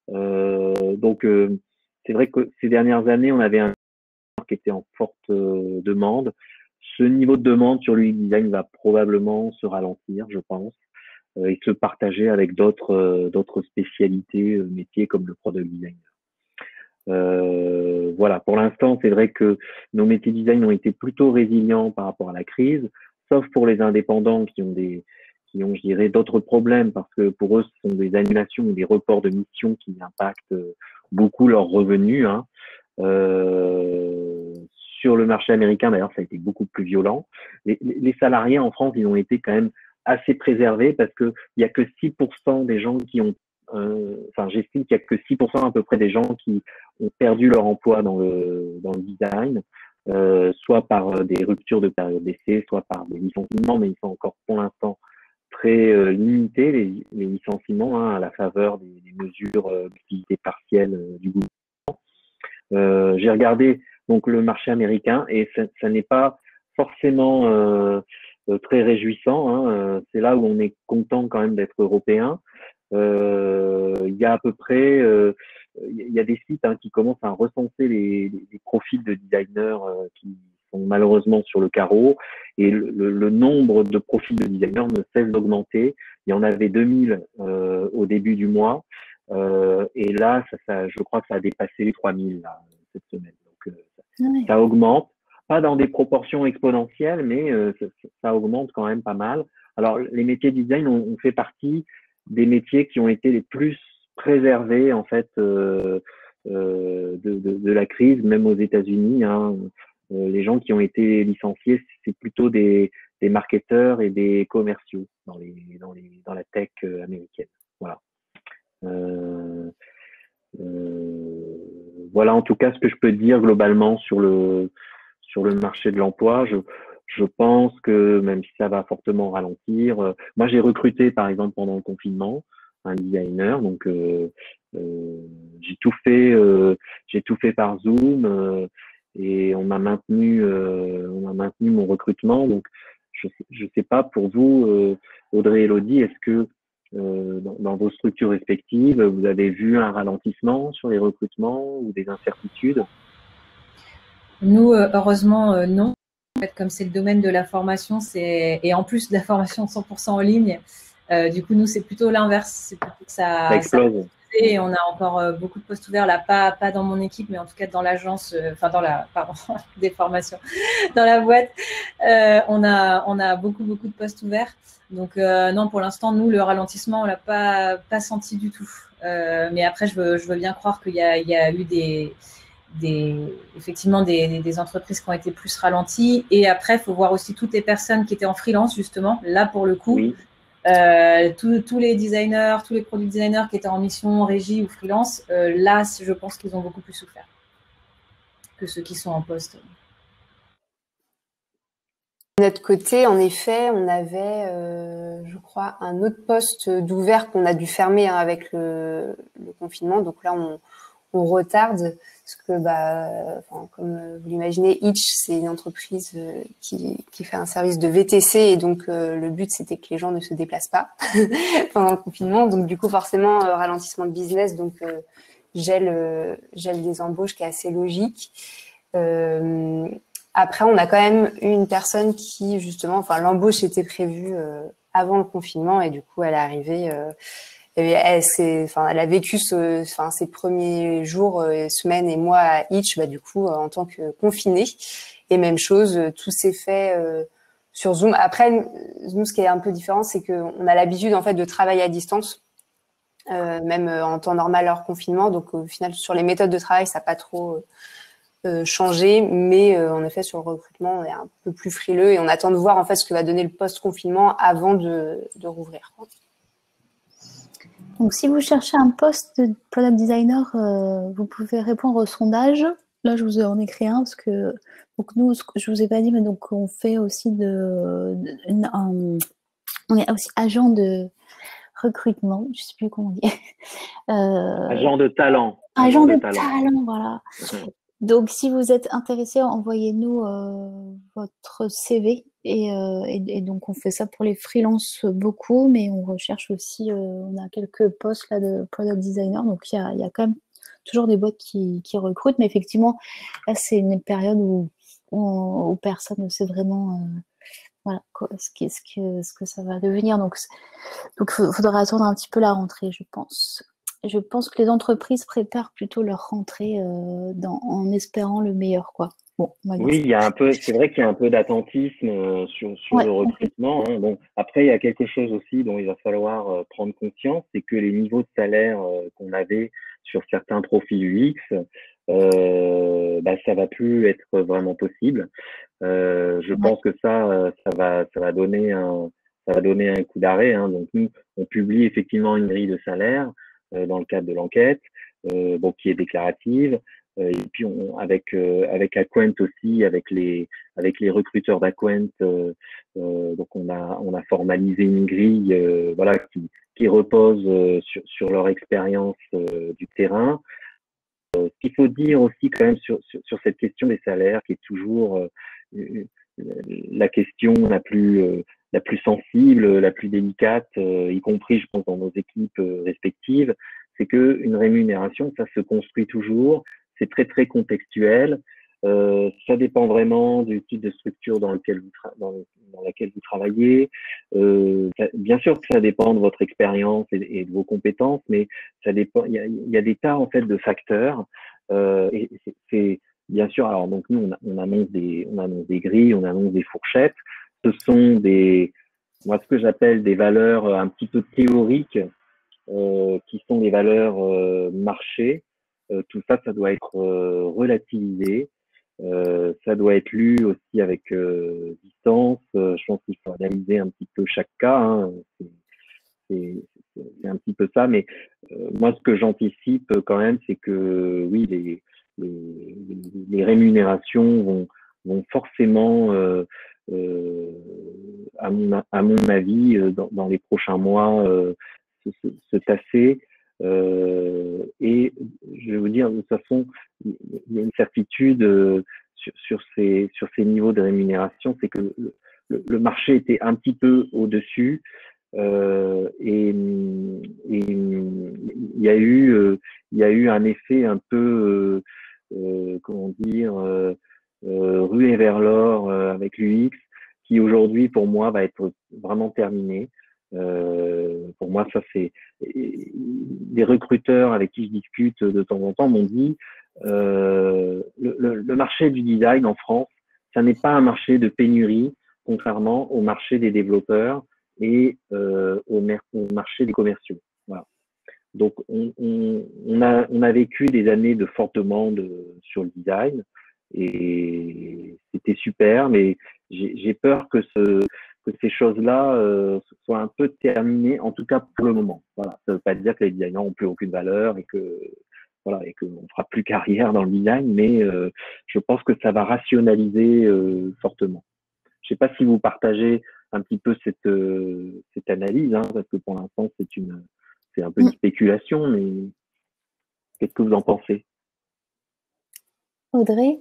Euh, donc euh, c'est vrai que ces dernières années, on avait un qui était en forte euh, demande. Ce niveau de demande sur l'U X design va probablement se ralentir, je pense. euh, et se partager avec d'autres euh, d'autres spécialités, euh, métiers comme le product design. Euh, voilà, pour l'instant, c'est vrai que nos métiers design ont été plutôt résilients par rapport à la crise, sauf pour les indépendants qui ont des, qui ont, je dirais, d'autres problèmes parce que pour eux, ce sont des annulations ou des reports de missions qui impactent beaucoup leurs revenus. Hein. Euh, sur le marché américain, d'ailleurs, ça a été beaucoup plus violent. Les, les salariés en France, ils ont été quand même assez préservés parce que il y a que six pour cent des gens qui ont Euh, enfin, j'estime qu'il y a que six pour cent à peu près des gens qui ont perdu leur emploi dans le, dans le design, euh, soit par des ruptures de période d'essai, soit par des licenciements, mais ils sont encore pour l'instant très euh, limités, les, les licenciements, hein, à la faveur des, des mesures euh, d'activité partielle euh, du gouvernement. Euh, j'ai regardé donc le marché américain et ça, ça n'est pas forcément euh, très réjouissant. Hein. C'est là où on est content quand même d'être européen. Euh, il y a à peu près, euh, il y a des sites hein, qui commencent à recenser les, les, les profils de designers euh, qui sont malheureusement sur le carreau et le, le, le nombre de profils de designers ne cesse d'augmenter. Il y en avait deux mille euh, au début du mois euh, et là, ça, ça, je crois que ça a dépassé les trois mille là, cette semaine. Donc, euh, ça, Oui. ça augmente, pas dans des proportions exponentielles, mais euh, ça, ça augmente quand même pas mal. Alors, les métiers de design, on, on fait partie des métiers qui ont été les plus préservés en fait euh, euh, de, de, de la crise, même aux États-Unis. Hein. Euh, les gens qui ont été licenciés, c'est plutôt des, des marketeurs et des commerciaux dans les dans les dans la tech euh, américaine. Voilà. Euh, euh, voilà en tout cas ce que je peux dire globalement sur le sur le marché de l'emploi. Je Je pense que même si ça va fortement ralentir, euh, moi j'ai recruté par exemple pendant le confinement un designer, donc euh, euh, j'ai tout fait, euh, j'ai tout fait par Zoom euh, et on m'a maintenu, euh, on m'a maintenu mon recrutement. Donc je je sais pas pour vous, euh, Audrey et Elodie, est-ce que euh, dans, dans vos structures respectives, vous avez vu un ralentissement sur les recrutements ou des incertitudes? Nous, euh, heureusement, euh, non. En fait, comme c'est le domaine de la formation, c'est et en plus de la formation cent pour cent en ligne, euh, du coup, nous, c'est plutôt l'inverse. C'est plutôt que ça, Ça explose. ça et on a encore euh, beaucoup de postes ouverts là, pas, pas dans mon équipe, mais en tout cas dans l'agence, euh, enfin dans la, pardon, des formations, dans la boîte, euh, on a, on a beaucoup, beaucoup de postes ouverts. Donc euh, non, pour l'instant, nous, le ralentissement, on l'a pas, pas senti du tout. Euh, mais après, je veux, je veux bien croire qu'il y a, il y a eu des Des, effectivement des, des entreprises qui ont été plus ralenties. Et après, il faut voir aussi toutes les personnes qui étaient en freelance, justement. Là, pour le coup, Oui. euh, tous, tous les designers, tous les product designers qui étaient en mission, régie ou freelance, euh, là, je pense qu'ils ont beaucoup plus souffert que ceux qui sont en poste. De notre côté, en effet, on avait, euh, je crois, un autre poste d'ouvert qu'on a dû fermer hein, avec le, le confinement. Donc là, on, on retarde parce que, bah, enfin, comme vous l'imaginez, Itch, c'est une entreprise qui, qui fait un service de V T C et donc euh, le but, c'était que les gens ne se déplacent pas pendant le confinement. Donc du coup, forcément, euh, ralentissement de business, donc euh, gel, euh, gel des embauches qui est assez logique. Euh, Après, on a quand même eu une personne qui, justement, enfin, l'embauche était prévue euh, avant le confinement et du coup, elle est arrivée. Euh, et elle, c'est, enfin, elle a vécu ce, enfin, ses premiers jours, euh, semaines et mois à Itch, bah, du coup, euh, en tant que confinée. Et même chose, euh, tout s'est fait euh, sur Zoom. Après, nous, ce qui est un peu différent, c'est qu'on a l'habitude, en fait, de travailler à distance, euh, même euh, en temps normal hors confinement. Donc, au final, sur les méthodes de travail, ça n'a pas trop euh, Euh, changer, mais euh, en effet sur le recrutement on est un peu plus frileux et on attend de voir en fait ce que va donner le post-confinement avant de, de rouvrir. Donc, si vous cherchez un poste de product designer, euh, vous pouvez répondre au sondage. Là, je vous en ai créé un parce que donc nous, ce que je vous ai pas dit, mais donc on fait aussi de, de une, un, on est aussi agent de recrutement. Je sais plus comment on dit. Euh, Agent de talent. agent, agent de, de talent. talent, voilà. Donc, si vous êtes intéressé, envoyez-nous euh, votre C V et, euh, et, et donc on fait ça pour les freelances beaucoup, mais on recherche aussi, euh, on a quelques postes là de product designer, donc il y a, y a quand même toujours des boîtes qui, qui recrutent, mais effectivement là c'est une période où, où, où personne ne sait vraiment voilà, ce, qui, ce, que, ce que ça va devenir. Donc, donc, il faudra attendre un petit peu la rentrée, je pense. Je pense que les entreprises préparent plutôt leur rentrée euh, dans, en espérant le meilleur, quoi. Bon, oui, il y a un peu, c'est vrai qu'il y a un peu d'attentisme euh, sur, sur ouais. le recrutement. Hein. Bon, après, il y a quelque chose aussi dont il va falloir euh, prendre conscience, c'est que les niveaux de salaire euh, qu'on avait sur certains profils U X, euh, bah, ça va plus être vraiment possible. Euh, je Ouais. pense que ça, ça va, ça va donner un, ça va donner un coup d'arrêt. Hein. Donc nous, on publie effectivement une grille de salaire euh, dans le cadre de l'enquête, euh, bon, qui est déclarative. Euh, et puis on, avec euh, avec Aquent aussi, avec les avec les recruteurs d'Aquent, euh, euh, donc on a on a formalisé une grille, euh, voilà, qui qui repose euh, sur sur leur expérience euh, du terrain. Euh, ce qu'il faut dire aussi quand même sur sur, sur cette question des salaires, qui est toujours euh, la question la plus euh, la plus sensible, la plus délicate, euh, y compris je pense dans nos équipes euh, respectives, c'est que une rémunération, ça se construit toujours. C'est très très contextuel. Euh, ça dépend vraiment du type de structure dans lequel vous dans, dans laquelle vous travaillez. Euh, ça, bien sûr que ça dépend de votre expérience et, et de vos compétences, mais ça dépend. Il y a, il y a des tas en fait de facteurs. Euh, et c'est bien sûr. Alors donc nous on, a, on annonce des on annonce des grilles, on annonce des fourchettes. Ce sont des moi ce que j'appelle des valeurs un petit peu théoriques, euh, qui sont des valeurs euh, marché. Euh, tout ça, ça doit être euh, relativisé. Euh, ça doit être lu aussi avec euh, distance. Euh, je pense qu'il faut analyser un petit peu chaque cas. Hein. C'est un petit peu ça. Mais euh, moi, ce que j'anticipe quand même, c'est que oui, les, les, les rémunérations vont, vont forcément, euh, euh, à, mon, à mon avis, dans, dans les prochains mois, euh, se, se, se tasser. Euh, et je vais vous dire, de toute façon, il y a une certitude euh, sur, sur, ces, sur ces niveaux de rémunération, c'est que le, le, le marché était un petit peu au-dessus. Euh, et, et il y a eu, euh, il y a eu un effet un peu, euh, euh, comment dire, euh, euh, rué vers l'or euh, avec l'U X, qui aujourd'hui pour moi va être vraiment terminé. Euh, pour moi, ça c'est des recruteurs avec qui je discute de temps en temps m'ont dit euh, le, le, le marché du design en France, ça n'est pas un marché de pénurie, contrairement au marché des développeurs et euh, au, au marché des commerciaux. Voilà. Donc on, on, on, a, on a vécu des années de forte demande sur le design et c'était super, mais j'ai peur que ce que ces choses-là euh, soient un peu terminées, en tout cas pour le moment. Voilà, ça ne veut pas dire que les designers n'ont plus aucune valeur et que voilà et qu'on ne fera plus carrière dans le design, mais euh, je pense que ça va rationaliser euh, fortement. Je ne sais pas si vous partagez un petit peu cette euh, cette analyse, hein, parce que pour l'instant c'est une c'est un peu une spéculation, mais qu'est-ce que vous en pensez? Audrey?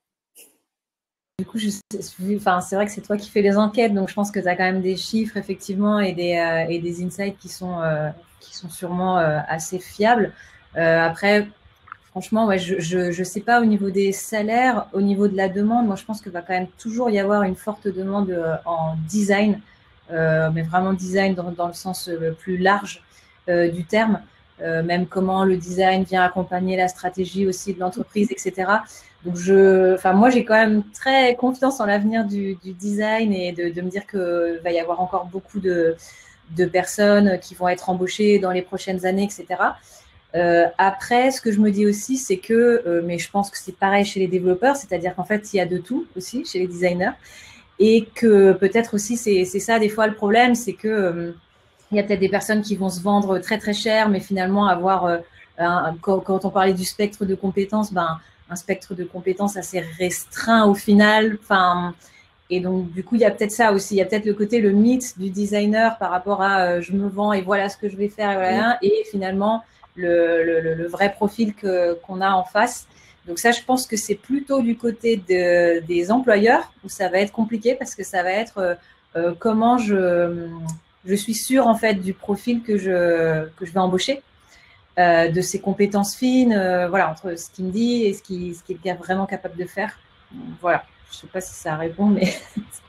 Du coup, je sais, enfin, c'est vrai que c'est toi qui fais les enquêtes, donc je pense que tu as quand même des chiffres, effectivement, et des, euh, et des insights qui sont, euh, qui sont sûrement euh, assez fiables. Euh, après, franchement, ouais, je ne sais pas au niveau des salaires, au niveau de la demande, moi je pense qu'il va quand même toujours y avoir une forte demande euh, en design, euh, mais vraiment design dans, dans le sens le plus large euh, du terme, euh, même comment le design vient accompagner la stratégie aussi de l'entreprise, et cetera. Donc, je, enfin, moi, j'ai quand même très confiance en l'avenir du, du design et de, de me dire qu'il va y avoir encore beaucoup de, de personnes qui vont être embauchées dans les prochaines années, et cetera. Euh, après, ce que je me dis aussi, c'est que, euh, mais je pense que c'est pareil chez les développeurs, c'est-à-dire qu'en fait, il y a de tout aussi chez les designers et que peut-être aussi, c'est ça des fois le problème, c'est que euh, il y a peut-être des personnes qui vont se vendre très, très cher, mais finalement avoir, euh, un, quand, quand on parlait du spectre de compétences, ben, un spectre de compétences assez restreint au final. Enfin, et donc, du coup, il y a peut-être ça aussi. Il y a peut-être le côté, le mythe du designer par rapport à euh, je me vends et voilà ce que je vais faire. Et, voilà, et finalement, le, le, le vrai profil que, qu'on a en face. Donc ça, je pense que c'est plutôt du côté de, des employeurs où ça va être compliqué parce que ça va être euh, euh, comment je, je suis sûre en fait du profil que je, que je vais embaucher. Euh, de ses compétences fines, euh, voilà, entre ce qu'il me dit et ce qu'il ce qu'il est vraiment capable de faire. Voilà, je ne sais pas si ça répond, mais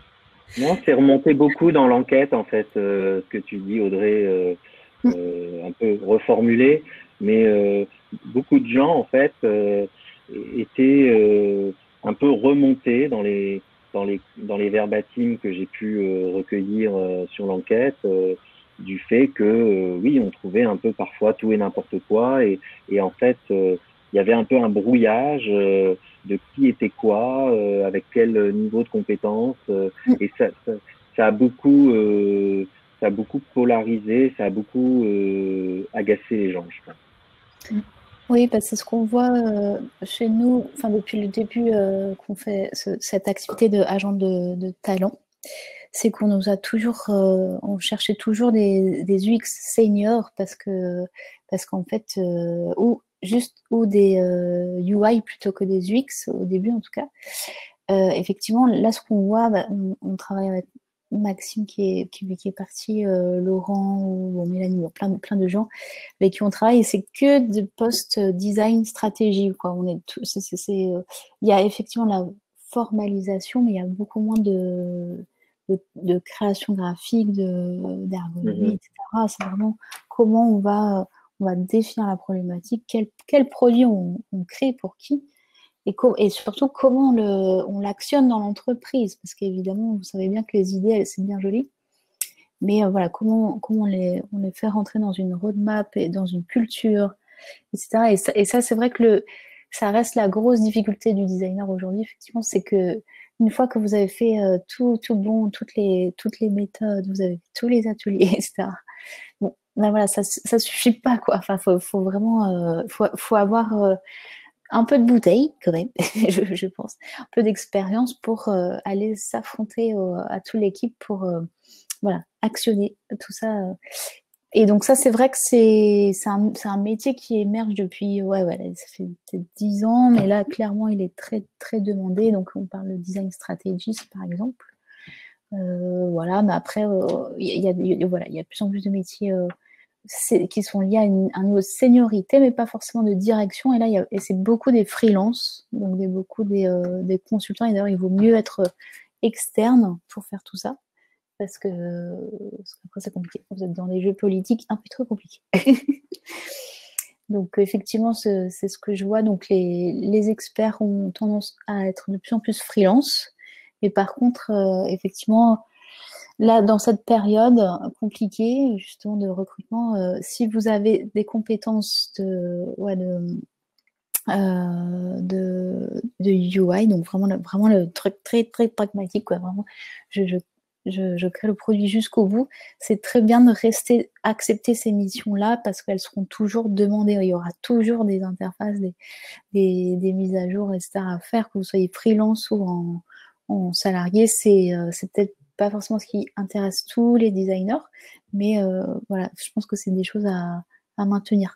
Non, c'est remonté beaucoup dans l'enquête, en fait, euh, ce que tu dis, Audrey, euh, euh, un peu reformulé, mais euh, beaucoup de gens, en fait, euh, étaient euh, un peu remontés dans les dans les dans les verbatim que j'ai pu euh, recueillir euh, sur l'enquête, euh, du fait que euh, oui, on trouvait un peu parfois tout et n'importe quoi, et et en fait, euh, il y avait un peu un brouillage euh, de qui était quoi, euh, avec quel niveau de compétence, euh, et ça, ça, ça a beaucoup, euh, ça a beaucoup polarisé, ça a beaucoup euh, agacé les gens, je pense. Oui, parce que c'est ce qu'on voit euh, chez nous, enfin depuis le début euh, qu'on fait ce, cette activité de agent de, de talent, c'est qu'on nous a toujours, euh, on cherchait toujours des, des U X seniors parce que parce qu'en fait, euh, ou juste ou des euh, U I plutôt que des U X au début en tout cas. Euh, effectivement, là ce qu'on voit, bah, on, on travaille avec Maxime qui est, qui, qui est parti, euh, Laurent ou bon, Mélanie, bon, plein, plein de gens avec qui on travaille, et c'est que de post design stratégie, quoi. On est tout, c'est, c'est, c'est, euh, il y a effectivement la formalisation, mais il y a beaucoup moins de, de, de création graphique, de, d'ergonomie, Mm-hmm. et cetera. C'est vraiment comment on va, on va définir la problématique, quel, quel produit on, on crée pour qui. Et, et, surtout, comment on, le, on l'actionne dans l'entreprise. Parce qu'évidemment, vous savez bien que les idées, c'est bien joli. Mais euh, voilà, comment, comment on, les, on les fait rentrer dans une roadmap et dans une culture, et cetera. Et ça, et ça c'est vrai que le, ça reste la grosse difficulté du designer aujourd'hui, effectivement, c'est que une fois que vous avez fait euh, tout, tout bon, toutes les, toutes les méthodes, vous avez fait tous les ateliers, et cetera. Bon, ben voilà, ça ne suffit pas, quoi. Enfin, il faut, faut vraiment euh, faut, faut avoir... Euh, un peu de bouteille quand même, je, je pense, un peu d'expérience pour euh, aller s'affronter au, à toute l'équipe pour euh, voilà, actionner tout ça. Et donc ça, c'est vrai que c'est un, un métier qui émerge depuis, ouais, ouais, ça fait peut-être dix ans, mais là, clairement, il est très, très demandé. Donc, on parle de design strategist, par exemple. Euh, voilà, mais après, il euh, y, y, a, voilà, y a de plus en plus de métiers euh, qui sont liés à une, un niveau de seniorité, mais pas forcément de direction. Et là, y a, et c'est beaucoup des freelances, donc des, beaucoup des, euh, des consultants. Et d'ailleurs, il vaut mieux être externe pour faire tout ça, parce que après, c'est compliqué. Vous êtes dans des jeux politiques un peu trop compliqués. Donc, effectivement, c'est ce que je vois. Donc, les, les experts ont tendance à être de plus en plus freelance. Mais par contre, euh, effectivement, là, dans cette période compliquée, justement, de recrutement, euh, si vous avez des compétences de, ouais, de, euh, de, de U I, donc vraiment, vraiment le truc très, très pragmatique, quoi, vraiment, je, je, je, je crée le produit jusqu'au bout, c'est très bien de rester, accepter ces missions-là, parce qu'elles seront toujours demandées. Il y aura toujours des interfaces, des, des, des mises à jour, et cetera à faire, que vous soyez freelance ou en, en salarié, c'est euh, peut-être pas forcément ce qui intéresse tous les designers, mais euh, voilà, je pense que c'est des choses à, à maintenir.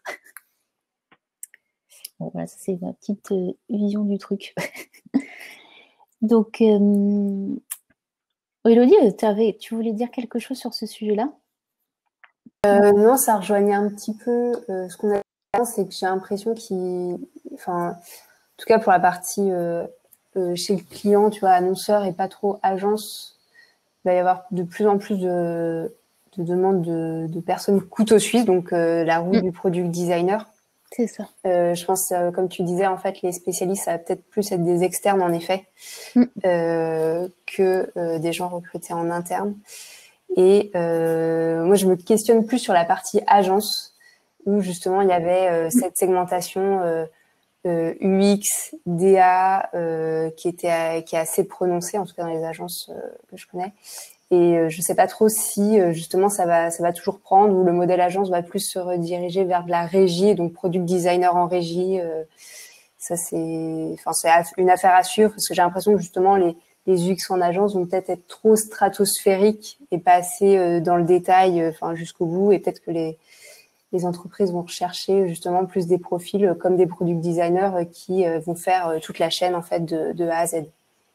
Bon, voilà, ça c'est ma petite euh, vision du truc. Donc, euh, Élodie, avais, tu voulais dire quelque chose sur ce sujet-là? euh, Non, ça rejoignait un petit peu euh, ce qu'on a dit, c'est que j'ai l'impression qu'il, enfin, en tout cas pour la partie euh, euh, chez le client, tu vois, annonceur et pas trop agence, il va y avoir de plus en plus de, de demandes de, de personnes couteau suisse, donc euh, la roue mmh. du product designer. C'est ça. Euh, je pense, euh, comme tu disais, en fait, les spécialistes, ça va peut-être plus être des externes, en effet, mmh. euh, que euh, des gens recrutés en interne. Et euh, moi, je me questionne plus sur la partie agence, où justement, il y avait euh, cette segmentation euh, euh, U X, D A, euh, qui était à, qui est assez prononcée, en tout cas dans les agences euh, que je connais. Et euh, je sais pas trop si euh, justement ça va ça va toujours prendre, ou le modèle agence va plus se rediriger vers de la régie, donc product designer en régie. Euh, ça c'est, enfin c'est une affaire à suivre, parce que j'ai l'impression que justement les les U X en agence vont peut-être être trop stratosphériques et pas assez euh, dans le détail, enfin euh, jusqu'au bout. Et peut-être que les les entreprises vont rechercher justement plus des profils euh, comme des product designers euh, qui euh, vont faire euh, toute la chaîne en fait de, de A à Z.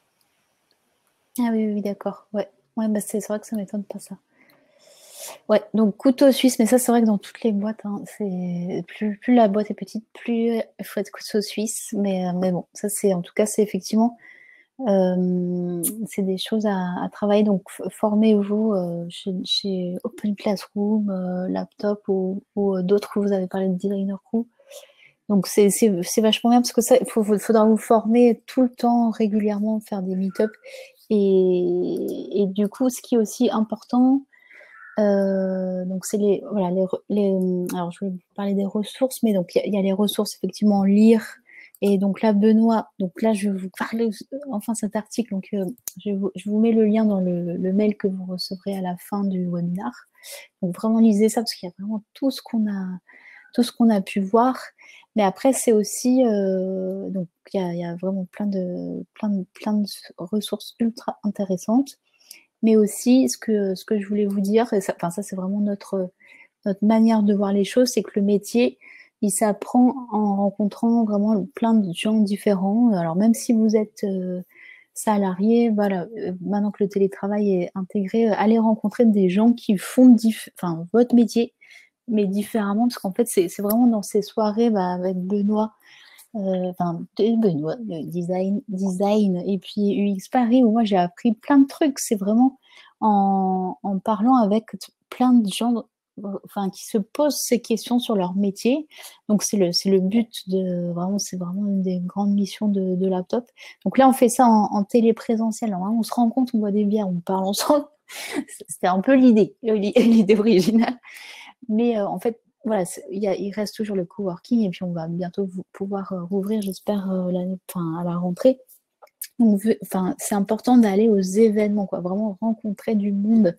Ah oui oui d'accord, ouais. Ouais, bah c'est vrai que ça m'étonne pas ça. Ouais, donc couteau suisse, mais ça c'est vrai que dans toutes les boîtes, hein, c'est plus, plus la boîte est petite, plus il faut être couteau suisse. Mais, mais bon, ça c'est en tout cas c'est effectivement Euh, c'est des choses à, à travailler. Donc, formez-vous euh, chez, chez Open Classroom, euh, Laptop ou, ou d'autres. Vous avez parlé de Designer Crew. Donc, c'est vachement bien parce que ça, il faut, faudra vous former tout le temps, régulièrement, faire des meet-up. Et, et du coup, ce qui est aussi important, euh, donc c'est les, voilà, les, les, alors je vais vous parler des ressources, mais donc il y, y a les ressources, effectivement, lire. Et donc là, Benoît, donc là, je vais vous parler, enfin, cet article, donc euh, je, vous, je vous mets le lien dans le, le mail que vous recevrez à la fin du webinaire. Donc vraiment, lisez ça, parce qu'il y a vraiment tout ce qu'on a, tout ce qu'on a pu voir. Mais après, c'est aussi, euh, donc il y, y a vraiment plein de, plein, de, plein de ressources ultra intéressantes. Mais aussi, ce que, ce que je voulais vous dire, et ça, enfin, ça c'est vraiment notre, notre manière de voir les choses, c'est que le métier, il s'apprend en rencontrant vraiment plein de gens différents. Alors même si vous êtes euh, salarié, voilà, euh, maintenant que le télétravail est intégré, euh, allez rencontrer des gens qui font enfin, votre métier, mais différemment, parce qu'en fait, c'est vraiment dans ces soirées bah, avec Benoît, euh, enfin Benoît, design, design, et puis U X Paris, où moi j'ai appris plein de trucs. C'est vraiment en, en parlant avec plein de gens, enfin, qui se posent ces questions sur leur métier. Donc c'est le, c'est le but de vraiment, c'est vraiment une des grandes missions de, de Laptop. Donc là, on fait ça en, en téléprésentiel. Alors, hein, on se rend compte, on boit des bières, on parle ensemble. C'était un peu l'idée, l'idée originale. Mais euh, en fait, voilà, il, y a, il reste toujours le coworking et puis on va bientôt vous, pouvoir euh, rouvrir, j'espère, euh, l'année, enfin, à la rentrée. Donc, enfin, c'est important d'aller aux événements, quoi, vraiment rencontrer du monde.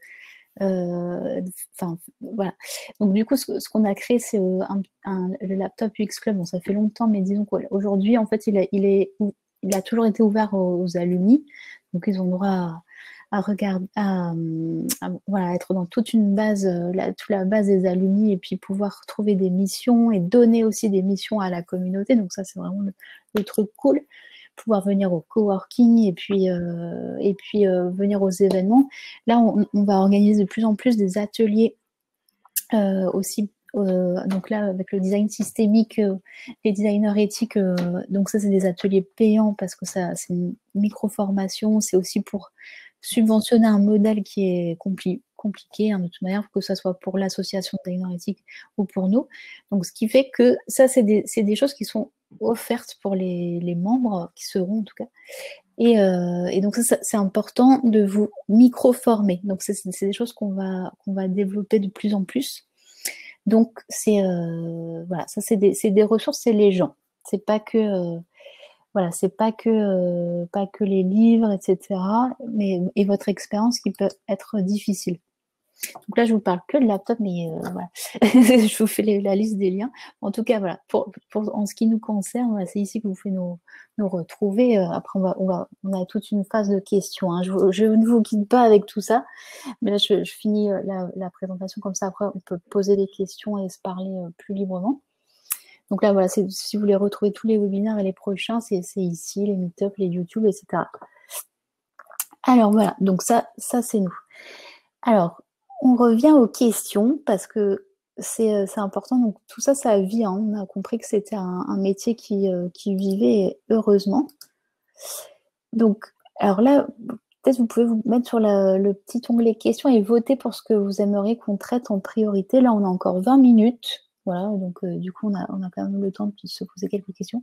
Euh, enfin, voilà. Donc du coup, ce, ce qu'on a créé, c'est euh, un, un, le Laptop U X Club. Bon, ça fait longtemps, mais disons qu'aujourd'hui, en fait, il a, il, est, il a toujours été ouvert aux, aux alumni. Donc ils ont droit à, à regarder, à, à, voilà, être dans toute une base, la, toute la base des alumni, et puis pouvoir trouver des missions et donner aussi des missions à la communauté. Donc ça, c'est vraiment le, le truc cool. Pouvoir venir au coworking et puis, euh, et puis euh, venir aux événements. Là, on, on va organiser de plus en plus des ateliers euh, aussi. Euh, donc là, avec le design systémique, euh, les designers éthiques, euh, donc ça, c'est des ateliers payants parce que ça, c'est une micro-formation. C'est aussi pour subventionner un modèle qui est compli compliqué, hein, de toute manière, que ce soit pour l'association de designers éthiques ou pour nous. Donc, ce qui fait que ça, c'est des, des choses qui sont offertes pour les, les membres, qui seront en tout cas. Et, euh, et donc, ça, c'est important de vous micro-former. Donc, c'est des choses qu'on va, qu'on va développer de plus en plus. Donc, c'est euh, voilà, ça, c'est des, des ressources, c'est les gens. C'est pas que... Euh, Voilà, c'est pas que euh, pas que les livres, et cetera, mais et votre expérience qui peut être difficile. Donc là, je vous parle que de Laptop, mais euh, voilà, je vous fais les, la liste des liens. En tout cas, voilà, pour, pour en ce qui nous concerne, voilà, c'est ici que vous pouvez nous, nous retrouver. Après, on va, on va, on a toute une phase de questions. Hein. Je, je ne vous quitte pas avec tout ça, mais là, je, je finis la, la présentation comme ça. Après, on peut poser des questions et se parler plus librement. Donc là, voilà, si vous voulez retrouver tous les webinaires et les prochains, c'est ici, les meet-up, les YouTube, et cetera. Alors voilà, donc ça, ça c'est nous. Alors, on revient aux questions parce que c'est important. Donc tout ça, ça vit. Hein. On a compris que c'était un, un métier qui, euh, qui vivait heureusement. Donc, alors là, peut-être vous pouvez vous mettre sur la, le petit onglet questions et voter pour ce que vous aimeriez qu'on traite en priorité. Là, on a encore vingt minutes. Voilà, donc euh, du coup, on a, on a quand même le temps de se poser quelques questions.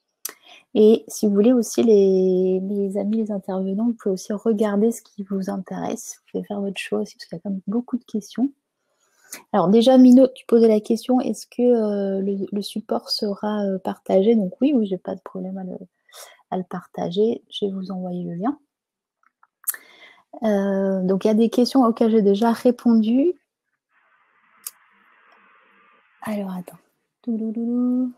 Et si vous voulez aussi, les, les amis, les intervenants, vous pouvez aussi regarder ce qui vous intéresse. Vous pouvez faire votre choix aussi, parce qu'il y a quand même beaucoup de questions. Alors déjà, Mino, tu posais la question, est-ce que euh, le, le support sera euh, partagé? Donc oui, oui, j'ai pas de problème à le, à le partager. Je vais vous envoyer le lien. Euh, donc il y a des questions auxquelles j'ai déjà répondu. Alors, attends. Douloulou.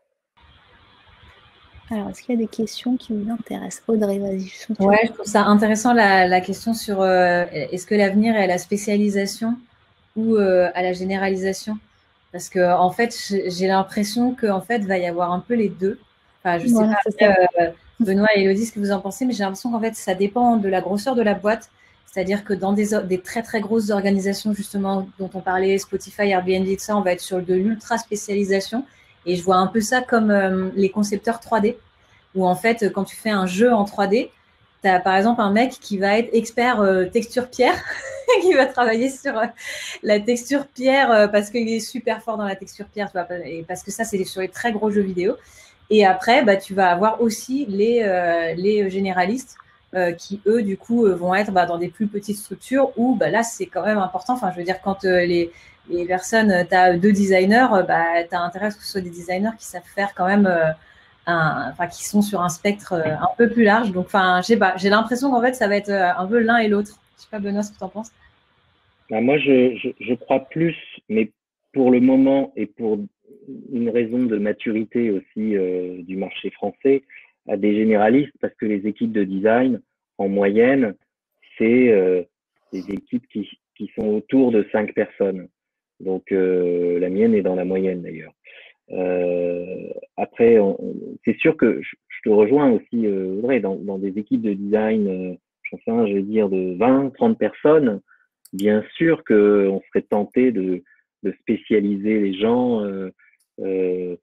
Alors, est-ce qu'il y a des questions qui vous intéressent? Audrey, vas-y. Ouais, je trouve ça intéressant la, la question sur euh, est-ce que l'avenir est à la spécialisation ou euh, à la généralisation? Parce que en fait, j'ai l'impression qu'en fait, va y avoir un peu les deux. Enfin, je voilà, sais pas, après, euh, Benoît et Élodie, ce que vous en pensez, mais j'ai l'impression qu'en fait, ça dépend de la grosseur de la boîte. C'est-à-dire que dans des, des très, très grosses organisations, justement, dont on parlait, Spotify, Airbnb, tout ça, on va être sur de l'ultra spécialisation. Et je vois un peu ça comme euh, les concepteurs trois D, où en fait, quand tu fais un jeu en trois D, tu as par exemple un mec qui va être expert euh, texture pierre, qui va travailler sur euh, la texture pierre euh, parce qu'il est super fort dans la texture pierre, tu vois, et parce que ça, c'est sur les très gros jeux vidéo. Et après, bah, tu vas avoir aussi les, euh, les généralistes euh, qui, eux, du coup, euh, vont être bah, dans des plus petites structures où bah, là, c'est quand même important. Enfin, je veux dire, quand euh, les, les personnes, tu as deux designers, euh, bah, tu as intérêt à ce que ce soit des designers qui savent faire quand même, euh, un, enfin, qui sont sur un spectre euh, un peu plus large. Donc, enfin, je sais pas, j'ai l'impression qu'en fait, ça va être euh, un peu l'un et l'autre. Je sais pas, Benoît, ce que tu en penses. Ben, moi, je, je, je crois plus, mais pour le moment et pour une raison de maturité aussi euh, du marché français, à des généralistes, parce que les équipes de design, en moyenne, c'est euh, des équipes qui, qui sont autour de cinq personnes. Donc, euh, la mienne est dans la moyenne d'ailleurs. Euh, après, c'est sûr que je, je, te rejoins aussi, euh, Audrey, dans, dans des équipes de design, euh, j'en sais rien, je vais dire de vingt, trente personnes, bien sûr qu'on serait tenté de, de spécialiser les gens euh, euh,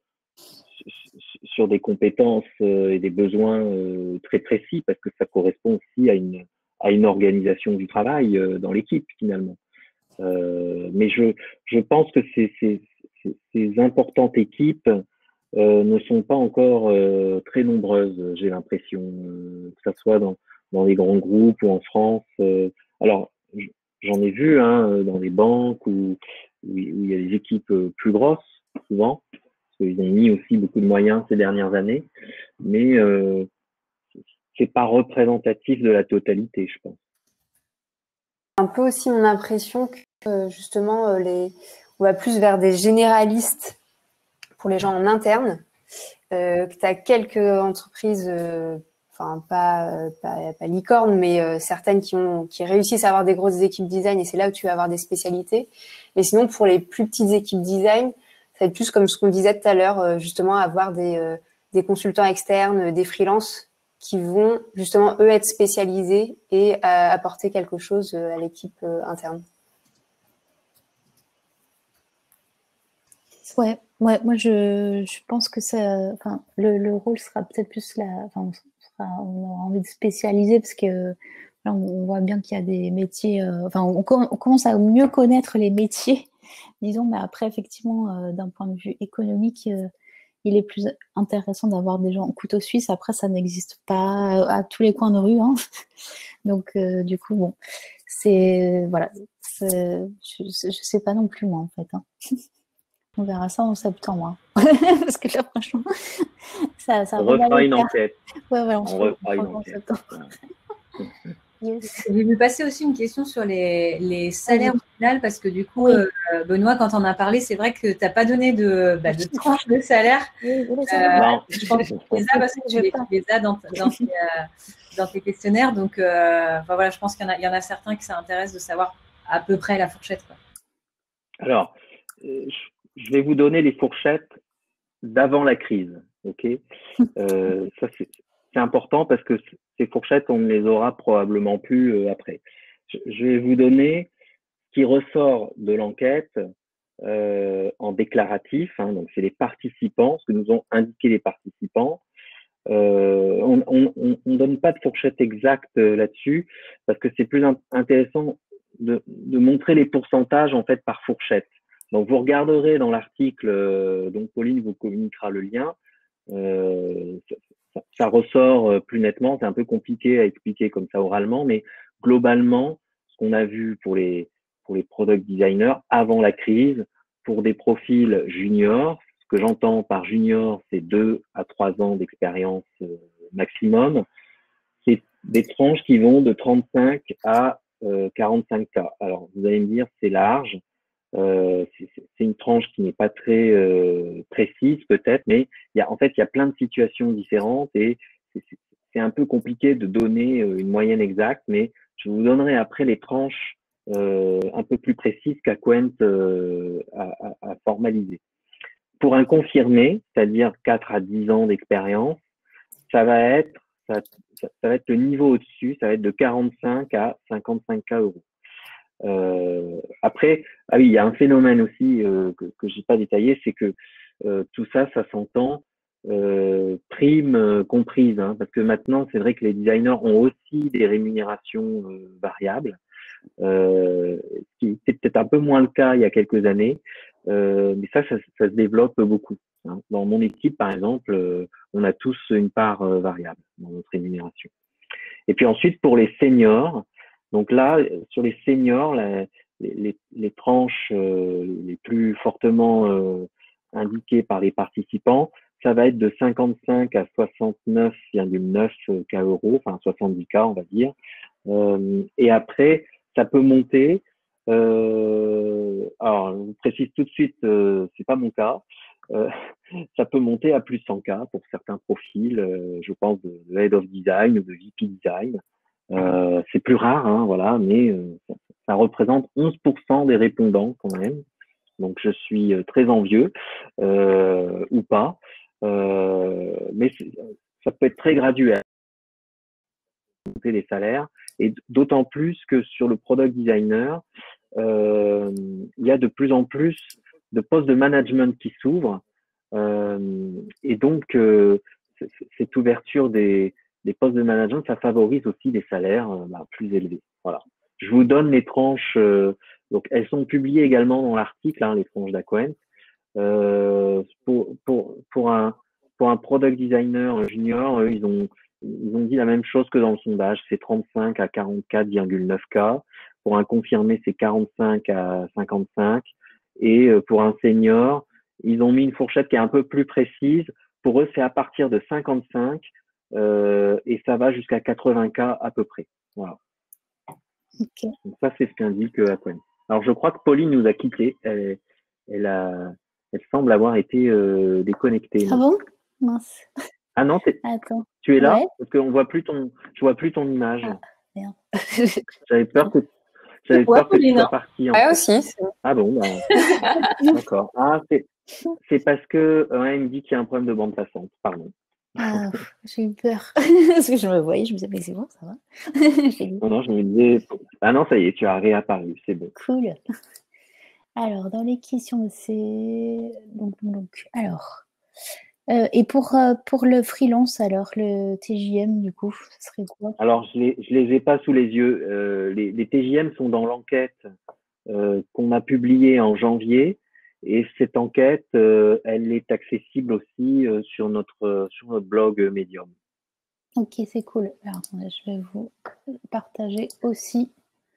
sur des compétences euh, et des besoins euh, très précis, parce que ça correspond aussi à une, à une organisation du travail euh, dans l'équipe finalement. Euh, mais je, je pense que ces, ces, ces importantes équipes euh, ne sont pas encore euh, très nombreuses, j'ai l'impression, euh, que ce soit dans, dans les grands groupes ou en France. Euh, alors, j'en ai vu hein, dans les banques où, où il y a des équipes plus grosses, souvent, parce qu'ils ont mis aussi beaucoup de moyens ces dernières années, mais euh, c'est pas représentatif de la totalité, je pense. Un peu aussi mon impression que justement les, on va plus vers des généralistes pour les gens en interne, euh, que tu as quelques entreprises, euh, enfin pas, pas, pas licorne, mais euh, certaines qui, ont, qui réussissent à avoir des grosses équipes design et c'est là où tu vas avoir des spécialités. Mais sinon, pour les plus petites équipes design, ça va être plus comme ce qu'on disait tout à l'heure, euh, justement avoir des, euh, des consultants externes, des freelances qui vont justement, eux, être spécialisés et euh, apporter quelque chose à l'équipe euh, interne. Ouais, ouais, moi je, je pense que ça, enfin, le, le rôle sera peut-être plus là, enfin, on, sera, on aura envie de spécialiser parce que là, on voit bien qu'il y a des métiers, euh, enfin, on, on commence à mieux connaître les métiers, disons, mais après, effectivement, euh, d'un point de vue économique, euh, il est plus intéressant d'avoir des gens en couteau suisse. Après, ça n'existe pas à tous les coins de rue, hein. Donc, euh, du coup, bon, c'est, voilà, c'est, je, je sais pas non plus, moi, en fait, hein. On verra ça en septembre. Hein. Parce que là, franchement, ça, ça on refera une enquête. Ouais, ouais, on, on se refera une enquête. Yes. J'ai vu passer aussi une question sur les, les salaires au final, parce que du coup, oui. euh, Benoît, quand on a parlé, c'est vrai que tu n'as pas donné de, bah, de tranche de salaire. Oui, oui, euh, je pense que tu les as parce que tu les, tu les as dans, dans, tes, euh, dans tes questionnaires. Donc, euh, enfin, voilà, je pense qu'il y en a, il y en a certains qui ça intéresse de savoir à peu près la fourchette, quoi. Alors, euh, je vais vous donner les fourchettes d'avant la crise, ok. euh, ça c'est important parce que ces fourchettes, on ne les aura probablement plus euh, après. Je, je vais vous donner ce qui ressort de l'enquête euh, en déclaratif, hein, donc c'est les participants, ce que nous ont indiqué les participants. Euh, on ne donne pas de fourchette exacte euh, là-dessus parce que c'est plus in intéressant de, de montrer les pourcentages en fait par fourchette. Donc vous regarderez dans l'article, euh, donc Pauline vous communiquera le lien, euh, ça, ça, ça ressort plus nettement, c'est un peu compliqué à expliquer comme ça oralement, mais globalement, ce qu'on a vu pour les, pour les product designers avant la crise, pour des profils juniors, ce que j'entends par junior, c'est deux à trois ans d'expérience euh, maximum, c'est des tranches qui vont de trente-cinq à euh, quarante-cinq K. Alors vous allez me dire, c'est large. Euh, c'est une tranche qui n'est pas très euh, précise peut-être, mais il y a, en fait, il y a plein de situations différentes et c'est un peu compliqué de donner une moyenne exacte, mais je vous donnerai après les tranches euh, un peu plus précises qu'Acquaint euh, a, a, a formalisé. Pour un confirmé, c'est-à-dire quatre à dix ans d'expérience, ça va être ça, ça, ça va être le niveau au-dessus, ça va être de quarante-cinq à cinquante-cinq K euros. Euh, après, ah oui, il y a un phénomène aussi euh, que, que j'ai pas détaillé, c'est que euh, tout ça, ça s'entend euh, prime euh, comprise, hein, parce que maintenant, c'est vrai que les designers ont aussi des rémunérations euh, variables, euh, ce qui était peut-être un peu moins le cas il y a quelques années, euh, mais ça, ça, ça se développe beaucoup. Hein. Dans mon équipe, par exemple, euh, on a tous une part euh, variable dans notre rémunération. Et puis ensuite, pour les seniors, donc là, sur les seniors, la, les, les, les tranches euh, les plus fortement euh, indiquées par les participants, ça va être de cinquante-cinq à soixante-neuf virgule neuf K euros, enfin soixante-dix K, on va dire. Euh, et après, ça peut monter. Euh, alors, je vous précise tout de suite, euh, c'est pas mon cas. Euh, ça peut monter à plus de cent K pour certains profils, euh, je pense de, de Head of Design ou de V P Design. Euh, c'est plus rare, hein, voilà, mais euh, ça, ça représente onze pour cent des répondants quand même. Donc je suis très envieux euh, ou pas, euh, mais ça peut être très graduel les salaires, et d'autant plus que sur le product designer, euh, il y a de plus en plus de postes de management qui s'ouvrent. Euh, et donc, euh, cette ouverture des, des postes de management, ça favorise aussi des salaires euh, bah, plus élevés. Voilà. Je vous donne les tranches. Euh, donc, elles sont publiées également dans l'article, hein, les tranches d'Aquen. Euh, pour, pour, pour, un, pour un product designer junior, eux, ils ont, ils ont dit la même chose que dans le sondage. C'est trente-cinq à quarante-quatre virgule neuf K. Pour un confirmé, c'est quarante-cinq à cinquante-cinq. Et pour un senior, ils ont mis une fourchette qui est un peu plus précise. Pour eux, c'est à partir de cinquante-cinq euh, et ça va jusqu'à quatre-vingts K à peu près. Voilà. Okay. Donc ça, c'est ce qu'indique Aquen. Alors, je crois que Pauline nous a quittés. Elle, elle, a, elle semble avoir été euh, déconnectée. Ah bon? Mince. Ah non, Attends. Tu es là? Ouais. Parce qu'on voit plus ton, je vois plus ton image. Ah, merde. J'avais peur que, j'avais Ouais, peur que tu Pauline. sois partie. En Ouais, fait. aussi. Ah bon, bah, d'accord. Ah, c'est, c'est parce que, ouais, il me dit qu'il y a un problème de bande passante. Pardon. Ah, j'ai eu peur. Parce que je me voyais, je me disais, mais c'est bon, ça va. Non, non, je me disais, ah non, ça y est, tu as réapparu, c'est bon. Cool. Alors, dans les questions, c'est, donc, donc, alors, euh, et pour, euh, pour le freelance, alors, le T J M, du coup, ce serait quoi? Alors, je les, je les ai pas sous les yeux. Euh, les, les T J M sont dans l'enquête euh, qu'on a publiée en janvier. Et cette enquête, euh, elle est accessible aussi euh, sur notre sur notre blog Medium. Ok, c'est cool. Alors, je vais vous partager aussi.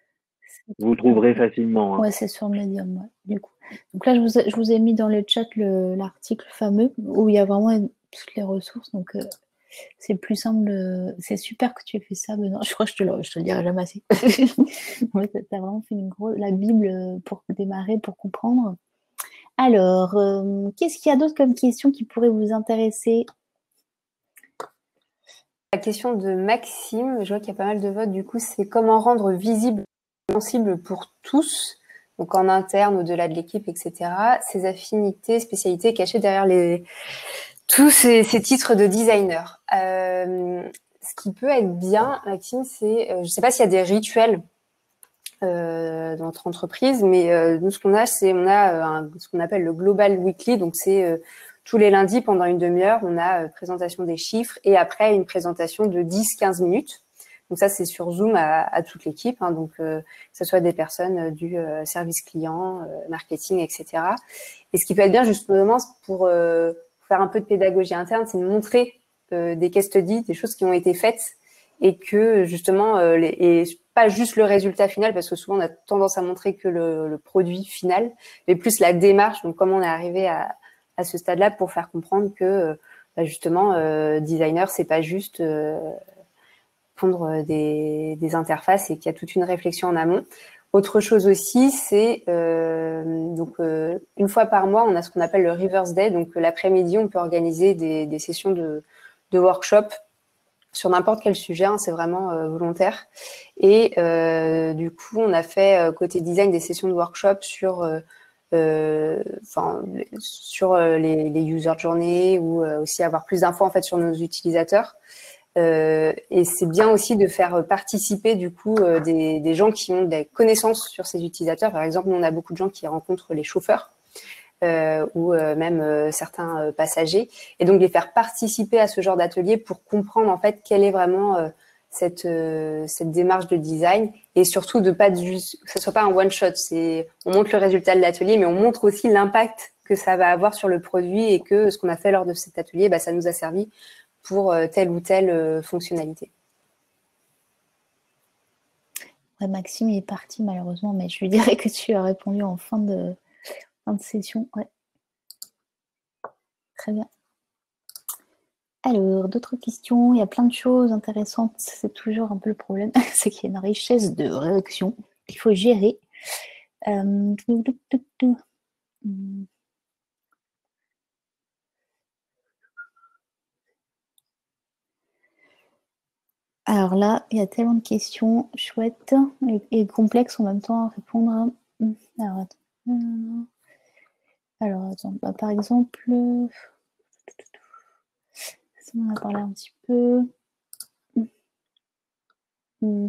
Vous trouverez facilement. Hein. Ouais, c'est sur Medium, ouais, du coup. Donc là, je vous ai, je vous ai mis dans le chat l'article fameux où il y a vraiment toutes les ressources. Donc, euh, c'est plus simple. De... C'est super que tu aies fait ça, Benoît. Je crois que je te le, je te le dirai jamais assez. Ouais, tu as vraiment fait une grosse... la Bible pour démarrer, pour comprendre. Alors, euh, qu'est-ce qu'il y a d'autre comme question qui pourrait vous intéresser? La question de Maxime, je vois qu'il y a pas mal de votes, du coup, c'est comment rendre visible, sensible pour tous, donc en interne, au-delà de l'équipe, et cetera, ces affinités, spécialités cachées derrière les... tous ces, ces titres de designer. Euh, ce qui peut être bien, Maxime, c'est, euh, je ne sais pas s'il y a des rituels euh, dans notre entreprise, mais euh, nous, ce qu'on a, c'est on a euh, un, ce qu'on appelle le Global Weekly, donc c'est euh, tous les lundis, pendant une demi-heure, on a euh, présentation des chiffres et après une présentation de dix à quinze minutes. Donc ça, c'est sur Zoom à, à toute l'équipe, hein, donc euh, que ce soit des personnes euh, du euh, service client, euh, marketing, et cetera. Et ce qui peut être bien justement pour euh, faire un peu de pédagogie interne, c'est de montrer euh, des case studies, des choses qui ont été faites et que justement, euh, les, et pas juste le résultat final, parce que souvent on a tendance à montrer que le, le produit final, mais plus la démarche, donc comment on est arrivé à, à ce stade-là pour faire comprendre que bah justement, euh, designer, c'est pas juste euh, pondre des, des interfaces et qu'il y a toute une réflexion en amont. Autre chose aussi, c'est euh, donc euh, une fois par mois, on a ce qu'on appelle le Reverse Day. Donc l'après-midi, on peut organiser des, des sessions de, de workshop sur n'importe quel sujet, hein, c'est vraiment euh, volontaire. Et euh, du coup, on a fait euh, côté design des sessions de workshop sur, euh, euh, enfin, sur euh, les, les user journées ou euh, aussi avoir plus d'infos en fait sur nos utilisateurs. Euh, et c'est bien aussi de faire participer du coup euh, des, des gens qui ont des connaissances sur ces utilisateurs. Par exemple, nous, on a beaucoup de gens qui rencontrent les chauffeurs. euh, ou euh, même euh, certains euh, passagers, et donc les faire participer à ce genre d'atelier pour comprendre en fait quelle est vraiment euh, cette euh, cette démarche de design, et surtout de pas juste que ce soit pas un one shot. C'est on montre le résultat de l'atelier, mais on montre aussi l'impact que ça va avoir sur le produit, et que ce qu'on a fait lors de cet atelier, bah, ça nous a servi pour euh, telle ou telle euh, fonctionnalité. Ouais, Maxime il est parti malheureusement, mais je lui dirais que tu as répondu en fin de, fin de session. Ouais. Très bien. Alors, d'autres questions? Il y a plein de choses intéressantes. C'est toujours un peu le problème, c'est qu'il y a une richesse de réactions qu'il faut gérer. Euh... Alors là, il y a tellement de questions chouettes et, et complexes en même temps à répondre. Alors, attends. Alors, attends. Bah, par exemple, on en a parlé un petit peu. Hmm.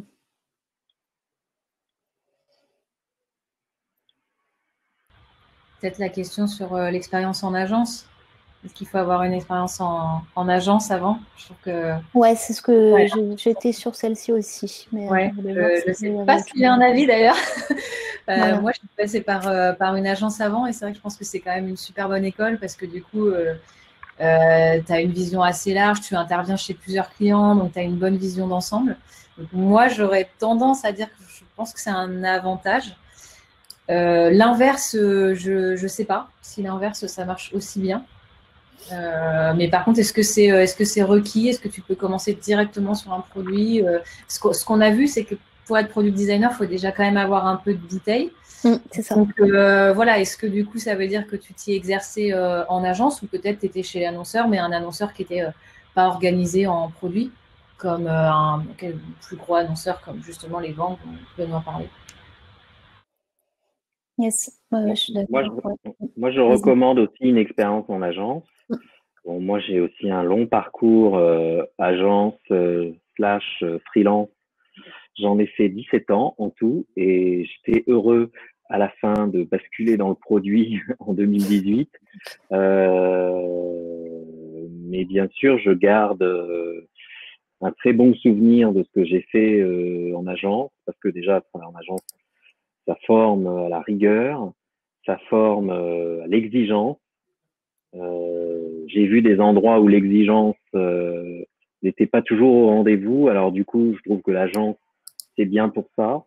Peut-être la question sur euh, l'expérience en agence. Est-ce qu'il faut avoir une expérience en, en agence avant? Je trouve que... Ouais, c'est ce que ouais. j'étais sur celle-ci aussi. Mais ouais, je je ne si sais pas s'il y a un avis d'ailleurs. euh, voilà. Moi, je suis passée par, euh, par une agence avant, et c'est vrai que je pense que c'est quand même une super bonne école, parce que du coup, euh, euh, tu as une vision assez large, tu interviens chez plusieurs clients, donc tu as une bonne vision d'ensemble. Donc, moi, j'aurais tendance à dire que je pense que c'est un avantage. Euh, l'inverse, je ne sais pas si l'inverse, ça marche aussi bien. Euh, mais par contre, est-ce que c'est est-ce que c'est requis? Est-ce que tu peux commencer directement sur un produit? euh, Ce qu'on a vu, c'est que pour être product designer, il faut déjà quand même avoir un peu de bouteille. Mmh, c'est ça. Donc euh, voilà, est-ce que du coup, ça veut dire que tu t'y exerçais euh, en agence, ou peut-être tu étais chez l'annonceur, mais un annonceur qui n'était euh, pas organisé en produit, comme euh, un plus gros annonceur, comme justement les banques dont Benoît parlait? Yes, ouais, je suis moi, d'accord. je, Ouais. moi, je recommande aussi une expérience en agence. Bon, moi, j'ai aussi un long parcours euh, agence euh, slash euh, freelance. J'en ai fait dix-sept ans en tout, et j'étais heureux à la fin de basculer dans le produit en deux mille dix-huit. Euh, mais bien sûr, je garde euh, un très bon souvenir de ce que j'ai fait euh, en agence, parce que déjà, en agence, ça forme à la rigueur, ça forme euh, à l'exigence. Euh, j'ai vu des endroits où l'exigence euh, n'était pas toujours au rendez-vous. Alors du coup, je trouve que l'agence, c'est bien pour ça.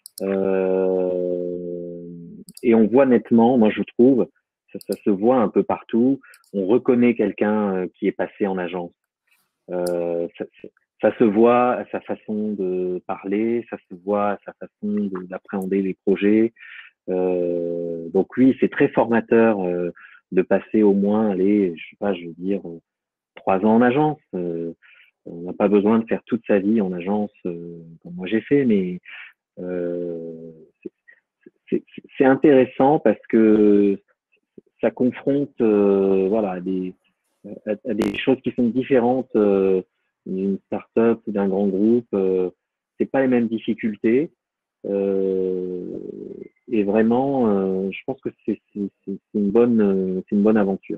Euh, et on voit nettement, moi je trouve, ça, ça se voit un peu partout, on reconnaît quelqu'un qui est passé en agence. Euh, ça, ça se voit à sa façon de parler, ça se voit à sa façon d'appréhender les projets. Euh, donc oui, c'est très formateur euh, de passer au moins, allez, je sais pas, je veux dire, euh, trois ans en agence. Euh, on n'a pas besoin de faire toute sa vie en agence euh, comme moi j'ai fait, mais euh, c'est intéressant parce que ça confronte, euh, voilà, à des, à, à des choses qui sont différentes euh, d'une start-up ou d'un grand groupe. Euh, c'est pas les mêmes difficultés. Euh, et vraiment, euh, je pense que c'est une bonne, euh, c'est une bonne aventure.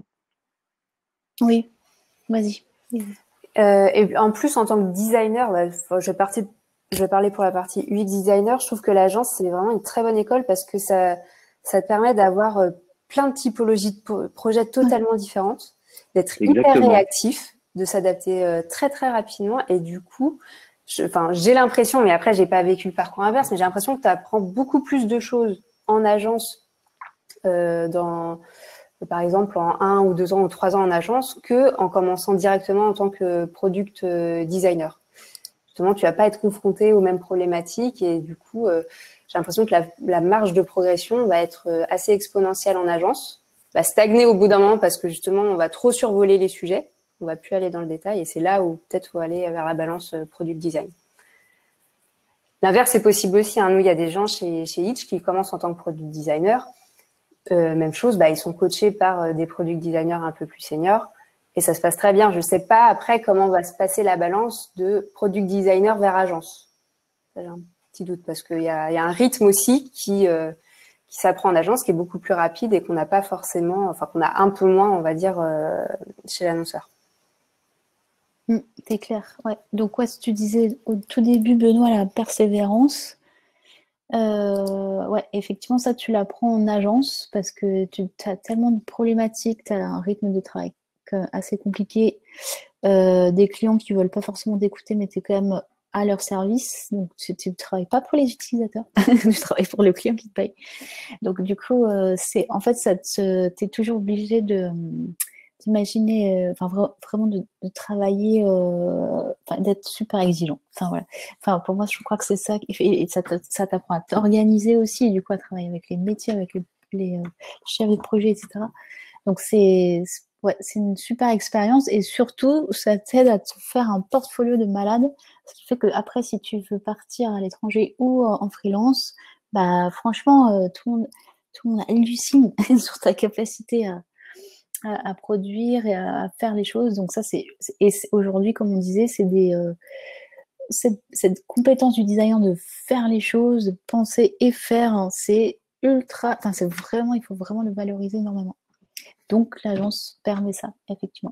Oui, vas-y. Euh, et en plus, en tant que designer, bah, je, vais partir, je vais parler pour la partie U X designer. Je trouve que l'agence, c'est vraiment une très bonne école, parce que ça, ça te permet d'avoir euh, plein de typologies de projets totalement ouais. différentes, d'être hyper réactif, de s'adapter euh, très très rapidement, et du coup, enfin, j'ai l'impression, mais après, j'ai pas vécu le parcours inverse, mais j'ai l'impression que tu apprends beaucoup plus de choses en agence, euh, dans par exemple en un ou deux ans ou trois ans en agence, que en commençant directement en tant que product designer. Justement, tu vas pas être confronté aux mêmes problématiques, et du coup, euh, j'ai l'impression que la, la marge de progression va être assez exponentielle en agence, va stagner au bout d'un moment, parce que justement, on va trop survoler les sujets, on va plus aller dans le détail, et c'est là où peut-être faut aller vers la balance product design. L'inverse est possible aussi, hein. Nous, il y a des gens chez, chez Hitch qui commencent en tant que product designer. Euh, même chose, bah, ils sont coachés par euh, des product designers un peu plus seniors, et ça se passe très bien. Je ne sais pas après comment va se passer la balance de product designer vers agence. J'ai un petit doute, parce qu'il y a, y a un rythme aussi qui, euh, qui qui s'apprend en agence, qui est beaucoup plus rapide et qu'on n'a pas forcément, enfin qu'on a un peu moins, on va dire, euh, chez l'annonceur. Mmh, c'est clair, ouais. Donc, ouais, si tu disais au tout début, Benoît, la persévérance, euh, ouais, effectivement, ça, tu l'apprends en agence parce que tu as tellement de problématiques, tu as un rythme de travail assez compliqué, euh, des clients qui ne veulent pas forcément t'écouter, mais tu es quand même à leur service. Donc, tu ne travailles pas pour les utilisateurs, tu travailles pour le client qui te paye. Donc, du coup, euh, c'est en fait, tu es toujours obligé de d'imaginer, enfin euh, vraiment de, de travailler, euh, d'être super exigeant. Enfin voilà. Enfin pour moi, je crois que c'est ça et, et ça t'apprend à t'organiser aussi, du coup à travailler avec les métiers, avec les, les euh, chefs de projet, et cetera. Donc c'est ouais, c'est une super expérience et surtout ça t'aide à te faire un portfolio de malade, ce qui fait que après si tu veux partir à l'étranger ou en freelance, bah franchement euh, tout le monde tout le monde hallucine sur ta capacité à À, à produire et à, à faire les choses. Donc ça, c'est et aujourd'hui, comme on disait, c'est des euh, cette, cette compétence du designer de faire les choses, de penser et faire, hein, c'est ultra. Enfin, c'est vraiment, il faut vraiment le valoriser énormément. Donc l'agence permet ça, effectivement.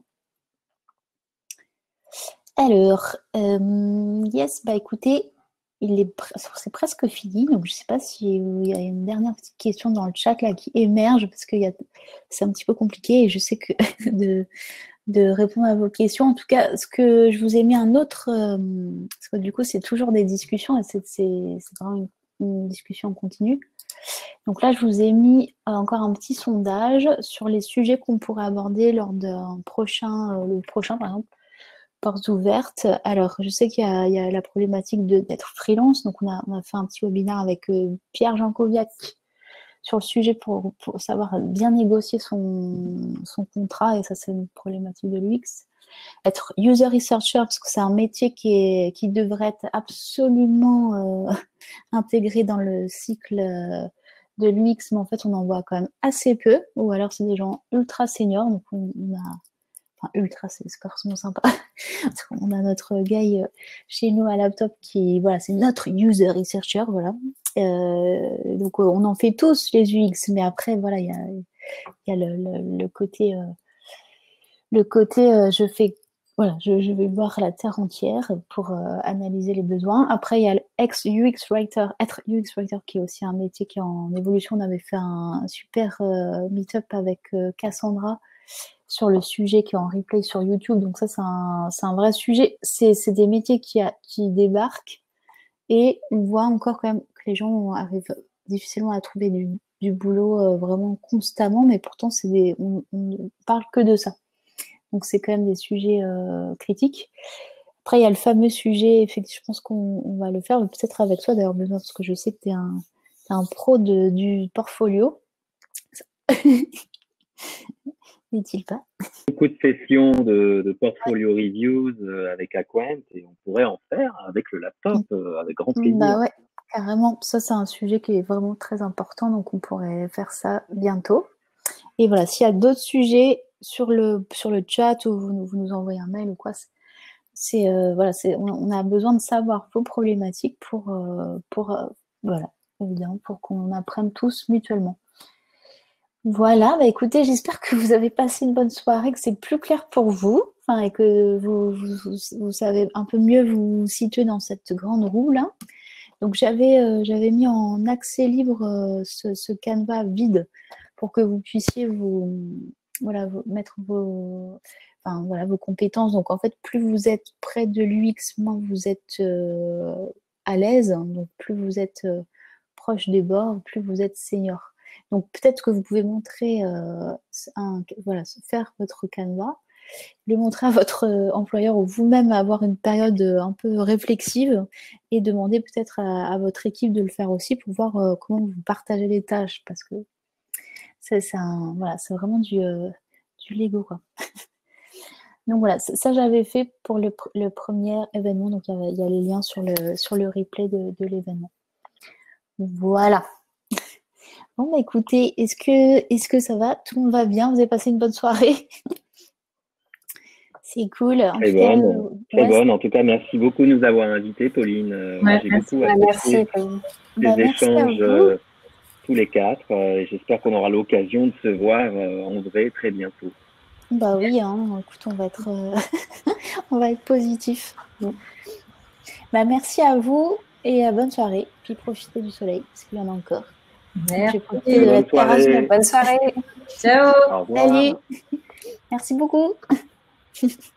Alors, euh, yes, bah écoutez, il est c'est presque fini, donc je ne sais pas s'il y a une dernière petite question dans le chat là qui émerge, parce que c'est un petit peu compliqué et je sais que de, de répondre à vos questions. En tout cas, ce que je vous ai mis un autre, euh, parce que du coup c'est toujours des discussions et c'est vraiment une, une discussion continue. Donc là, je vous ai mis encore un petit sondage sur les sujets qu'on pourrait aborder lors d'un prochain, euh, le prochain par exemple, portes ouvertes. Alors, je sais qu'il y, y a la problématique d'être freelance. Donc, on a, on a fait un petit webinaire avec euh, Pierre Jankoviak sur le sujet pour, pour savoir bien négocier son, son contrat. Et ça, c'est une problématique de l'U X. Être user researcher, parce que c'est un métier qui, est, qui devrait être absolument euh, intégré dans le cycle euh, de l'U X. Mais en fait, on en voit quand même assez peu. Ou alors, c'est des gens ultra seniors. Donc, on, on a... Enfin, ultra, c'est forcément sympa. On a notre gars chez nous à Laptop qui, voilà, c'est notre user researcher, voilà. Euh, donc, on en fait tous les U X, mais après, voilà, il y a, y a le, le, le côté, euh, le côté, euh, je fais, voilà, je, je vais voir la terre entière pour euh, analyser les besoins. Après, il y a l'ex-U X writer, être U X writer, qui est aussi un métier qui est en évolution. On avait fait un, un super euh, meet-up avec euh, Cassandra sur le sujet qui est en replay sur YouTube. Donc ça, c'est un, un vrai sujet. C'est des métiers qui, a, qui débarquent et on voit encore quand même que les gens arrivent difficilement à trouver du, du boulot euh, vraiment constamment, mais pourtant, des, on ne parle que de ça. Donc c'est quand même des sujets euh, critiques. Après, il y a le fameux sujet, effectivement, je pense qu'on va le faire, peut-être avec toi d'ailleurs, Benoît, parce que je sais que tu es un, un pro de, du portfolio. N'est-il pas? Beaucoup de sessions de, de portfolio reviews euh, avec Aquent et on pourrait en faire avec le laptop, euh, avec grand plaisir. Bah ouais, carrément. Ça, c'est un sujet qui est vraiment très important, donc on pourrait faire ça bientôt. Et voilà, s'il y a d'autres sujets sur le, sur le chat ou vous, vous nous envoyez un mail ou quoi, c'est euh, voilà, c'est on, on a besoin de savoir vos problématiques pour, euh, pour euh, voilà, évidemment, pour qu'on apprenne tous mutuellement. Voilà, bah écoutez, j'espère que vous avez passé une bonne soirée, que c'est plus clair pour vous, enfin, et que vous, vous, vous savez un peu mieux vous situer dans cette grande roue là. Donc j'avais euh, j'avais mis en accès libre euh, ce, ce canevas vide pour que vous puissiez vous voilà vous, mettre vos enfin voilà vos compétences. Donc en fait, plus vous êtes près de l'U X, moins vous êtes euh, à l'aise. Donc plus vous êtes euh, proche des bords, plus vous êtes senior. Donc peut-être que vous pouvez montrer, euh, un, voilà, faire votre canevas, le montrer à votre employeur ou vous-même avoir une période un peu réflexive et demander peut-être à, à votre équipe de le faire aussi pour voir euh, comment vous partagez les tâches, parce que c'est voilà, vraiment du, euh, du Lego, quoi. Donc voilà, ça j'avais fait pour le, le premier événement, donc il y, y a les liens sur le, sur le replay de, de l'événement. Voilà. Bon, bah écoutez, est-ce que, est-ce que ça va? Tout le monde va bien? Vous avez passé une bonne soirée? C'est cool. En très tout bonne, cas, très ouais, bonne. En tout cas, merci beaucoup de nous avoir invités, Pauline. Euh, ouais, J'ai beaucoup Ouais, apprécié merci, Pauline. ces bah, merci à échanges vous. euh, tous les quatre. Euh, J'espère qu'on aura l'occasion de se voir euh, en vrai très bientôt. Bah oui, hein, écoute, on va être, euh, on va être positif. Bon. Bah, merci à vous et euh, bonne soirée. Puis profitez du soleil, parce qu'il y en a encore. Merci. De Bonne soirée. Bonne soirée. Ciao. Au revoir. Salut. Merci beaucoup.